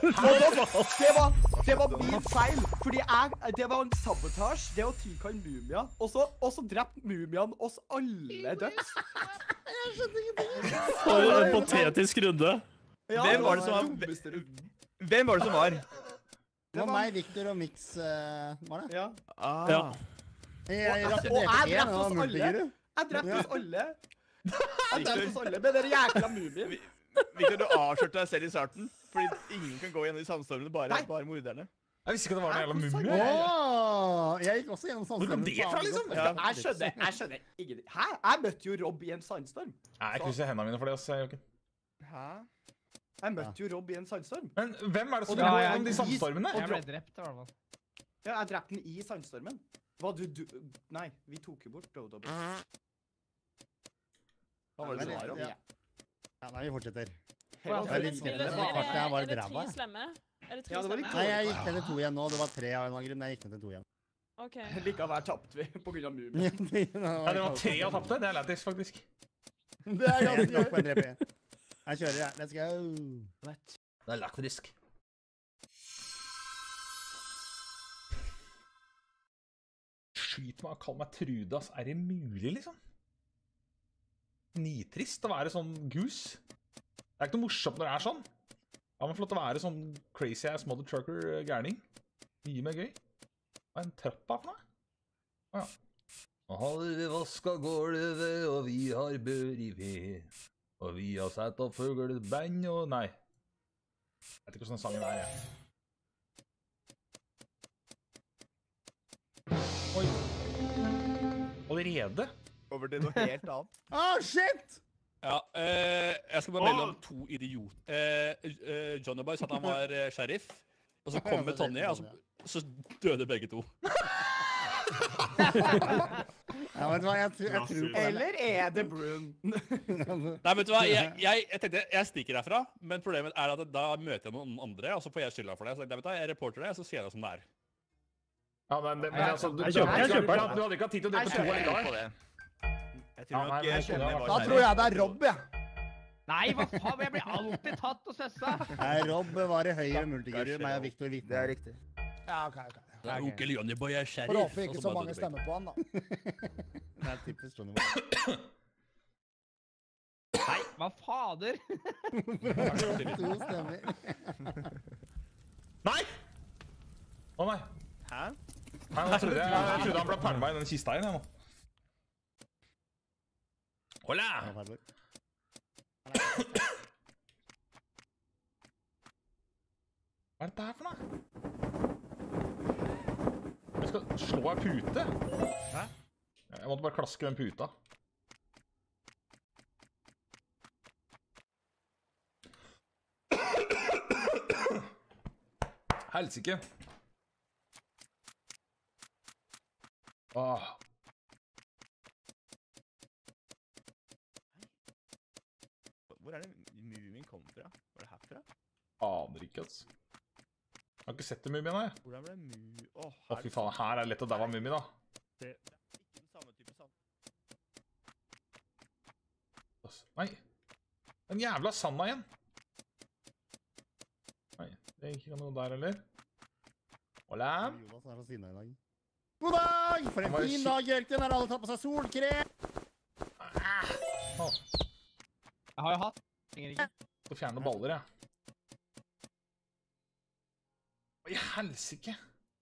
Det var min feil, fordi det var en sabotasje, det å tilkalle Mumia, og så drepte Mumian oss alle døds. Jeg skjønner ingenting. For en patetisk runde. Hvem var det som var? Det var meg, Victor og Mix, var det? Ja. Ja. Jeg drepte oss alle. Jeg drepte oss alle med dere jækla Mumien. Victor, du avslørte deg selv i starten, fordi ingen kan gå gjennom de sandstormene, bare morderne. Jeg visste ikke at det var en jævla mumie. Jeg gikk også gjennom sandstormen. Hvor kom det fra, liksom? Jeg skjønner ingenting. Hæ? Jeg møtte jo Rob i en sandstorm. Nei, jeg krysser hendene mine for det også, Jokken. Hæ? Jeg møtte jo Rob i en sandstorm. Men hvem det som ble gjennom de sandstormene? Jeg ble drept, i hvert fall. Ja, jeg drepte den i sandstormen. Hva du... Nei, vi tok jo bort Dodo. Hva var det du var om? Ja, nei, vi fortsetter. Er det 10 slemme? Er det 3 slemme? Nei, jeg gikk ned til 2 igjen nå. Det var 3 av en grunn, men jeg gikk ned til 2 igjen. Ok. Likevel tappte vi på grunn av mumien. Ja, det var 3 av tappte. Det lættis, faktisk. Det ganske nok på en DP. Jeg kjører, jeg. Let's go. Det lakrisk. Skyt meg og kall meg Trude, ass. Er det mulig, liksom? Nitrist å være sånn gus. Det ikke noe morsomt når det sånn. Ja, men flott å være sånn crazy ass mother trucker gærning. Mye mer gøy. Hva en trapp her for noe? Ja. Nå har vi vasket gulvet, og vi har bør i ved. Og vi har sett opp fugleband og... Nei. Jeg vet ikke hvordan sangen jeg. Oi. Allerede? Over til noe helt annet. Shit! Ja, jeg skal bare melde om 2 idioter. Johnny Boy sa at han var sheriff, og så kommer Tonje, og så døde begge 2. Ja, vet du hva, jeg tror på det. Eller det Brun? Nei, vet du hva, jeg tenkte, jeg stikker herfra, men problemet at da møter jeg noen andre, og så får jeg skylda for det. Så vet du, jeg reporter det, så sier jeg det som det Ja, men altså, du hadde ikke hatt tid til å dø på 2 likevel. Da tror jeg det Rob, jeg. Nei, hva faen, jeg blir alltid tatt og søssa. Nei, Rob var i høyre multiguru, meg og Victor Witt. Det riktig. Ja, ok. Onkel Johnny Boy sheriff. For håper ikke så mange stemmer på han, da. Nei, typisk Johnny Boy. Nei, hva fader? 2 stemmer. Nei! Å nei. Hæ? Nei, jeg trodde han ble perma i den kista igjen, jeg nå. Hola! Hva dette her for noe? Jeg skal slå en pute. Hæ? Jeg måtte bare klaske den puta. Helsike. Åh. Hvor det mumien kom fra? Var det herfra? Aner ikke, altså. Jeg har ikke sett det mumien, jeg. Hvordan ble mumien? Å, fy faen, her det lett å daue mumien, da. Det ikke den samme type sand. Nei. Den jævla sanda igjen. Nei, det er ikke noe der, eller? Hola. Jonas fra Sinna i dag. God dag! For en fin dag, Jørgen. Har alle tatt på seg solkrem? Jeg har jo hatt. Jeg skal fjerne baller, jeg. Hva i helsike?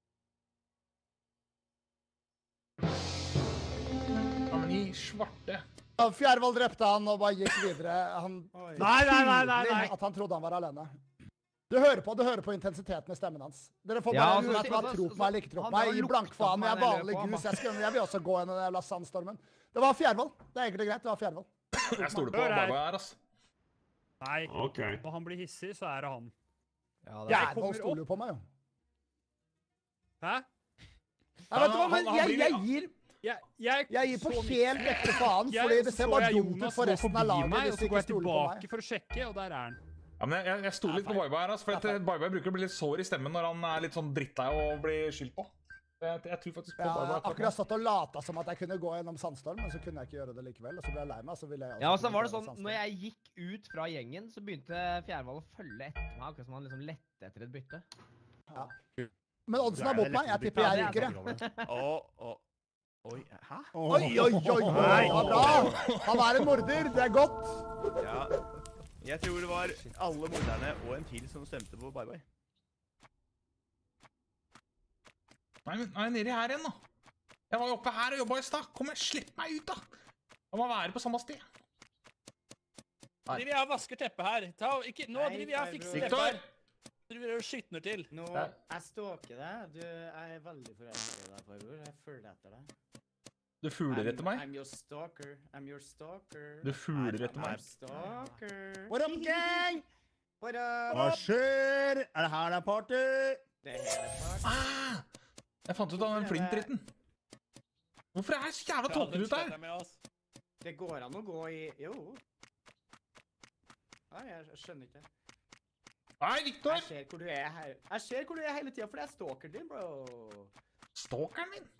Ja, men i svarte. Fjærvold drepte han og bare gikk videre. Nei. At han trodde han var alene. Du hører på intensiteten i stemmen hans. Dere får bare uansett hva tro på meg eller ikke tro på meg. I blankfaen, jeg er vanlig gus. Jeg vil også gå inn i den jævla sandstormen. Det var Fjærvold. Det er egentlig greit, det var Fjærvold. Jeg stoler på Barbara her, ass. Nei, når han blir hissig, så er det han. Fjærvold stoler jo på meg, jo. Hæ? Jeg vet du hva, men jeg gir på helt ekte faen, fordi det ser bare dumt ut for resten av laget hvis du ikke stoler på meg. For å sjekke, og der er han. Ja, men jeg stoler litt på Bye-Bye her, for Bye-Bye bruker å bli litt sår i stemmen når han er litt sånn drittet og blir skyldt på. Jeg tror faktisk på Bye-Bye. Jeg akkurat satt og lata som at jeg kunne gå gjennom sandstorm, men så kunne jeg ikke gjøre det likevel, og så ble jeg lei meg, så ville jeg... Ja, og så var det sånn, når jeg gikk ut fra gjengen, så begynte Fjærvold å følge etter meg, akkurat som han liksom lette etter et bytte. Ja. Men oddsen er mot meg, jeg tipper jeg ryker det. Oi, hæ? Oi, det var bra! Han er en morder, det er godt! Ja, jeg tror det var alle morderne og en til som stemte på Bye-Bye. Nei, men jeg er nede her igjen, da. Jeg var jo oppe her og jobbet i sted. Kom igjen, slipp meg ut, da. Jeg må være på samme sted. Driver jeg og vasker teppet her. Nå driver jeg og fikser teppet her. Driver jeg og skytner til. Nå, jeg stalker deg. Jeg er veldig forelsket i deg, Farbror. Jeg følger etter deg. Du fugler etter meg? I'm your stalker. I'm your stalker. Du fugler etter meg? I'm stalker. What up, gang? Hva skjer? Er det her det er party? Jeg fant ut av den flint-dritten. Hvorfor er jeg så jævla tåkelig ut her? Det går an å gå i... Jo. Nei, jeg skjønner ikke. Nei, Victor! Jeg ser hvor du er her. Jeg ser hvor du er hele tiden, for det er stalkeren din, bro. Stalkeren min?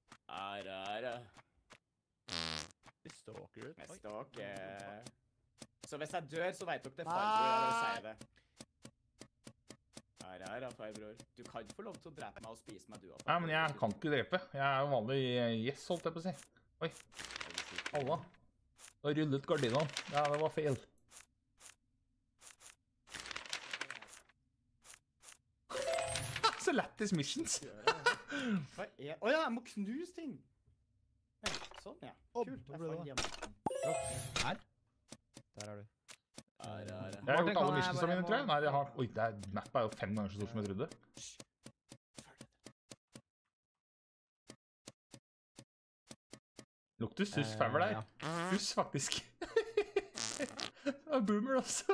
Det stalker ut. Jeg stalker. Så hvis jeg dør, så vet dere det, farbror. Jeg vil si det. Farbror. Du kan ikke få lov til å drepe meg og spise meg, du. Nei, men jeg kan ikke drepe. Jeg er jo vanlig yes, holdt jeg på å si. Oi. Alla. Da rullet gardinene. Ja, det var feil. Så lættis missions. Hva er... Åja, jeg må knuse ting. Sånn, ja. Kult. Jeg får hjem. Her? Der er du. Jeg har gjort alle missionsene mine, tror jeg. Nei, jeg har... Oi, map er jo 5 ganger så stort som jeg trodde. Lukter sus favor der. Sus, faktisk. Det er boomer også.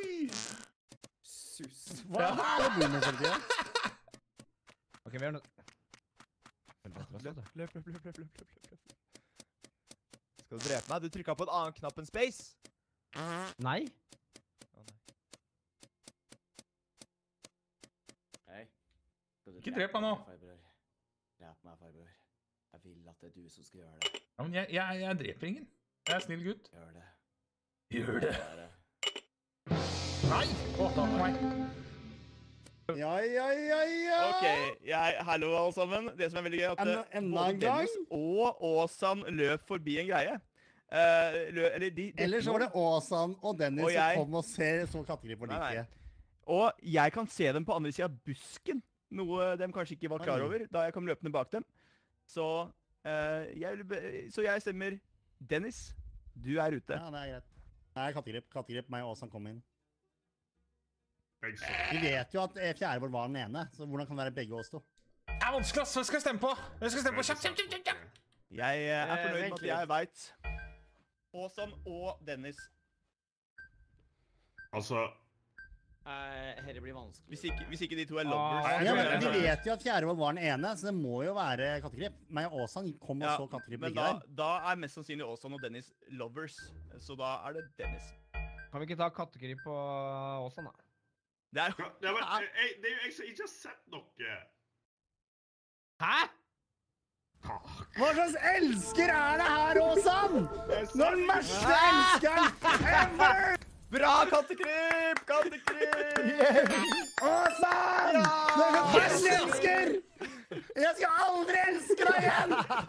Sus. Hva er det boomer for tiden? Ok, vi gjør noe. Løp. Skal du drepe meg? Du trykket på en annen knapp enn space. Nei. Hei. Ikke drep meg nå. Drep meg, farbror. Jeg vil at det er du som skal gjøre det. Ja, men jeg dreper ingen. Jeg er snill gutt. Gjør det. Gjør det. Nei! Takk for meg. Ja. Ok, hallo alle sammen. Det som er veldig gøy er at både Dennis og Åsan løp forbi en greie. Ellers så var det Åsan og Dennis som kom og så kattegripp på like. Og jeg kan se dem på andre siden av busken, noe de kanskje ikke var klar over da jeg kom løpende bak dem. Så jeg stemmer Dennis. Du er ute. Ja, det er greit. Nei, kattegripp, meg og Åsan kom inn. Vi vet jo at fjerde vår var den ene, så hvordan kan det være begge oss to? Det er vanskelig, ass. Hva skal jeg stemme på? Kjapt. Jeg er fornøyd med at jeg vet. Åsan og Dennis. Altså... Her blir vanskelig. Hvis ikke de to er lovers. Ja, men vi vet jo at fjerde vår var den ene, så det må jo være kattegripp. Meg og Åsan kom og så kattegripp begge der. Men da er mest sannsynlig Åsan og Dennis lovers, så da er det Dennis. Kan vi ikke ta kattegripp på Åsan, da? Det er jo jeg som ikke har sett noe. Hæ? Hva slags elsker er det her, Åsan? Den verste elskeren ever! Bra, kattegripp! Åsan! Du er den verste elsker! Jeg skal aldri elske deg igjen!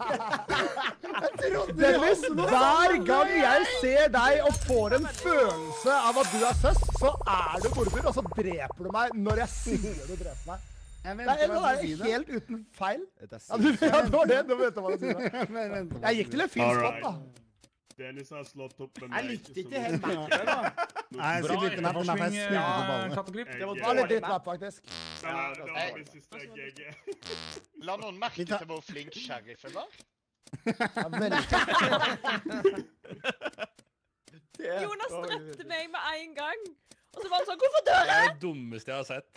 Dennis, hver gang jeg ser deg og får en følelse av at du er søs, så er du border, og så dreper du meg når jeg sier du dreper meg. Det er helt uten feil. Ja, det var det. Du vet hva du sier. Jeg gikk til en fin spot, da. Dennis har slått opp med meg. Jeg likte ikke helt Mac-en, da. Nei, jeg skal bytte meg på meg, for jeg spilte på ballene. Det var litt ditt map, faktisk. Det var min siste GG. La noen merke til hvor flink sheriffen var? Jonas drepte meg med en gang. Og så var han sånn, hvorfor dør jeg? Det er det dummeste jeg har sett.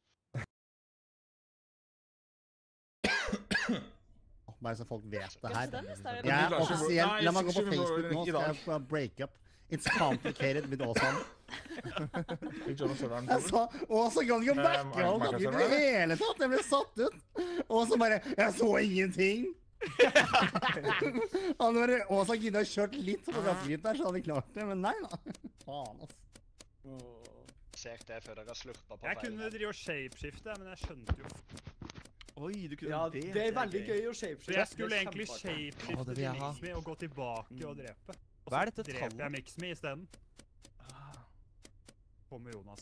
Bare så folk vet det her. Jeg er offisielt, la meg gå på Facebook nå, skal jeg få break up. It's complicated with Åsan. Jeg sa, Åsan kan ikke backe alt opp i det hele tatt. Jeg ble satt ut. Og så bare, jeg så ingenting. Åsan kunne ha kjørt litt på gassegritt der, så hadde vi klart det, men nei da. Faen, altså. Ser det før dere har slurpet på feil. Jeg kunne drive og shapeskifte, men jeg skjønte jo. Oi, du kunne det. Det er veldig gøy å shapeshifte. Jeg skulle egentlig shapeshifte til Mixme og gå tilbake og drepe. Hva er dette tallet? Og så dreper jeg Mixme i stedet. Kommer Jonas.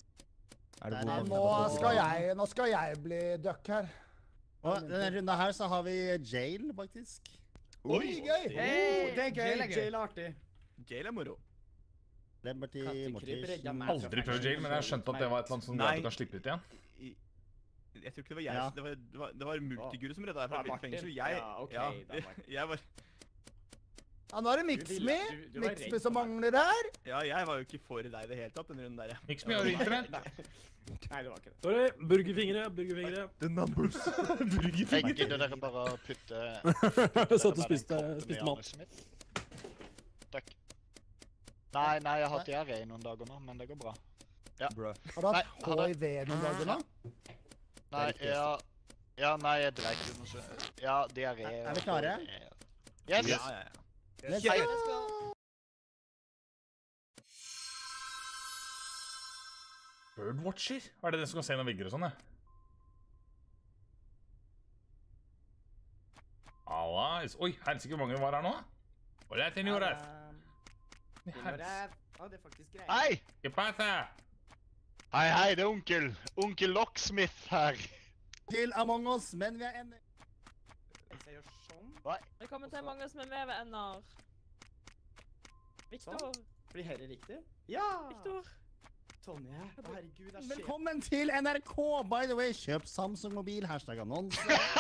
Nå skal jeg bli duck her. Og denne runden her så har vi Jail, faktisk. Oi, gøy! Det er gøy. Jail er artig. Jail er moro. Liberty Mortish. Aldri prøvd Jail, men jeg skjønte at det var et eller annet som gjør at du kan slippe ut igjen. Jeg tror ikke det var jeg. Det var Multiguru som redda deg fra fengsel. Jeg var... Ja, nå er det Mixme. Mixme som mangler her. Ja, jeg var jo ikke for deg det helt opp, den runden der. Mixme har internett. Nei, det var ikke det. Sorry, burgerfingre. The numbers. Jeg gidder dere bare å putte... Jeg satt og spiste mat. Takk. Nei, jeg har hatt diaré i noen dager nå, men det går bra. Ja. Har du hatt HIV noen dager nå? Nei, nei, jeg dreik det noe så... Ja, diaré. Er vi klare? Yes! Ja. Let's go! Birdwatcher? Hva er det den som kan se noen vegger og sånn, Allais. Oi, helsike, hvor mange var her nå? Hva er det til nyåret? Det er faktisk greit. Hei! Hva passa? Hei, det er onkel Locksmith her. Til Among Us, men vi er enda... Jeg gjør sånn. Velkommen til Among Us med VVN-er. Victor. Blir her riktig? Ja! Victor. Tonje, herregud, det skjer. Velkommen til NRK, by the way. Kjøp Samsung-mobil, #annonse.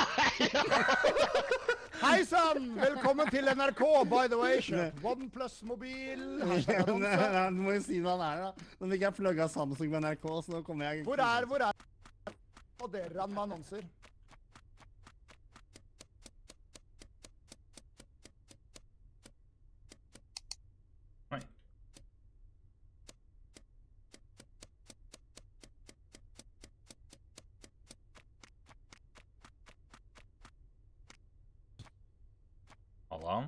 Hei sann! Velkommen til NRK, by the way. Kjøp OnePlus-mobil, #annonse. Du må jo si hva han da. Nå fikk jeg plugget Samsung med NRK, så nå kommer jeg... Hvor er? Og dere han med annonser. Nei. Allan?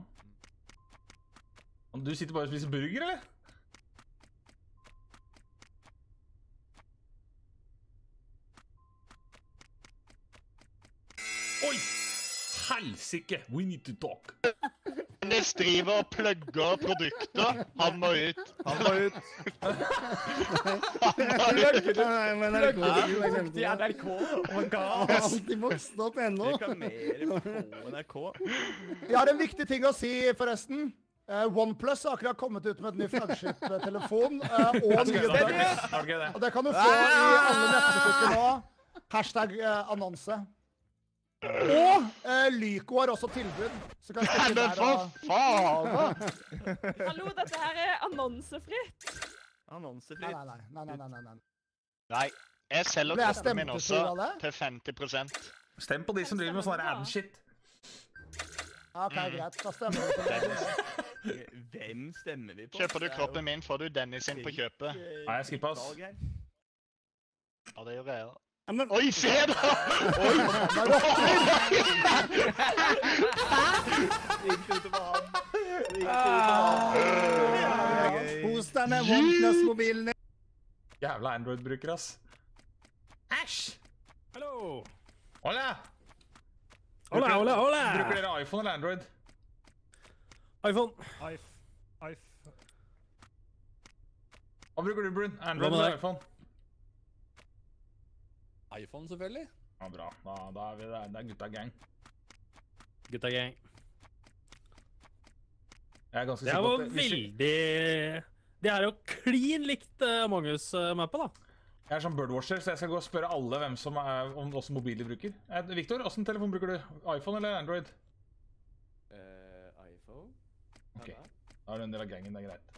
Du sitter bare og spiser burger, eller? Oi! Helsike! We need to talk. Dennis driver og plugger produkter. Han må ut. Han må ut. Plugger i NRK. Oh god. Altibox.no. Reklamerer på NRK. Jeg har en viktig ting å si, forresten. OnePlus har akkurat kommet ut med et ny flagship-telefon. Og det kan du få i alle nettbutikker nå. #annonse. Og Lyko har også tilbud. Så kan jeg men for faen! Hallo, dette her er annonsefritt. Nei. Nei, jeg selger kroppen min også til 50%. Stem på de som driver med sånn ad-shit. Ok, greit. Da stemmer vi på det. Hvem stemmer vi på? Kjøper du kroppen min, får du Dennis inn på kjøpet. Nei, jeg skipper oss. Ja, det gjør jeg. Oi, se da! Oi! Hos deg med OnePlus-mobilen. Jævla Android-bruker, ass. Æsj! Hallo! Hola! Hola! Bruker dere iPhone eller Android? iPhone. Hva bruker du, Brun? Android eller iPhone? iPhone, selvfølgelig. Ja, bra. Da er vi der. Det er gutta-gang. Gutta-gang. Jeg er ganske det sikker på var veldig... Det er jo klin likt Among Us-mappet, da. Jeg er sånn birdwatcher, så jeg skal gå og spørre alle hvem som er, om også mobil de bruker. Victor, hvordan telefon bruker du? iPhone eller Android? iPhone. Ok, da er du en del av gangen, det er greit.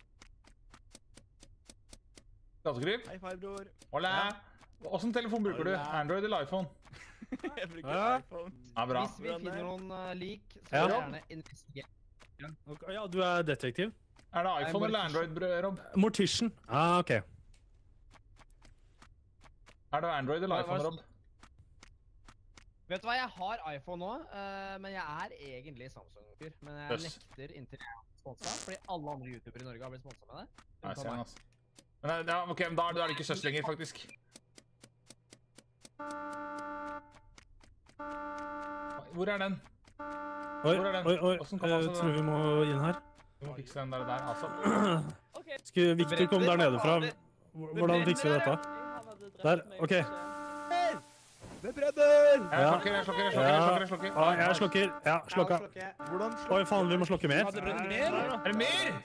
Gatekryp? Hei, farbror. Hola! Hvordan telefon bruker du? Android eller iPhone? Jeg bruker iPhone. Ja, bra. Hvis vi finner noen lik, så vil jeg gjerne investigere. Ja, du er detektiv. Er det iPhone eller Android, Rob? Mortician. Ok. Er det Android eller iPhone, Rob? Vet du hva, jeg har iPhone nå, men jeg er egentlig Samsung-fyr. Men jeg nekter inntil jeg er sponset, fordi alle andre YouTubere i Norge har blitt sponset med det. Nei, ser han, altså. Men ja, ok, men da er det ikke søs lenger, faktisk. Hvor er den? Oi, jeg tror vi må inn her. Vi må fikse den der, altså. Skal Victor komme der nede fra? Hvordan fikser vi dette? Der, ok. Med bredder! Jeg slokker. Jeg slokker. Ja, slokka. Oi, faen, vi må slokke mer. Er det mer?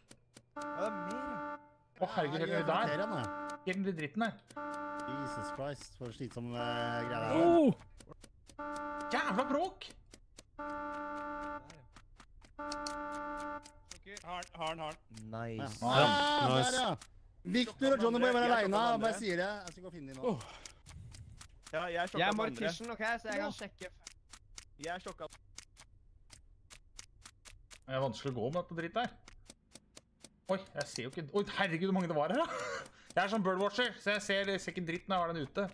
Å, herregud, er det der? Helt i dritten her. Jesus Christ, for slitsom greie. Jævla bråk! Har. Nice. Der, ja. Victor og Johnny Boy var alene, men jeg sier det. Jeg skal gå og finne dem nå. Ja, jeg er Jeg er Mortician, ok, så jeg kan sjekke. Jeg er sjokka. Det er vanskelig å gå med dette dritt der. Oi, jeg ser jo ikke... Oi, herregud, hvor mange det var her da. Jeg er sånn birdwatcher, så jeg ser ikke dritt når jeg har den ute.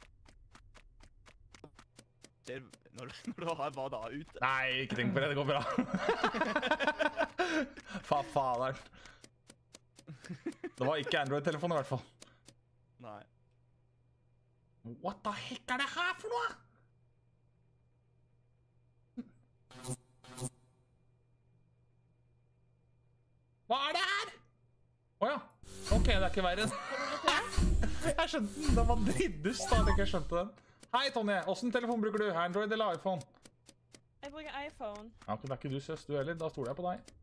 Når du har hva da ute? Nei, ikke tenk på det, det går bra. Faen. Det var ikke Android-telefon i hvert fall. Nei. What the heck er det her for noe? Hva er det her? Åja, ok, det er ikke verre. Jeg skjønte den, den var drittdust da, at jeg ikke skjønte den. Hei Tonje, hvordan telefon bruker du? Android eller iPhone? Jeg bruker iPhone. Ja, ok, det er ikke du søs, du heller, da stoler jeg på deg.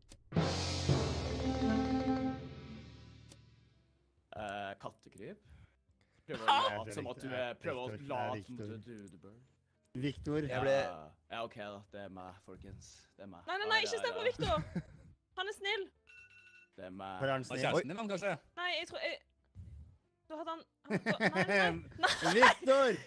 Kattekryp? Prøver å late som at du Dudebird. Victor. Ja, ok da, det er meg, folkens. Det er meg. Nei, ikke stem på Victor. Han er snill. Det er meg. Hvor er han snill? Kjæresten din, han kanskje? Nei, jeg tror... Da hadde han... Victor!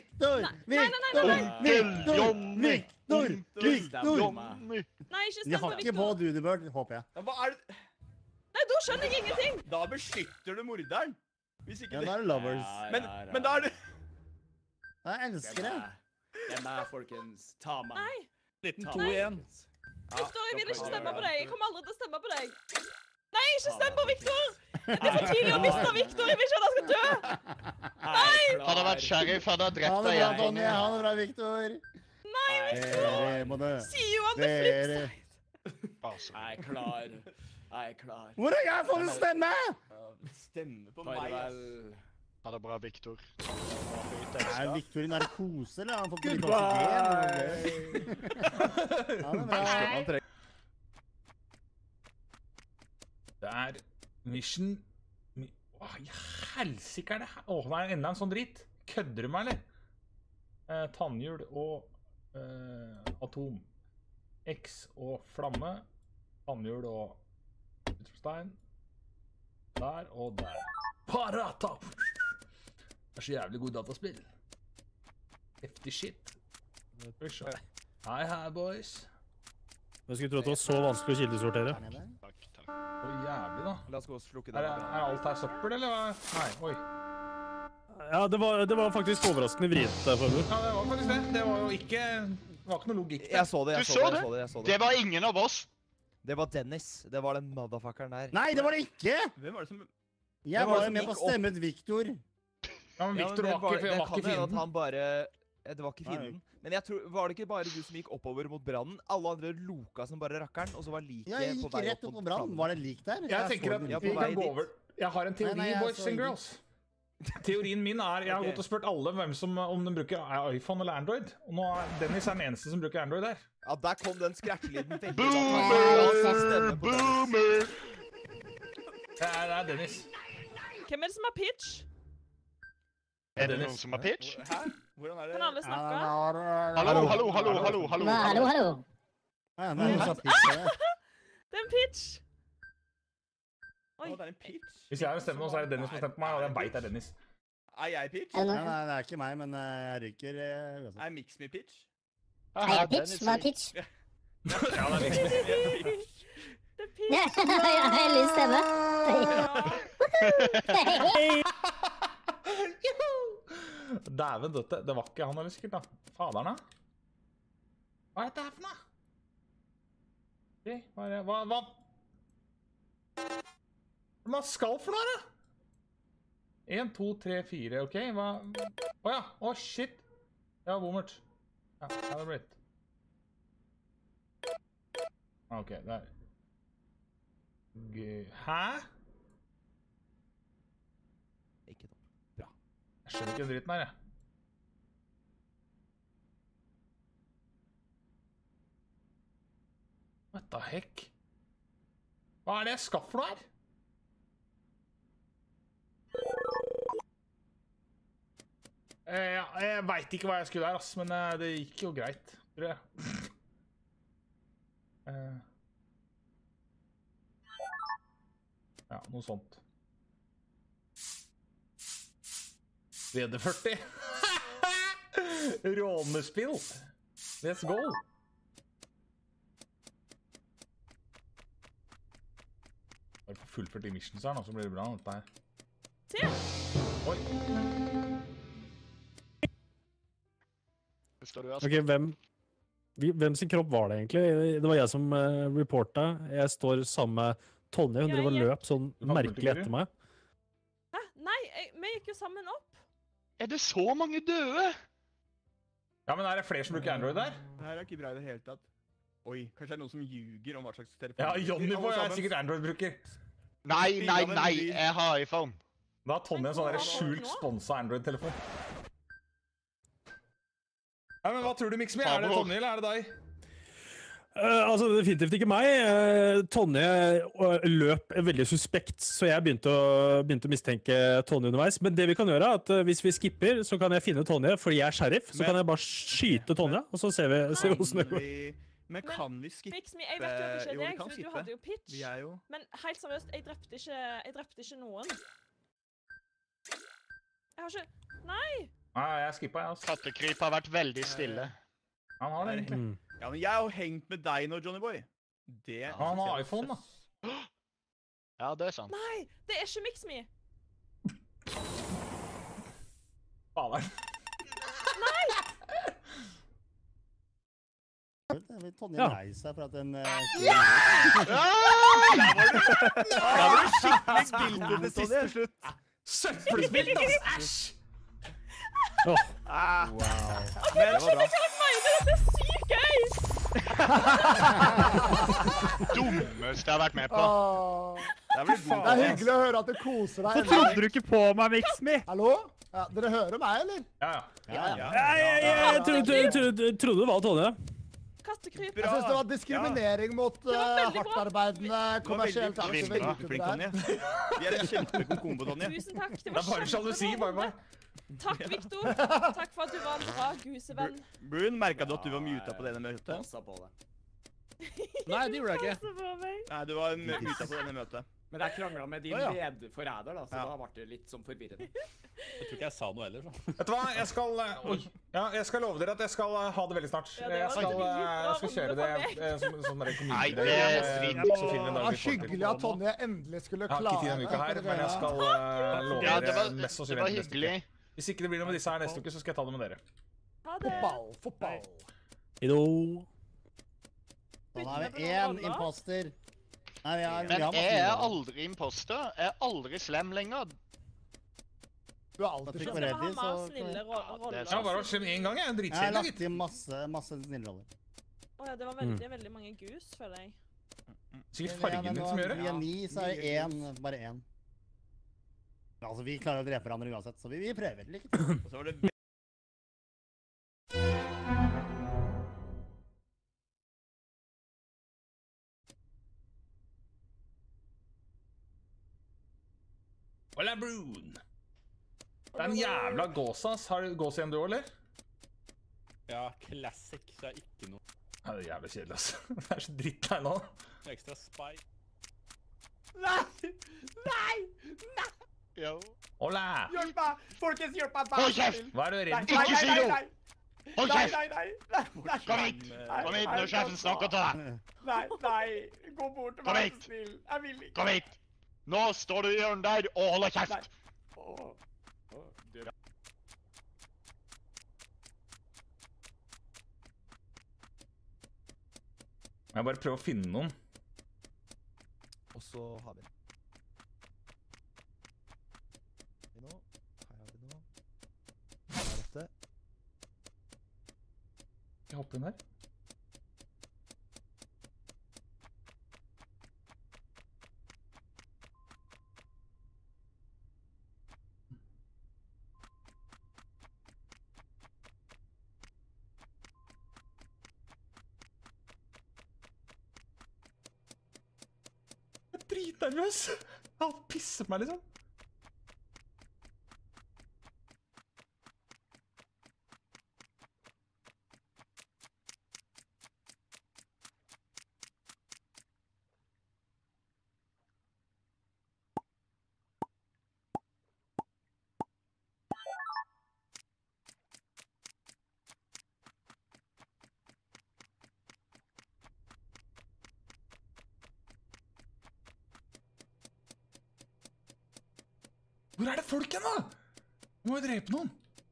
Nei, ikke stem De på har ikke Victor. på Dudebird, håper jeg. Hva er det? Nei, da skjønner jeg ingenting. Da beskytter du morderen. Hvis ikke Ja, da er det lovers. Men da er du... Jeg elsker det. Det er meg, folkens. Ta meg. Nei. Liten 2-1. Victor, jeg vil ikke stemme på deg. Jeg kommer aldri til å stemme på deg. Nei, ikke stem på Victor! Det er for tidlig å miste Victor. Jeg vil ikke at han skal dø. Nei! Han har vært sheriff, han har drept Ha det bra, Tonje. Ha det bra, Victor. Nei, Victor. Sier jo han med flipside. Jeg er klar. Hvor er jeg for å stemme? Stemme på meg. Ha det bra, Victor. Er Victor i narkose, eller har han fått litt oksygen? Ha det bra. Det er mission... Åh, i helsike er det her? Åh, det er enda en sånn dritt. Kødder du meg, eller? Tannhjul og atom. X og flamme. Tannhjul og utrostein. Der og der. Parata! Det er så jævlig god dataspill. Heftig shit. Hei, boys. Jeg skulle tro at det var så vanskelig å kildesortere. Å, jævlig da. La oss gå og slukke det. Er alt her søppel, eller hva? Nei, oi. Ja, det var faktisk overraskende vridt der for meg. Ja, det var faktisk det. Det var jo ikke... Det var ikke noe logikk der. Jeg så det. Det var ingen av oss. Det var Dennis. Det var den motherfuckeren der. Nei, det var det ikke! Hvem var det som... Jeg var jo med på å stemme ut Victor. Ja, men Victor var ikke fienden. Han bare... Det var ikke fienden. Men jeg tror, var det ikke bare du som gikk oppover mot brannen? Alle andre loka som bare rakkeren, og så var like Ja, jeg gikk rett opp på brannen. Var det lik der? Jeg tenker at vi kan gå over. Jeg har en teori, boys and girls. Teorien min er, jeg har gått og spurt alle om de bruker iPhone eller Android. Og nå er Dennis den eneste som bruker Android her. Ja, der kom den skrekkelyden veldig. Boomer! Det er Dennis. Hvem er det som har pitch? Er det noen som har pitch? Hæ? Hvordan er det? Kan alle snakke? Hallo. Ja, det er jo så pitch, det. Det er en pitch. Oi. Det er en pitch. Hvis jeg har stemt nå, så er det Dennis som har stemt på meg, og jeg vet det er Dennis. Er jeg pitch? Nei, det er ikke meg, men jeg ryker. Er Mix me pitch? Er jeg pitch? Hva er pitch? Ja, det er Mix me. Det er pitch. Jeg har heldig stemme. Dæven døtte, det var ikke han eller sikkert da. Faderen da. Hva er dette her for noe? Ok, hva er det? Hva er det man skal for noe da? 1, 2, 3, 4, ok, hva? Åja, shit. Ja, bommert. Ja, det er det blitt. Ok, der. Hæ? Ikke noe. Bra. Jeg skjønner ikke dritten her, jeg. What the heck? Hva er det jeg skal for noe her? Jeg vet ikke hva jeg skulle der, ass, men det gikk jo greit, tror jeg. noe sånt. VD40. Rånespill. Let's go. Bare på fullført de missions her nå, så blir det bra dette her. Se! Oi. Ok, hvem sin kropp var det egentlig? Det var jeg som reporta. Jeg står sammen med Tonje, hun drev og løp sånn merkelig etter meg. Hæ? Nei, vi gikk jo sammen opp. Er det så mange døde? Ja, men er det flere som bruker Android der? Det her er ikke bra i det hele tatt. Oi, kanskje det er noen som ljuger om hva slags telefon. Ja, Johnny Boy er sikkert Android-bruker. Nei, jeg har iPhone. Da har Tonje en sånn skjult sponset Android-telefon. Ja, men hva tror du, Mixme? Er det Tonje, eller er det deg? Altså, definitivt ikke meg. Tonje løp veldig suspekt, så jeg begynte å mistenke Tonje underveis. Men det vi kan gjøre er at hvis vi skipper, så kan jeg finne Tonje, fordi jeg er sheriff. Så kan jeg bare skyte Tonje, og så ser vi hvordan det går. Men kan vi skippe? Mixme, jeg vet jo at det ikke er deg, for du hadde jo pitch. Vi er jo... Men helt seriøst, jeg drepte ikke noen. Jeg har ikke... Nei! Nei, jeg skippet, jeg altså. Kattekryp har vært veldig stille. Han har det egentlig. Ja, men jeg har jo hengt med deg nå, Johnny Boy. Han har iPhone, da. Ja, det er sant. Nei, det er ikke Mixme. Faen. Nei! Tonje lei seg for at den... Da var du skikkelig bildet til siste slutt. Søppelspilt, ass! Æsj! Wow. Jeg skjønner ikke hva du mener, dette er sykt gøy! Dummeste jeg har vært med på. Det er hyggelig å høre at du koser deg. Så trodde du ikke på meg, Mixme. Hallo? Ja, dere hører meg, eller? Jeg trodde det var Tonje. Kattekryp. Jeg synes det var diskriminering mot hardtarbeidende, kommersielt aktive youtubere. Vi er en kjempegod kombo, Tonje. Tusen takk, det var bare sjalusi, bare. Takk, Victor. Takk for at du var en bra gusevenn. Brun, merket du at du var muta på denne møtet? Passa på det. Nei, det gjorde jeg ikke. Nei, du var muta på denne møtet. Men jeg kranglet med din medforræder, da, så da ble det litt sånn forvirrende. Jeg tror ikke jeg sa noe heller, så. Vet du hva, jeg skal love dere at jeg skal ha det veldig snart. Jeg skal kjøre det som sånn der Nei, det er Det var hyggelig at Tonje endelig skulle klare. Jeg har ikke tid denne uka her, men jeg skal love dere mest sannsynlig det var hyggelig. Hvis ikke det blir noe med disse her neste uke, så skal jeg ta det med dere. Ha det. Fotball. Ido. Da har vi én imposter. Nei, men jeg er aldri imposter. Jeg er aldri slem lenger. Du er alltid slem. Jeg skal ha mer snille roller. Jeg har bare vært slem en gang, jeg er dritkjedelig. Jeg har lagt inn masse snille roller. Åja, det var veldig mange gus, føler jeg. Sikkert fargen din som gjør det. Vi er 9, så er det bare én. Altså, vi klarer å drepe hverandre uansett, så vi prøver litt. Og så var det... Hola, Brun! Det er en jævla gåsas. Har du gås igjen du, eller? Ja, classic, så er ikke noe. Ja, det er jævlig kjedelig, altså. Det er så dritt her nå. Ekstra spy. Nei! Nei! Nei! Jo. Hola! Hjelp meg! Folkens, hjelp meg! Hold kjeft! Hva er du redd? Ikke si noe! Hold kjeft! Nei. Kom hit! Kom hit når sjefen snakker til deg! Nei. Gå bort og vær så snill. Jeg vil ikke. Kom hit! Nå står du i hjørnet der og holder kjeft! Jeg bare prøver å finne noen. Og så har vi den. Her har vi noe. Hva er dette? Jeg hopper inn her. Dritnervøs! Han pisser på meg, liksom. Hvor er det folk igjen, da? Nå må jeg drepe noen.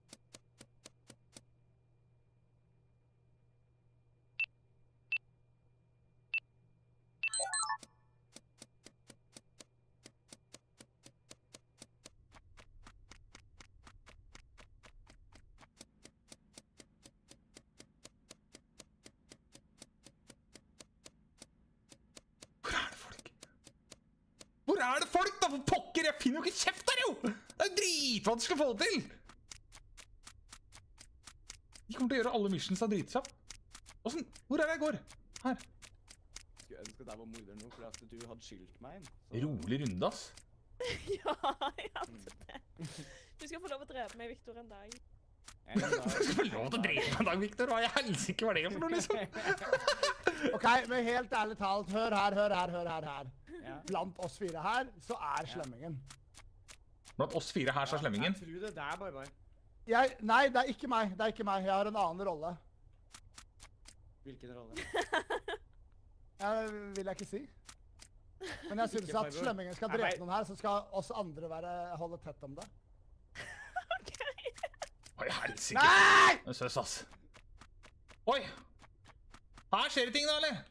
Hvor er det folk da, for pokker? Jeg finner jo ikke kjeft der, jo! Det er jo dritvanskelig å få det til! De kommer til å gjøre alle missions av dritkjapt. Hvordan? Hvor er det jeg går? Her. Skulle ønske deg var morder nå, for at du hadde skyldt meg inn. Rolig runde, ass. Ja, jeg hadde det. Du skal få lov å drepe meg, Victor, en dag. Du skal få lov til å drepe en dag, Victor. Hva i helsike var det for noe, liksom? Ok, men helt ærlig talt, hør her. Blant oss 4 her, så er slemmingen. Blant oss 4 her, så er slemmingen? Jeg tror det er bye-bye. Nei, det er ikke meg. Jeg har en annen rolle. Hvilken rolle? Det vil jeg ikke si. Men jeg synes at slemmingen skal drepe noen her, så skal oss andre holde tett om det. Oi, helsike. Nei! Det er søs, ass. Oi! Her skjer det ting da, eller?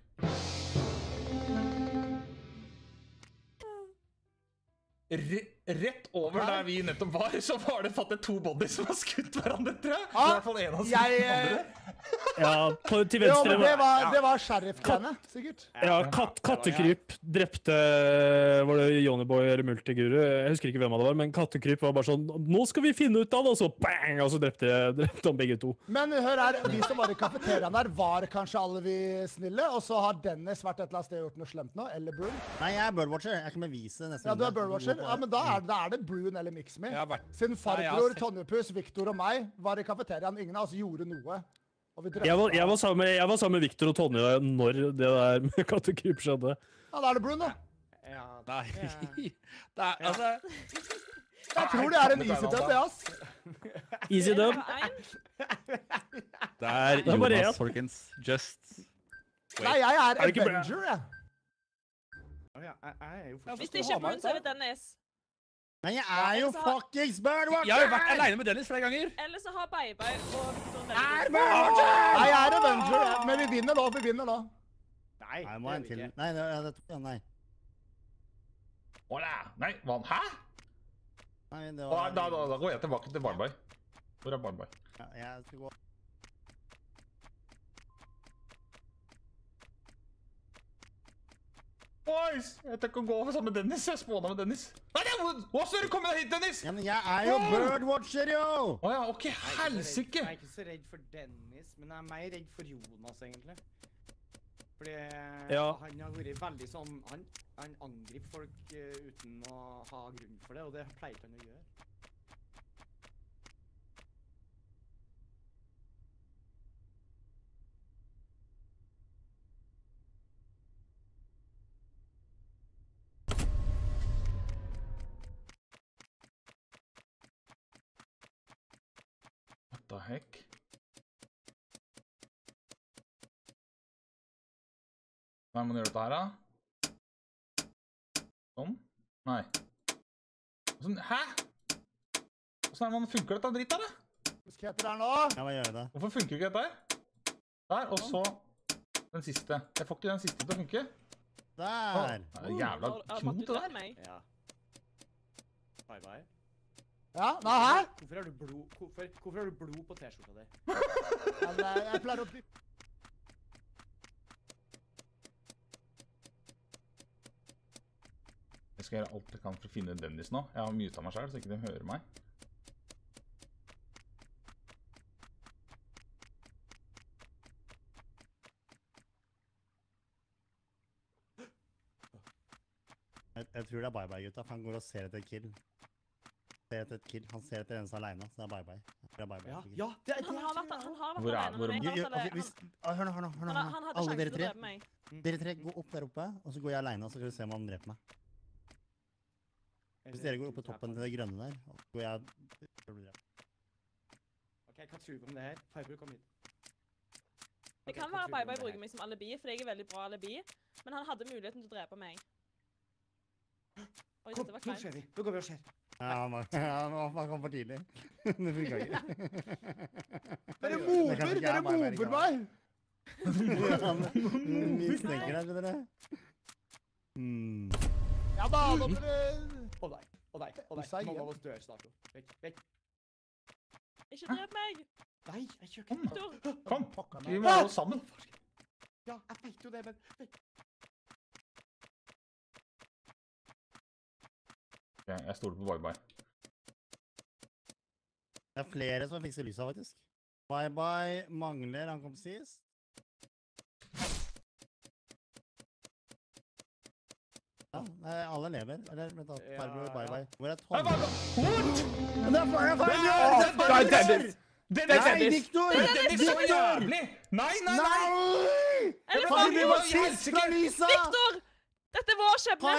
Rett over der vi nettopp var, så var det fattet 2 bodies som har skutt hverandre, tror jeg. I hvert fall en av skutt den andre. Ja, til venstre. Jo, men det var sheriff-klanene, sikkert. Ja, Kattekryp drepte, var det Johnnyboy eller Multiguru? Jeg husker ikke hvem av det var, men Kattekryp var bare sånn, nå skal vi finne ut av det, og så bang, og så drepte han begge 2. Men hør her, de som var i kafeteriaen der, var kanskje alle vi snille, og så har Dennis vært et eller annet sted og gjort noe slemt nå, eller Brune? Nei, jeg er Birdwatcher, jeg kan bevise nesten. Ja, du er Birdwatcher? Ja, men da er det Brune eller Mixme. Siden farbror, Tonjepus, Victor og meg var i kafeteriaen, ingen av oss gjorde noe. Jeg var sammen med Victor og Tonje når det der med Kattekryp skjedde. Ja, da er det Brune, da. Ja, nei. Det er, altså... Jeg tror det er en easy dub, det, ass. Easy dub? Det er Jonas, folkens. Just wait. Nei, jeg er Avenger, jeg. Hvis det ikke er Brune, så er det Dennis. Nei, jeg er jo fuckings Birdwatcher! Jeg har jo vært alene med Dennis flere ganger. Eller så har Bye-Bye og Victor Nei, jeg er Avenger, men vi vinner nå. Nei, jeg må en til. Nei. Nei, hva? Hæ? Nei, det var... Da går jeg tilbake til Barnby. Hvor er Barnby? Ja, jeg skal gå... Boys! Jeg tenker å gå sammen med Dennis. Jeg spåner med Dennis. Nei, hvordan er du kommet deg hit, Dennis? Ja, men jeg er jo Birdwatcher, jo! Åja, ok, helsike! Jeg er ikke så redd for Dennis, men jeg er mer redd for Jonas, egentlig. Fordi han har vært veldig sånn, han angriper folk uten å ha grunn for det, og det pleier han å gjøre. What the heck? Hva må du gjøre dette her, da? Sånn? Nei. Sånn, hæ? Hvordan er det man funker dette dritt her, da? Husk heter det nå. Ja, hva gjør det? Hvorfor funker ikke dette her? Der, og så den siste. Jeg får ikke den siste til å funke. Der! Det er jævla knot det der. Ja. Bye-bye. Ja, nei, hæ? Hvorfor har du blod på t-skjorta di? Jeg pleier å... Jeg skal gjøre alt jeg kan for å finne Dennis nå. Jeg har mutet meg selv, så ikke de hører meg. Jeg tror det er bye-bye, gutta, for han går og ser etter et kill. Han ser etter en som er alene, så det er bye-bye. Ja, det er Han har vært alene med meg. Hør nå. Han hadde Alle sjansen til å drepe meg. Dere 3, gå opp der oppe, og så går jeg alene, og så skal vi se om han dreper meg. Hvis dere går opp på toppen til det grønne der, så går jeg... Ok, hva tror du om det her? Farbror, kom hit. Det kan være Bye-Bye bruker meg som alibi, for jeg er veldig bra alibi. Men han hadde muligheten til å drepe meg. Oi, Kom, nå ser vi. Nå går vi og ser. Ja, man kom for tidlig. Det funker ikke. Dere mover meg! Mistenker deg, skjønner dere. Ja da, nå blir det... Å nei. Mange av oss dør snart. Vekk. Ikke drep meg! Nei, jeg kjører ikke. Victor! Kom, vi må gå sammen. Ja, jeg vet jo det, men... Jeg stoler på Bye-Bye. Det er flere som fikser lyset, faktisk. Bye-Bye mangler, han kom sist. Ja, alle lever. Eller, vent da, Farbror, Bye-Bye. Hvor er Tom? Det er Farbror! Nei, Victor! Victor! Nei! Farbror var sist fra lysa! Victor! Dette var skjebne!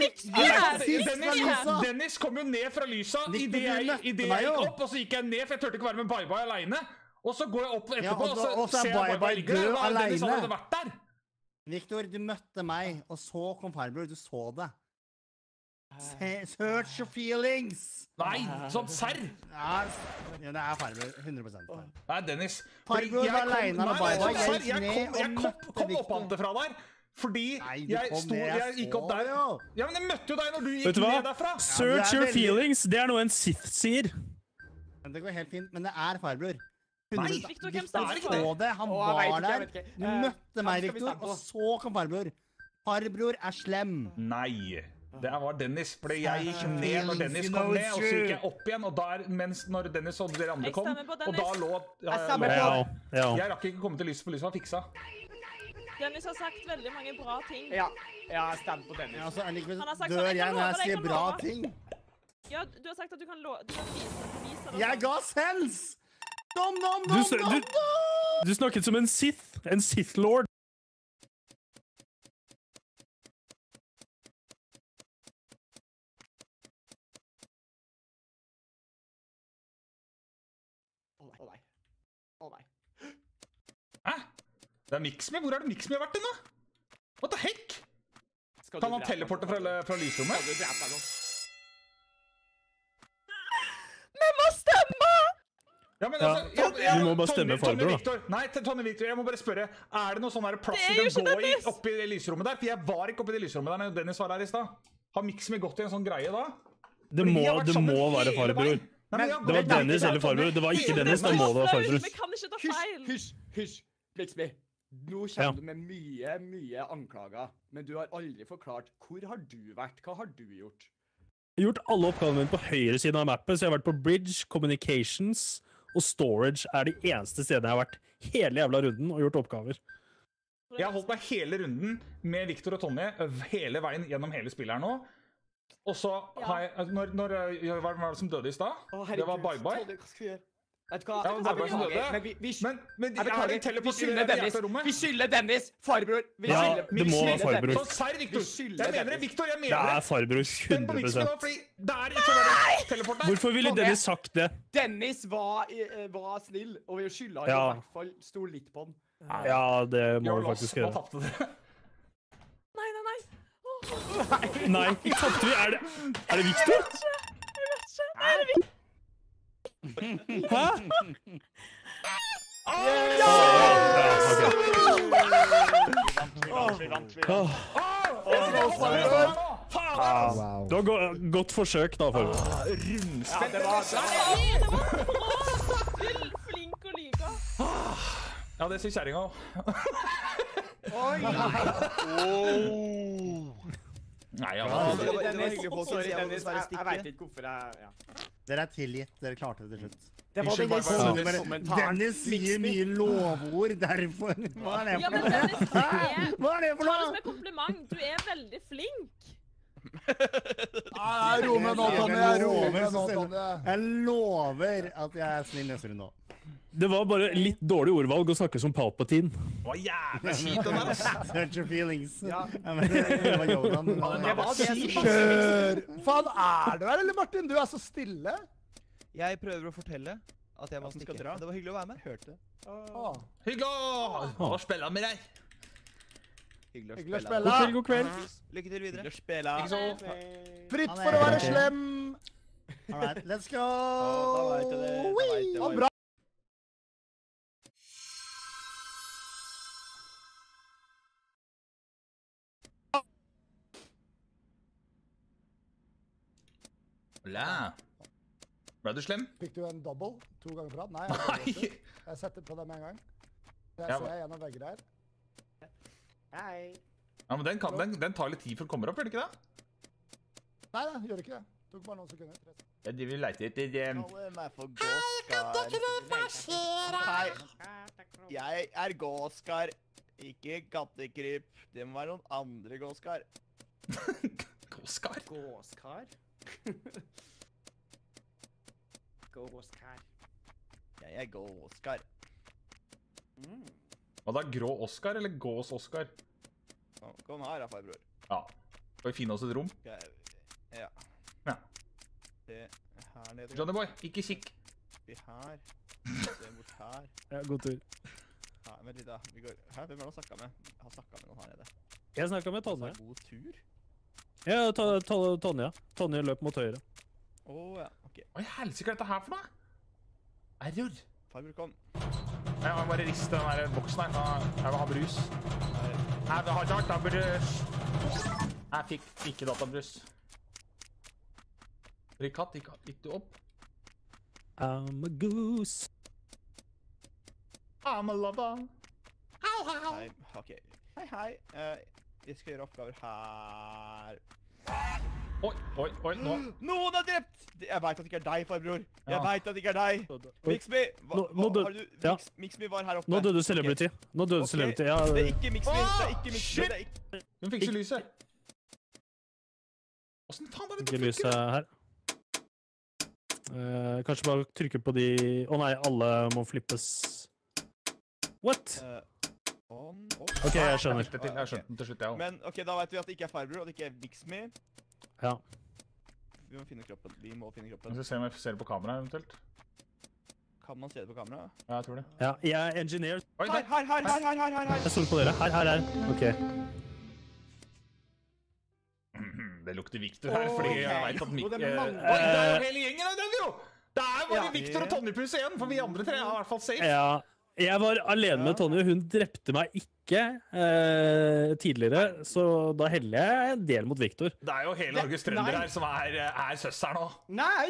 Dennis kom jo ned fra lysa idet jeg gikk opp, og så gikk jeg ned, for jeg turte ikke være med Bye-Bye alene. Og så går jeg opp etterpå, og så ser jeg Bye-Bye ligger der, og Dennis hadde vært der. Victor, du møtte meg, og så kom Farbror, du så det. Search your feelings! Nei, sånn serr! Ja, det er Farbror, 100%. Nei, Dennis. Farbror var alene med Bye-Bye, jeg kom opp ante fra der. Fordi jeg gikk opp der. Ja, men jeg møtte jo deg når du gikk ned derfra. Search your feelings, det er noe en Sith sier. Det går helt fint, men det er Farbror. Nei, Victor, hvem stemmer det? Han var der. Du møtte meg, Victor, og så kom Farbror. Farbror er slem. Nei, det var Dennis, fordi jeg gikk ned når Dennis kom ned, og så gikk jeg opp igjen, og der, mens når Dennis og dere andre kom, og da lå... Jeg rakk ikke komme til lyset, for lyset var fiksa. Dennis har sagt veldig mange bra ting. Ja, jeg stemmer på Dennis. Ja, altså, dør jeg når jeg sier bra ting? Ja, du har sagt at du kan vise det. Jeg ga sens! Du snakket som en Sith-lord. Å nei. Hæ? Det er Mixme. Hvor er det Mixme vært den da? What the heck? Kan han teleporte fra lysrommet? Vi må stemme! Ja, men altså... Vi må bare stemme Farbror, da. Nei, Tonje Victor, jeg må bare spørre. Er det noe sånn her plass vi kan gå oppi det lysrommet der? For jeg var ikke oppi det lysrommet der når Dennis var her i sted. Har Mixme gått i en sånn greie da? Det må være Farbror. Det var Dennis eller Farbror. Det var ikke Dennis, det må være Farbror. Vi kan ikke ta feil. Hysj, Mixme. Nå kommer du med mye anklager, men du har aldri forklart hvor har du vært, hva har du gjort? Jeg har gjort alle oppgavene mine på høyre siden av mappet, så jeg har vært på Bridge, Communications og Storage er de eneste stedene jeg har vært hele jævla runden og gjort oppgaver. Jeg har holdt meg hele runden med Victor og Tonje hele veien gjennom hele spillet her nå. Og så har jeg, hva var det som døde i sted? Det var Bye-Bye. Vet du hva? Ja, men vi skylder Dennis, Farbror. Ja, det må være Farbror. Så serr, Victor. Jeg mener det, Victor, jeg mener det. Det er Farbror 100%. Hvorfor ville Dennis sagt det? Dennis var snill, og vi skylder i hvert fall stol litt på han. Ja, det må vi faktisk gjøre. Nei. Nei, ikke tappte vi. Er det Victor? Jeg vet ikke. Er det Victor? Hæ? Det var godt forsøk da, Farbror. Rundspill. Det var flink å like. Ja, det sier kjæringa også. Oi! Nei, Sorry, Dennis. Jeg vet ikke hvorfor jeg... Dere er tilgitt. Dere klarte det til slutt. Det var den Dennis sier mye lovord, derfor. Hva er det for noe? Hva er det for noe? Ta det som en kompliment. Du er veldig flink. Ro med nå, Tonje. Jeg lover at jeg er snill neste runde nå. Det var bare litt dårlig ordvalg å snakke som Palpatine. Det var jævlig kjipt, den der. Search your feelings. Det var Yodan. Kjør! Faen, er du her, eller Martin? Du er så stille. Jeg prøver å fortelle at jeg må stikke. Det var hyggelig å være med. Hørte. Hyggelig å spille med deg. Hyggelig å spille. God kveld. Lykke til videre. Fritt for å være slem. All right, let's go! Da vet jeg det. Bra! Hola. Ble du slem? Fikk du en double 2 ganger på rad? Nei. Jeg setter på det med en gang. Jeg ser gjennom vegger her. Hei. Ja, men den tar litt tid før den kommer opp, gjør det ikke det? Nei, det gjør ikke det. Tok bare noen sekunder. Ja, de vil leite etter Kaller meg for Gåskar. Hei. Jeg er Gåskar, ikke kattekryp. Det må være noen andre Gåskar. Gåskar? Gåskar? Gåskar. Jeg er Gåskar. Hva da, grå Oscar eller gås Oscar? Kom her da, farbror. Ja. Skal vi finne oss et rom? Ja. Ja. Se her nede. Johnny boy, ikke kikk. Se her. Se bort her. Ja, god tur. Ja, vent litt da. Vi går her. Hvem er det han snakket med? Jeg har snakket med noen her nede. Jeg snakket med Tonje. God tur? Ja, Tonje. Tonje løp mot høyre. Ja, ok. Hva i helsike er dette her for noe? Error. Farbror, kom. Jeg må bare riste den der boksen her. Jeg vil ha brus. Jeg vil ha databrus. Jeg fikk ikke databrus. Rikat, gikk du opp? I'm a goose. I'm a lover. Hei, ok. Hei. Jeg skal gjøre oppgaver her. Oi, nå. Noen har drept! Jeg vet at det ikke er deg, farbror. Jeg vet at det ikke er deg. Mixme, Mixme var her oppe. Nå døde Celebrity. Nå døde Celebrity, ja. Det er ikke Mixme, det er ikke Mixme. Hun fikk ikke lyset. Hvordan faen er det ikke lyset her? Kanskje bare trykke på de... nei, alle må flippes. What? Ok, jeg skjønner. Jeg skjønte den til slutt, ja. Men ok, da vet vi at det ikke er farbror, og det ikke er Mixme. Ja. Vi må finne kroppen. Vi skal se om jeg ser det på kamera eventuelt. Kan man se det på kamera? Ja, jeg tror det. Ja, jeg er engineer. Her. Jeg stoler på dere. Her. Ok. Det lukter Victor her, fordi jeg vet at Oi, det er jo hele gjengen av den, jo! Det er bare Victor og Tonje pluss igjen, for vi andre tre er i hvert fall safe. Ja, jeg var alene med Tonje. Hun drepte meg ikke tidligere, så da heller jeg en del mot Victor. Det er jo hele Norges trønder her som er søster nå. Nei,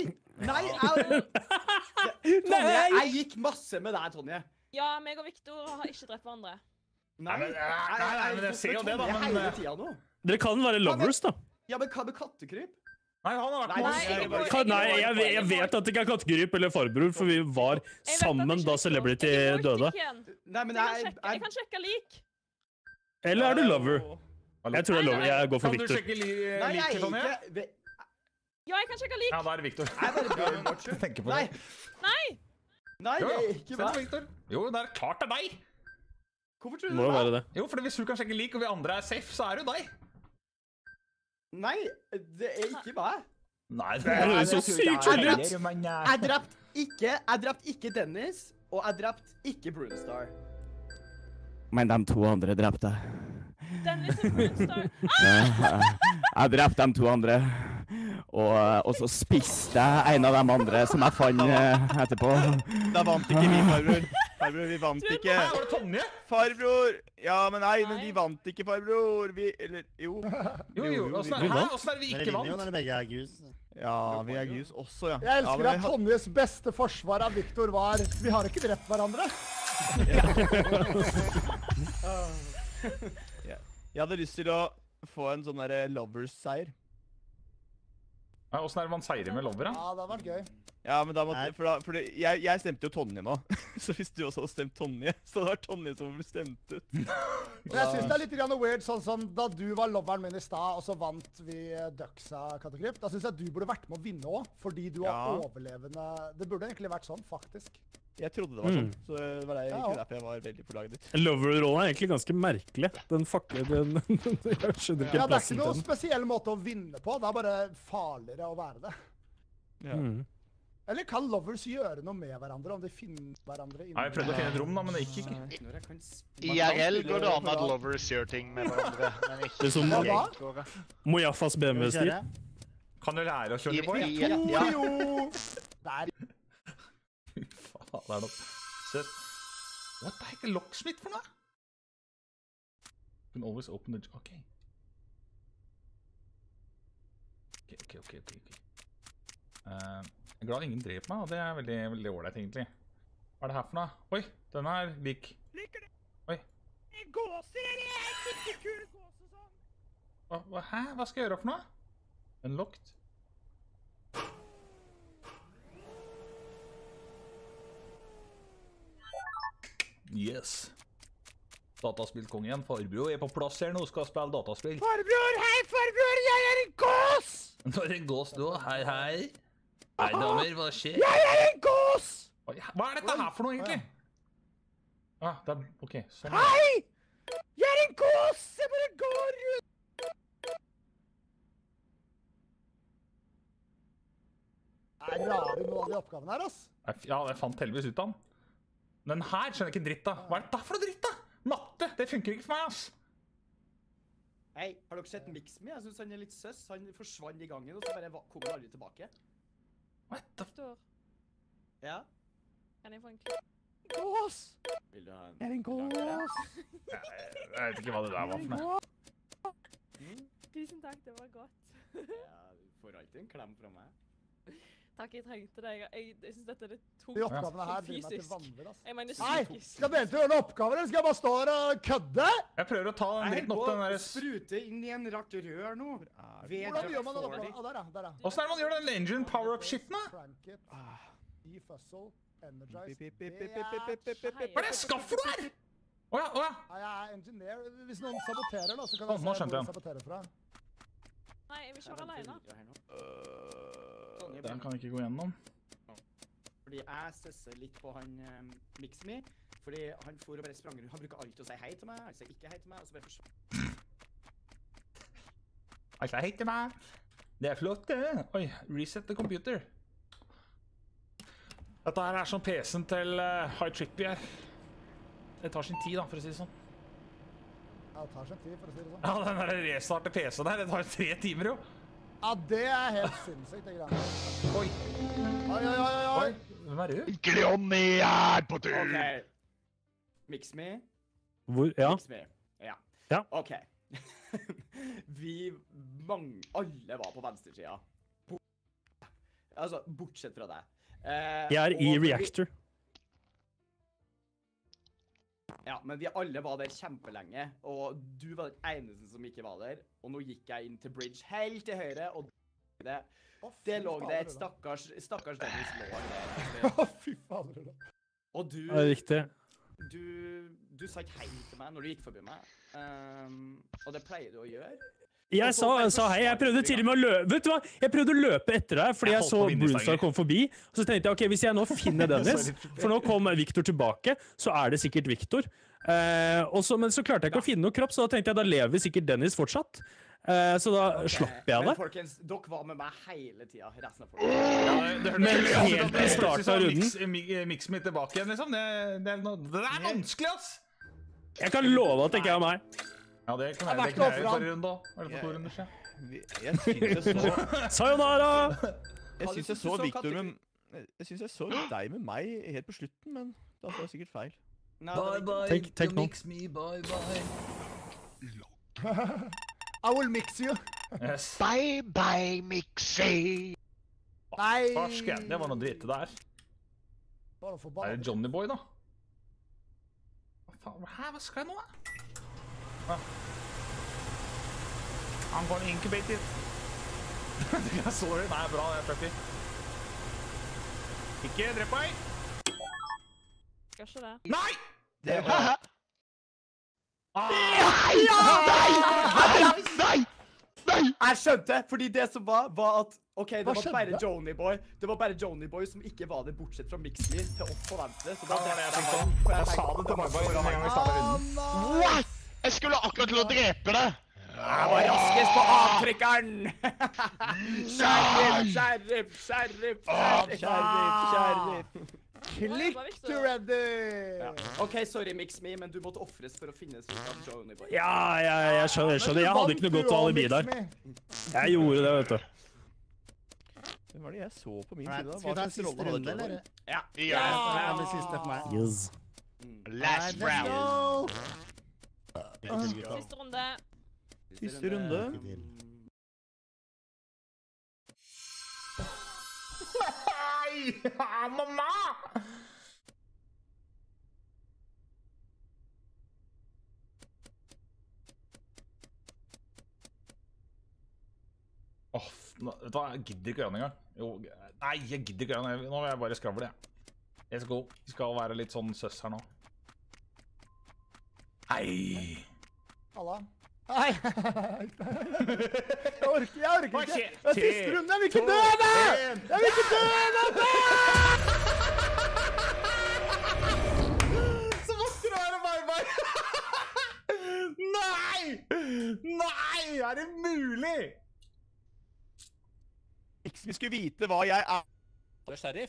Tonje, jeg gikk masse med deg, Tonje. Ja, meg og Victor har ikke drept hverandre. Nei, men jeg ser jo det da, men... Dere kan være lovers, da. Ja, men hva med kattekryp? Nei, han har vært med. Nei, jeg vet at det ikke er kattekryp eller farbror, for vi var sammen da Celebrity døde. Nei, men jeg kan sjekke lik. Eller er du lover? Jeg tror jeg er lover. Jeg går for Victor. Kan du sjekke lik, Tonje? Ja, jeg kan sjekke lik. Ja, da er det Victor. Jeg bare tenker på det. Nei, det er ikke meg. Jo, det er klart det er deg. Hvorfor tror du det? Må være det. Jo, for hvis du kan sjekke lik, og vi andre er safe, så er det jo deg. Nei, det er ikke meg. Nei, det er så sykt skjønt. Jeg drepte ikke Dennis, og jeg drepte ikke Brunstar. Men de to andre drepte. Dennis og Brunstar. Jeg drepte de to andre. Og så spiste jeg en av de andre som jeg fant etterpå. Da vant ikke vi, farbror. Farbror, vi vant ikke. Var det Tonje? Farbror! Ja, men nei, men vi vant ikke, farbror. Vi, eller, jo. Jo, åssen er vi ikke vant? Dere begge er gus. Ja, vi er gus også, ja. Jeg elsker at Tonjes beste forsvar av Victor var vi har ikke drept hverandre. Jeg hadde lyst til å få en sånn der lovers-seier. Åssen er det man seirer med lover, da? Ja, det hadde vært gøy. Ja, men da måtte... For jeg stemte jo Tonje nå. Så hvis du også hadde stemt Tonje, så hadde det vært Tonje som ble stemt ut. Men jeg synes det er litt weird, sånn som da du var loveren min i stad, og så vant vi Ducksa Katakryp. Da synes jeg du burde vært med å vinne også, fordi du har overlevende... Det burde egentlig vært sånn, faktisk. Jeg trodde det var sånn, så det var egentlig derfor jeg var veldig på laget ditt. Lover-rollen er egentlig ganske merkelig. Den fucker, jeg skjønner ikke ja, det er plassen ikke noen spesiell måte å vinne på, det er bare farligere å være det. Ja. Eller kan lovers gjøre noe med hverandre, om de finner hverandre inne? Ja, jeg prøvde å finne et rom da, men det gikk ikke. IRL går det an at lovers gjør ting med hverandre, men ikke... Det er som Mojafas BMW-stil. Kan du lære å kjøre på? Jo! Der. Fy faen, det noe søtt. What the heck er locksmith for noe? You can always open the... Ok. Ok. Jeg er glad ingen dreper meg, og det er veldig ålreit egentlig. Hva er det her for noe? Oi, den er lik. Liker det? Oi. Gåser, jeg kikker kule gåser sånn. Hæ? Hva skal jeg gjøre for noe? Unlocked. Yes. Dataspillkong igjen. Farbror er på plass her nå, skal spille dataspill. Farbror, hei farbror, jeg er en gås! Du er en gås du, hei. Hei damer, hva skjer? Jeg er en gås! Hva er dette her for noe egentlig? Det er, ok, sånn. Hei! Jeg er en gås! Jeg bare går ut! Det er rare noe av de oppgavene her, ass. Ja, jeg fant heldigvis ut av den. Den her skjønner jeg ikke dritt av. Hva er dette for noe dritt da? Matte, det funker ikke for meg, ass. Hei, har dere sett Mixme? Jeg synes han er litt søss. Han forsvant i gangen, og så bare kommer han aldri tilbake. What the... Ja? Kan jeg få en klipp? Gås! Vil du ha en... Jeg er en gås! Jeg vet ikke hva det der var for noe. Tusen takk, det var godt. Ja, du får alltid en klem fra meg. Takk, jeg trengte det. Jeg synes dette er det tungt. De oppgavene her driver meg til vanvittig, ass. Jeg mener Nei, psykisk. skal dere gjøre noen oppgaver, eller skal jeg bare stå her og kødde? Jeg prøver å ta den dritten opp den der... Sprute inn i en rart rør nå. Hvordan gjør man den oppgaven? Der, der. Hvordan er det man gjør den engine power-up-shitten da? Defuzzle, energize... Hva er det jeg skaffer du her? Åja. Jeg er engineer. Hvis noen saboterer da, så kan jeg se hvor de saboterer fra. Nei, jeg vil kjøre alene. Den kan vi ikke gå gjennom. Fordi jeg støsser litt på han Mixme, fordi han for og bare sprang rundt. Han bruker alltid å si hei til meg, altså ikke hei til meg, og så bare forsvant. Altså, hei til meg. Det er flott, det. Oi, reset the computer. Dette her er som PC-en til High Trippy her. Det tar sin tid da, for å si det sånn. Ja, det tar sin tid, for å si det sånn. Ja, den der restarte PC-en her, det tar 3 timer jo. Ja, det er helt sinnssykt, det greiene. Oi. Oi, hvem er du? Grommy er på tur! Ok. Mixme. Hvor? Ja. Mixme. Ja. Ok. Alle var på venstresiden. Altså, bortsett fra deg. Jeg er i Reactor. Ja, men vi alle var der kjempelenge, og du var den eneste som ikke var der. Og nå gikk jeg inn til Bridge helt til høyre, og det lå det et stakkars Dennis lå der. Fy fader. Og du... Det er riktig. Du sa ikke hei til meg når du gikk forbi meg, og det pleier du å gjøre. Jeg sa hei, jeg prøvde til og med å løpe, vet du hva? Jeg prøvde å løpe etter deg, fordi jeg så Brunstar komme forbi, og så tenkte jeg, ok, hvis jeg nå finner Dennis, for nå kom Victor tilbake, så er det sikkert Victor. Men så klarte jeg ikke å finne noen kropp, så da tenkte jeg, da lever sikkert Dennis fortsatt. Så da slapp jeg det. Men folkens, dere var med meg hele tiden, resten av folket. Men helt i starten av runden. Mix mitt tilbake igjen, liksom. Det er vanskelig, ass! Jeg kan love at det ikke er meg. Ja, det kan jeg jo forrige runde da. Eller for 2 runder siden. Jeg synes jeg så... Sayonara! Jeg synes jeg så Victor med... Jeg synes jeg så deg med meg helt på slutten, men da var det sikkert feil. Bye bye, you mix me, bye bye. I will mix you. Yes. Bye bye, Mixie. Nei. Farsken, det var noe dritt det der. Er det Johnny Boy da? Hva faen, hva skal jeg nå? I'm gonna incubate it. Sorry, nei, bra, jeg prøver. Ikke drepp meg. Skal ikke det. Nei! Det var... Nei! Jeg skjønte, fordi det som var at... Ok, det var bare Johnny Boy. Det var bare Johnny Boy som ikke var det, bortsett fra Mixley til oss på venstre. Så da var det jeg tenkte. Jeg sa det til Marboy. What? Jeg skulle akkurat til å drepe det! Jeg var raskest på avtrykkeren! Sheriff! Click to ready! Ok, sorry Mixme, men du måtte offres for å finnes ut av Johnny Boy. Ja, jeg skjønner. Jeg hadde ikke noe godt alibi der. Jeg gjorde det, vet du. Hvem var det jeg så på min Right, side da? skal vi ta en siste runde, eller? Ja. Ja, det blir siste for meg. Yes. Last round. Siste runde. Siste runde. Nei! Mamma! Vet du hva, jeg gidder ikke gjøre den engang. Jo, nei, jeg gidder ikke gjøre den. Nå vil jeg bare skravle, jeg. Let's go. Vi skal være litt sånn søs her nå. Nei! Halla. Nei! Jeg orker ikke. Det er siste runde, jeg vil ikke dø av det! Jeg vil ikke dø av det! Så måtte det være bye-bye! Nei! Nei! Er det mulig? Vi skulle vite hva jeg er. Du er sheriff.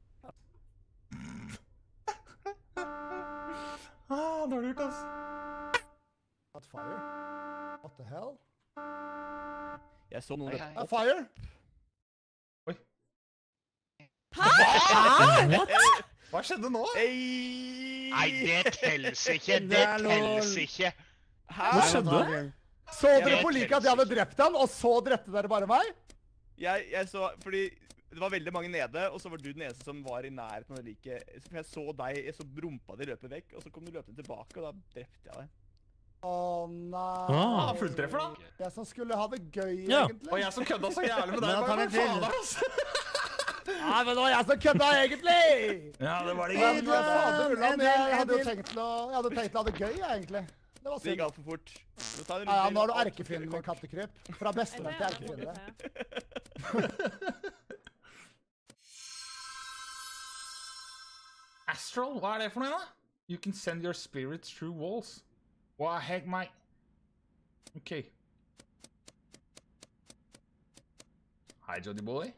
Dårlig gjort, ass. At fire? What the hell? Jeg så noen... At fire? Oi. Hæ? Hva skjedde nå? Nei, det telles ikke. Det telles ikke. Hva skjedde? Så dere på like at jeg hadde drept han, og så drepte dere bare meg? Jeg så, fordi det var veldig mange nede, og så var du den eneste som var i nærheten av det like. Jeg så deg, jeg så rumpa di løpe vekk, og så kom du løpende tilbake, og da drepte jeg deg. Åh, nei. Fulltreffer da. Jeg som skulle ha det gøy, Ja, egentlig. og jeg som kødda så jævlig med deg. Men da tar vi til. Faen, ass. Nei, men det var jeg som kødda, egentlig! Ja, det var det Men ikke. fader, Ulland, jeg hadde jo tenkt til å ha det gøy, egentlig. Det var Det gikk synd. alt for fort. Ja, nå er du erkefienden min, kattekryp. Fra bestevenn til erkefiende. Astral, hva er det for noe da? You can send your spirits through walls. What the heck, mate? Ok. Hei, Jody boy.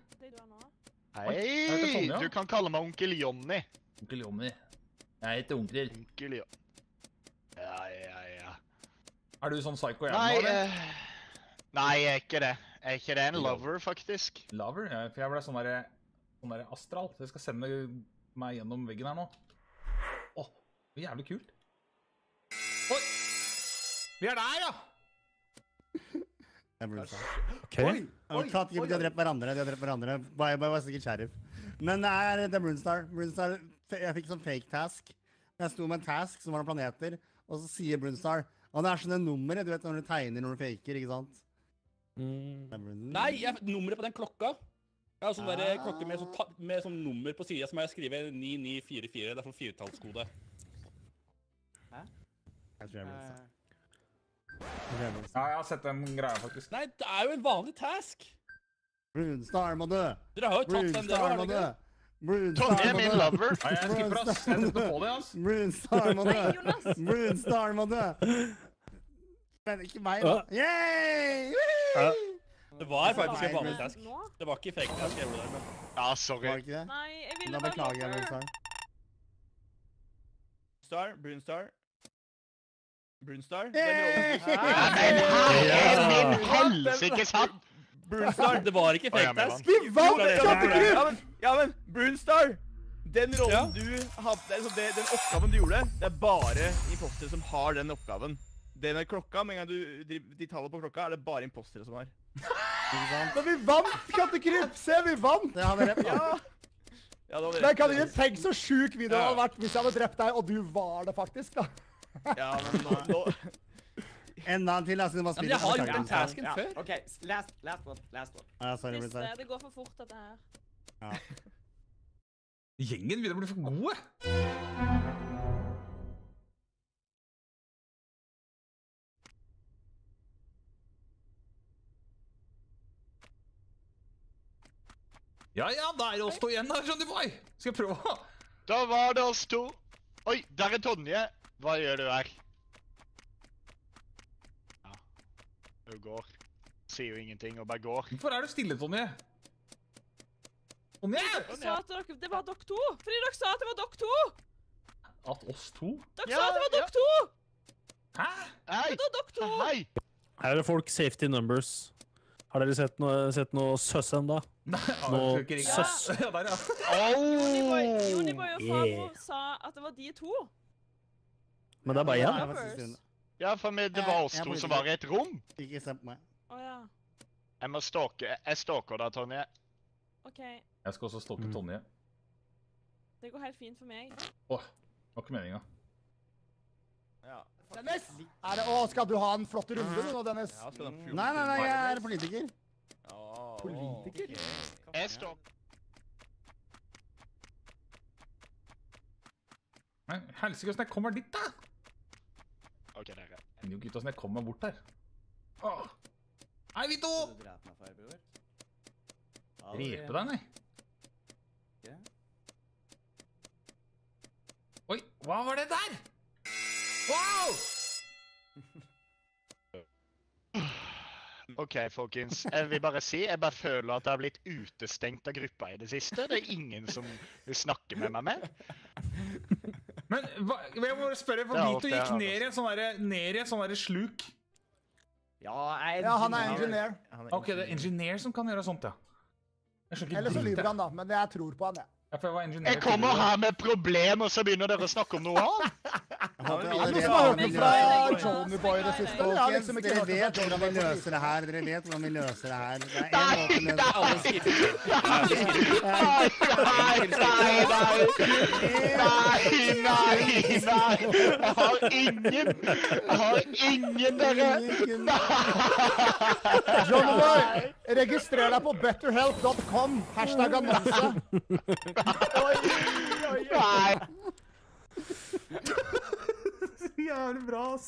Hei, du kan kalle meg onkel Jonny. Onkel Jonny. Jeg heter onkel. Onkel Jonny. Ja. Er du sånn psycho Nei, hjemme, eller? nei, jeg er ikke det. Jeg er ikke det. En lover, faktisk. Lover? Ja, for jeg ble sånn der astral. Så jeg skal sende meg gjennom veggen her nå. Åh, det er jævlig kult. Oi! Vi er der, ja! Det er Brunstar. Ok. De har drept hverandre. Bye var sikkert sheriff. Men det er Brunstar. Jeg fikk sånn fake task. Jeg sto med en task som var noen planeter, og så sier Brunstar, og det er sånne numre, du vet når du tegner når du faker, ikke sant? Nei, nummeret på den klokka. Jeg har sånn der klokke med sånn nummer på siden som jeg skriver 9944, det er sånn firetallskode. Hæ? Jeg tror jeg Brunstar. Ja, jeg har sett den greia, faktisk. Nei, det er jo en vanlig task. Brunstar må dø. Dere har jo tatt den der, har dere ikke? Tommy er min lover. Nei, jeg skipper, ass. Jeg setter på det, ass. Brunstar må dø. Brunstar må dø. Men ikke meg, da. Yay! Det var faktisk en vanlig task. Det var ikke fake task jeg gjorde der, men... Ja, sorry. Var det ikke det? Nei, jeg ville Da bare beklager jeg, Brunstar. Brunstar? Men min helsike sant! Brunstar! Det var ikke fake task. Vi vant, kattekryp! Ja, men Brunstar! Den rollen du hadde, den oppgaven du gjorde, det er bare impostere som har den oppgaven. Det med klokka, med en gang de taler på klokka, er det bare impostere som har. Men vi vant, kattekryp! Se, vi vant! Det hadde rett, da. Men kan du ikke tenke så sjuk video det hadde vært hvis jeg hadde drept deg, og du var det faktisk, da? Ja, men nå... Enda en til, altså. Men jeg har gjort den tasken før. Ok, last one. Ja, sorry, Brunstar. Det går for fort, dette her. Ja. Gjengen vil bli for gode. Ja, da er det oss to igjen da, Johnny Boy. Skal jeg prøve? Da var det oss to. Oi, der er Tonje. Hva gjør du her? Ja, du går. Sier jo ingenting og bare går. Hvorfor er du stille, Tonje? Tonje! Dere sa at det var dere to. Fordi dere sa at det var dere to. At oss to? Dere sa at det var dere to. Hæ? Hei! Det var dere to. Hei! Her er det folk safety numbers. Har dere sett noe søs enda? Noe søss. Ja, der, ja. Joniboy og Fabro sa at det var de to. Men det er bare én. Ja, for det var oss to som var i et rom. Ikke se på meg. Åja. Jeg stalker deg, Tonje. Ok. Jeg skal også stalke Tonje. Det går helt fint for meg. Åh, det var ikke meningen. Dennis! Skal du ha en flott runde nå, Dennis? Nei, jeg er politiker. Politiker? Jeg stalker. Nei, helsike, hvordan jeg kommer dit da? Ok, dere. Jeg vet jo ikke hvordan jeg kommer bort her. Hei, Vito! Drepe deg, nei. Oi, hva var det der? Wow! Ok, folkens. Jeg vil bare si, jeg bare føler at jeg har blitt utestengt av gruppa i det siste. Det er ingen som vil snakke med meg mer. Men jeg må spørre, for Vito gikk ned i en sånn der sluk. Ja, han er ingeniør. Ok, det er ingeniør som kan gjøre sånt, ja. Eller så lyver han da, men jeg tror på han, ja. Jeg kommer her med problem, og så begynner dere å snakke om noe annet. Noen som har hørt noe fra Joniboy det siste? Folkens, dere vet hvordan vi løser det her. Det er en måte å løse det her. Nei. Jeg har ingen, dere. Joniboy, registrer deg på betterhelp.com, #annonse. Oi. Nei. Jævlig bra, ass.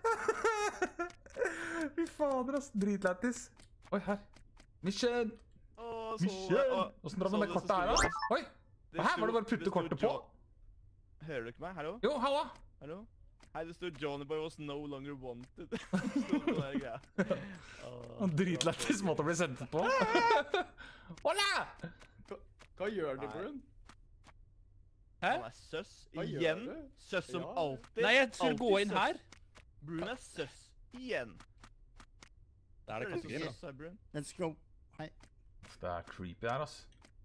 Fy fader, ass. Dritlættis. Oi, her. Mission. Hvordan drar man det kortet her, ass? Oi. Her var det bare å putte kortet på. Hører du ikke meg? Hallo? Jo, halla. Hallo? Hei, det står Joniboy was no longer wanted. Dritlættis måte å bli sendt på. Hola! Hva gjør du, Brun? Hæ? Han er søss. Igjen. Søss som alltid. Nei, jeg skulle gå inn her. Brun er søss. Igjen. Det er det kanskje greit, da. Let's go. Hei. Det er creepy her, ass.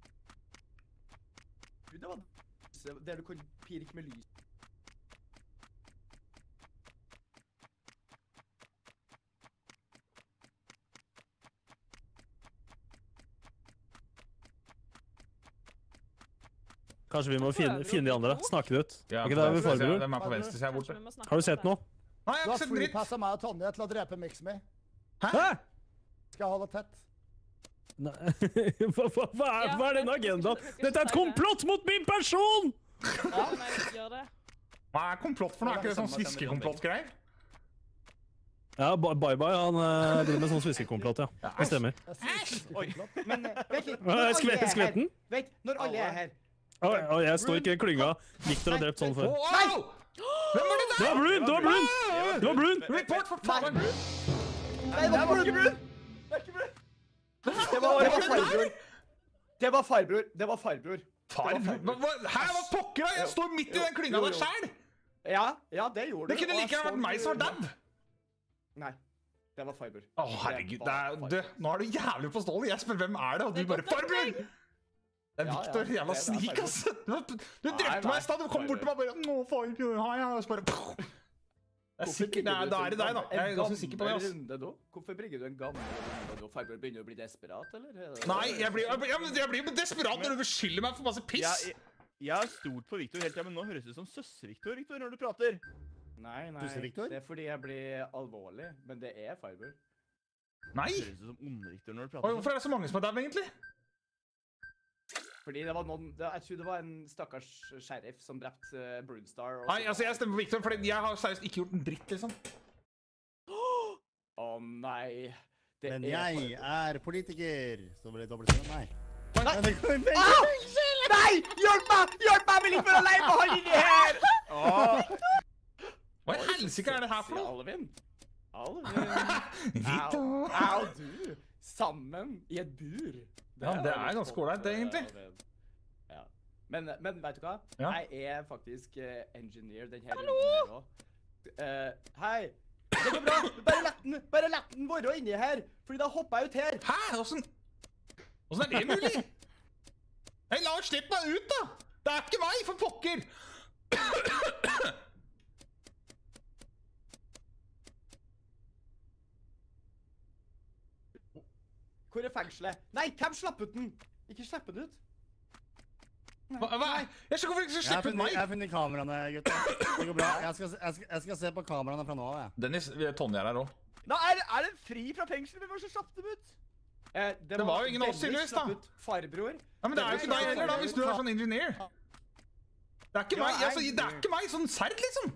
Det var der du kan pirke med lys. Kanskje vi må finne de andre, snakke det ut. Ja, ok, da er vi forberedt. Hvem er på venstre siden borte? Har du sett noe? Nei, jeg har ikke sett dritt. Du har freepasset meg og Tonje til å drepe Mixme. Hæ? Skal jeg holde tett? Nei, hva er denne agendaen? Dette er et komplott mot min person! Ja, nei, gjør det. Hva er komplott for noe? Er ikke det sånn sviskekomplott-greier? Ja, Bye Bye, han driver med sånn sviskekomplott, ja. Det stemmer. Oi, men vent litt. Skvetten? Vent, når alle er her. Jeg står ikke i klynga. Victor har drept sånn før. Nei! Hvem var det der? Det var Brun! Det var Brun! Report for faen! Nei, det var ikke Brun! Det var farbror. Det var farbror. Hæ, hva pokker da? Jeg står midt i den klynga der selv! Ja, det gjorde du. Det kunne like gjerne vært meg som var dad! Nei, det var farbror. Herregud, nå er du jævlig på stålet. Jeg spør hvem er det, og du bare farbror! Det er Victor, jævla snik, ass! Du drepte meg i stedet, du kom bort til meg og bare nå, faen, hei, og så bare det er sikkert, da er det deg da. Jeg er ganske sikker på det, ass. Hvorfor bringer du en gammel runde da? Farbror begynner å bli desperat, eller? Nei, jeg blir jo desperat når du beskylder meg for masse piss. Jeg har stolt på Victor hele tiden, men nå høres det ut som søster-Victor, når du prater. Nei, det er fordi jeg blir alvorlig, men det er farbror. Nei! Det høres ut som onde-Victor når du prater. Hvorfor er det så mange som er der, egentlig? Fordi det var noen, jeg tror det var en stakkars sheriff som drepte Brunstar. Nei, altså jeg stemmer på Victor, for jeg har seriøst ikke gjort en dritt, liksom. Nei. Men jeg er politiker. Så ble det dobbelt nei. Nei! Hjelp meg! Jeg vil ikke være alene med han inni her! Hva i helsike er det her for noe? Alvin. Vito. Au, du. Sammen i et bur. Ja, det er ganske ålreit, egentlig. Ja. Men vet du hva? Ja. Jeg er faktisk engineer den her runden her også. Hei! Det går bra! Bare lett den være inni her, fordi da hopper jeg ut her. Hæ? Hvordan Hvordan det mulig? Nei, la oss slippe meg ut, da! Det ikke meg, for pokker! Hvor fengselet? Nei, hvem slapp ut den? Ikke slipp den ut. Hva? Jeg skjønner hvorfor ikke skal slippe ut meg! Jeg har funnet kameraene, gutter. Det går bra. Jeg skal se på kameraene fra nå av, jeg. Dennis, Tonje her også. Da er det fri fra fengsel, men hva så slapp dem ut? Det var jo ingen av oss, Silvis, da. Farbror. Ja, men det jo ikke deg heller, da, hvis du sånn ingeniør. Det ikke meg, altså, det ikke meg, sånn serd, liksom.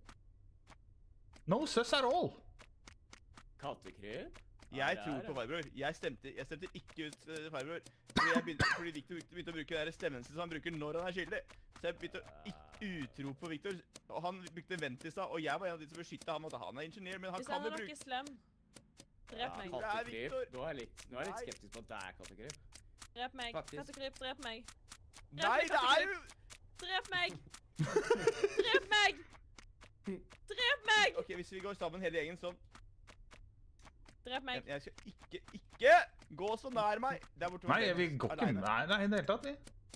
No sus at all. Kattekryp? Jeg tror på farbror. Jeg stemte ikke ut farbror. Fordi Victor begynte å bruke den stemmen sin som han bruker når han skyldig. Så jeg begynte å utro på Victor. Og han brukte Ventis da, og jeg var en av de som beskyttet han mot at han ingeniør, men han kan jo bruke... Hvis han er noe slem, drep meg. Kattekryp. Nå er jeg litt skeptisk på at det kattekryp. Drep meg. Kattekryp, drep meg. Nei, det jo... Drep meg! Drep meg! Drep meg! Ok, hvis vi går sammen hele gjengen sånn... Drep meg. Jeg skal ikke gå så nær meg. Nei, vi går ikke nær deg i det hele tatt, vi.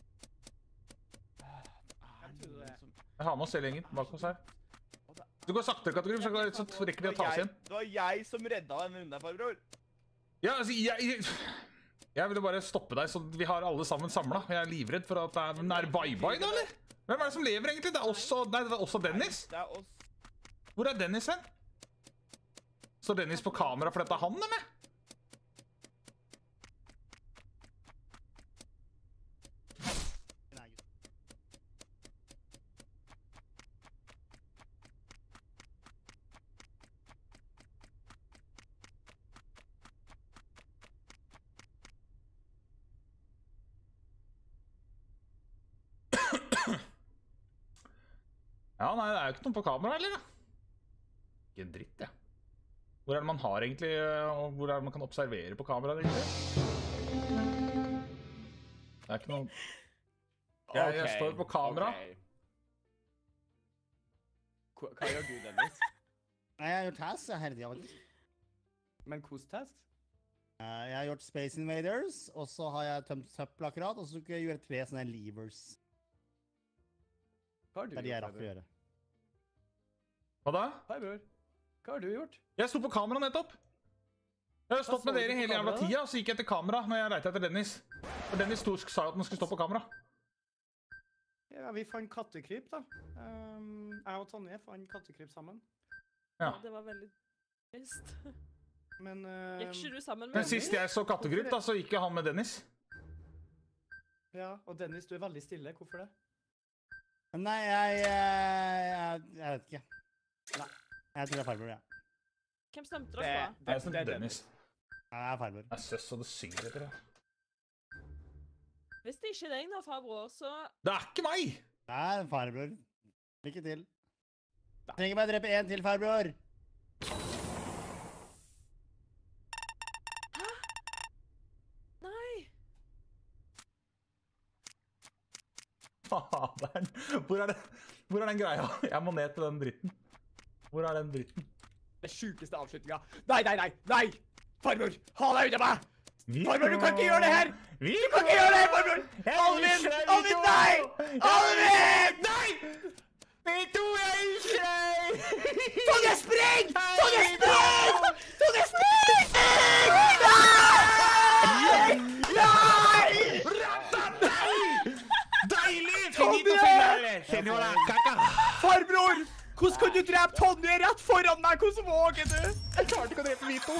Jeg har med oss hele gjengen bak oss her. Du går saktere, Kattegrim, så rekker de å ta oss igjen. Det var jeg som redda den runden, farbror. Ja, altså, jeg ville bare stoppe deg, så vi har alle sammen samlet. Jeg er livredd for at det bye-bye, da, eller? Hvem det som lever, egentlig? Det er også Dennis. Det er oss. Hvor er Dennis hen? Står Dennis på kamera for dette han, eller? Ja, nei, det jo ikke noe på kamera, eller? Ikke en dritt, ja. Hvor det man har egentlig, og hvor det man kan observere på kamera, egentlig? Det ikke noe... Jeg står på kamera. Hva gjør du, Dennis? Nei, jeg har gjort tasks, jeg hele tiden. Men hvordan tasks? Jeg har gjort Space Invaders, og så har jeg tømt søppel akkurat, og så skal jeg gjøre 3 sånne levers. Hva har du gjort, Farbror? Hva da? Farbror, hva har du gjort? Jeg sto på kamera nettopp. Jeg har stått med dere hele jævla tida, og så gikk jeg etter kamera når jeg lette etter Dennis. For Dennis sa at han skulle stå på kamera. Ja, vi fant kattekryp da. Jeg og Tonje fant kattekryp sammen. Ja. Det var veldig trist. Men... Gikk ikke du sammen med Men sist jeg så kattekryp da, så gikk jeg han med Dennis. Ja, og Dennis, du veldig stille. Hvorfor det? Nei, jeg vet ikke. Nei, jeg tror det farbror, ja. Hvem stemte dere på? Jeg stemte Dennis. Nei, det farbror. Jeg søs og det synger etter det. Hvis det ikke deg da, farbror, så... Det ikke meg! Nei, farbror. Lykke til. Jeg trenger bare drepe en til, farbror. Hæ? Nei. Faderen. Hvor den greia? Jeg må ned til den dritten. Hvor den dritten? Det sykeste avslutninga. Nei! Farbror, ha deg unna meg! Farbror, du kan ikke gjøre det her! Du kan ikke gjøre det her, farbror! Alvin, nei! Alvin! Nei! Vito, jeg ikke deg! Tonje, spring! Tonje, spring! Tonje, spring! Nei! Deilig! Finito finale! Senora Kaka! Farbror! Hvordan kan du drepe Tonje rett foran meg? Hvordan våger du? Jeg klarte ikke å drepe Vito.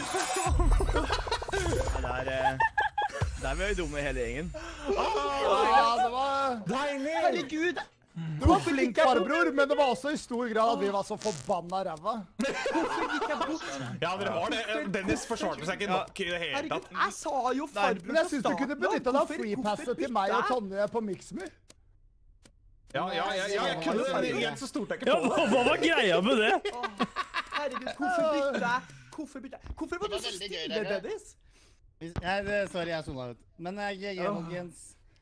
Der var vi dumme hele gjengen. Ja, det var... Deilig! Herregud! Du var flink, farbror, men det var også i stor grad at vi var så forbanna ræva. Hvorfor gikk jeg bort? Ja, dere var det. Dennis forsvarte seg ikke nok i det hele tatt. Herregud, jeg sa jo farbror. Men jeg synes du kunne benyttet deg av freepasset til meg og Tonje på Mixme. Ja, jeg kunne det, men igjen så stolte jeg ikke på det. Ja, hva var greia med det? Herregud, hvorfor bytte jeg? Hvorfor var du så stille, Dennis? Sorry, jeg zonet ut. Men GG, folkens.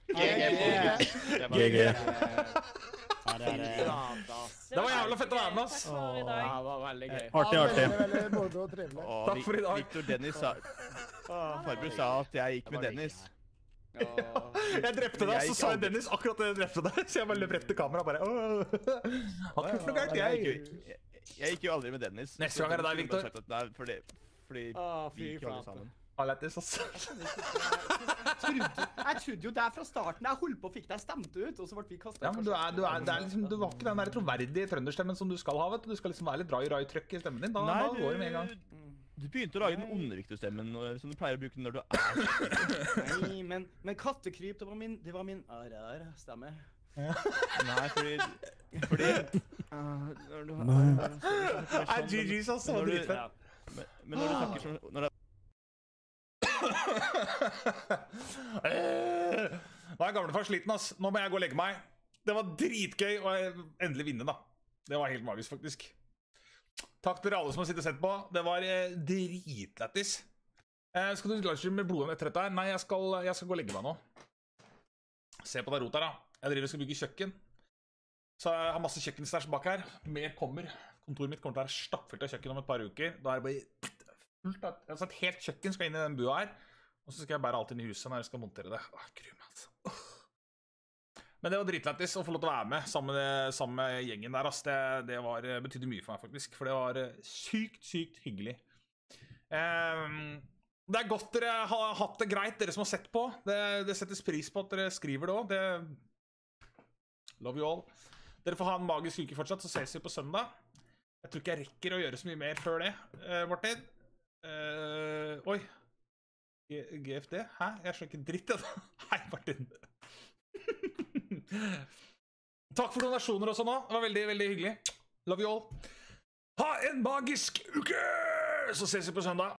GG. Det var jævla fett å være med, ass. Det var veldig gøy. Artig. Veldig moro og trivelig. Takk for i dag. Victor Dennis sa... Farbror sa at jeg gikk med Dennis. Jeg drepte deg, så sa jeg Dennis akkurat det jeg drepte deg. Så jeg bare løp rett til kamera og bare han har ikke noe galt, Jeg gikk jo aldri med Dennis. Neste gang er det deg, Victor. Fordi vi gikk jo aldri sammen. Lættis, ass. Jeg trodde jo der fra starten. Jeg holdt på og fikk deg stemt ut, og så ble vi kastet. Ja, men du har ikke den der troverdige trønderstemmen som du skal ha, vet du. Du skal liksom være litt dry-trøkk i stemmen din. Da går det med en gang. Du begynte å lage den onde Victor-stemmen som du pleier å bruke når du Nei, men kattekryp, det var min stemme. Nei, fordi GG's, altså. Men når du snakker sånn Nå er gamlefar sliten, ass. Nå må jeg gå og legge meg. Det var dritgøy å endelig vinne, da. Det var helt magisk, faktisk. Takk til alle som har sittet og sett på. Det var dritlættis. Skal du livestreame med blodet etter dette her? Nei, jeg skal gå og legge meg nå. Se på det rot her, da. Jeg driver og skal bygge kjøkken. Så jeg har masse kjøkkenstæsj bak her. Mer kommer. Kontoret mitt kommer til å være stappfullt av kjøkken om et par uker. Da er det bare fullt av... Altså et helt kjøkken skal inn i den bua her. Og så skal jeg bære alt inn i huset når jeg skal montere det. Grunn, altså. Men det var dritlættis å få lov til å være med sammen med gjengen der, ass. Det betydde mye for meg, faktisk. For det var sykt hyggelig. Det er godt dere har hatt det greit, dere som har sett på. Det settes pris på at dere skriver det også. Love you all. Dere får ha en magisk uke fortsatt, så ses vi på søndag. Jeg tror ikke jeg rekker å gjøre så mye mer før det, Martin. Oi. GFD? Hæ? Jeg skjønner ikke dritt, jeg da. Hei, Martin. Takk for donasjoner og sånn da. Det var veldig, veldig hyggelig. Love you all. Ha en magisk uke! Så ses vi på søndag.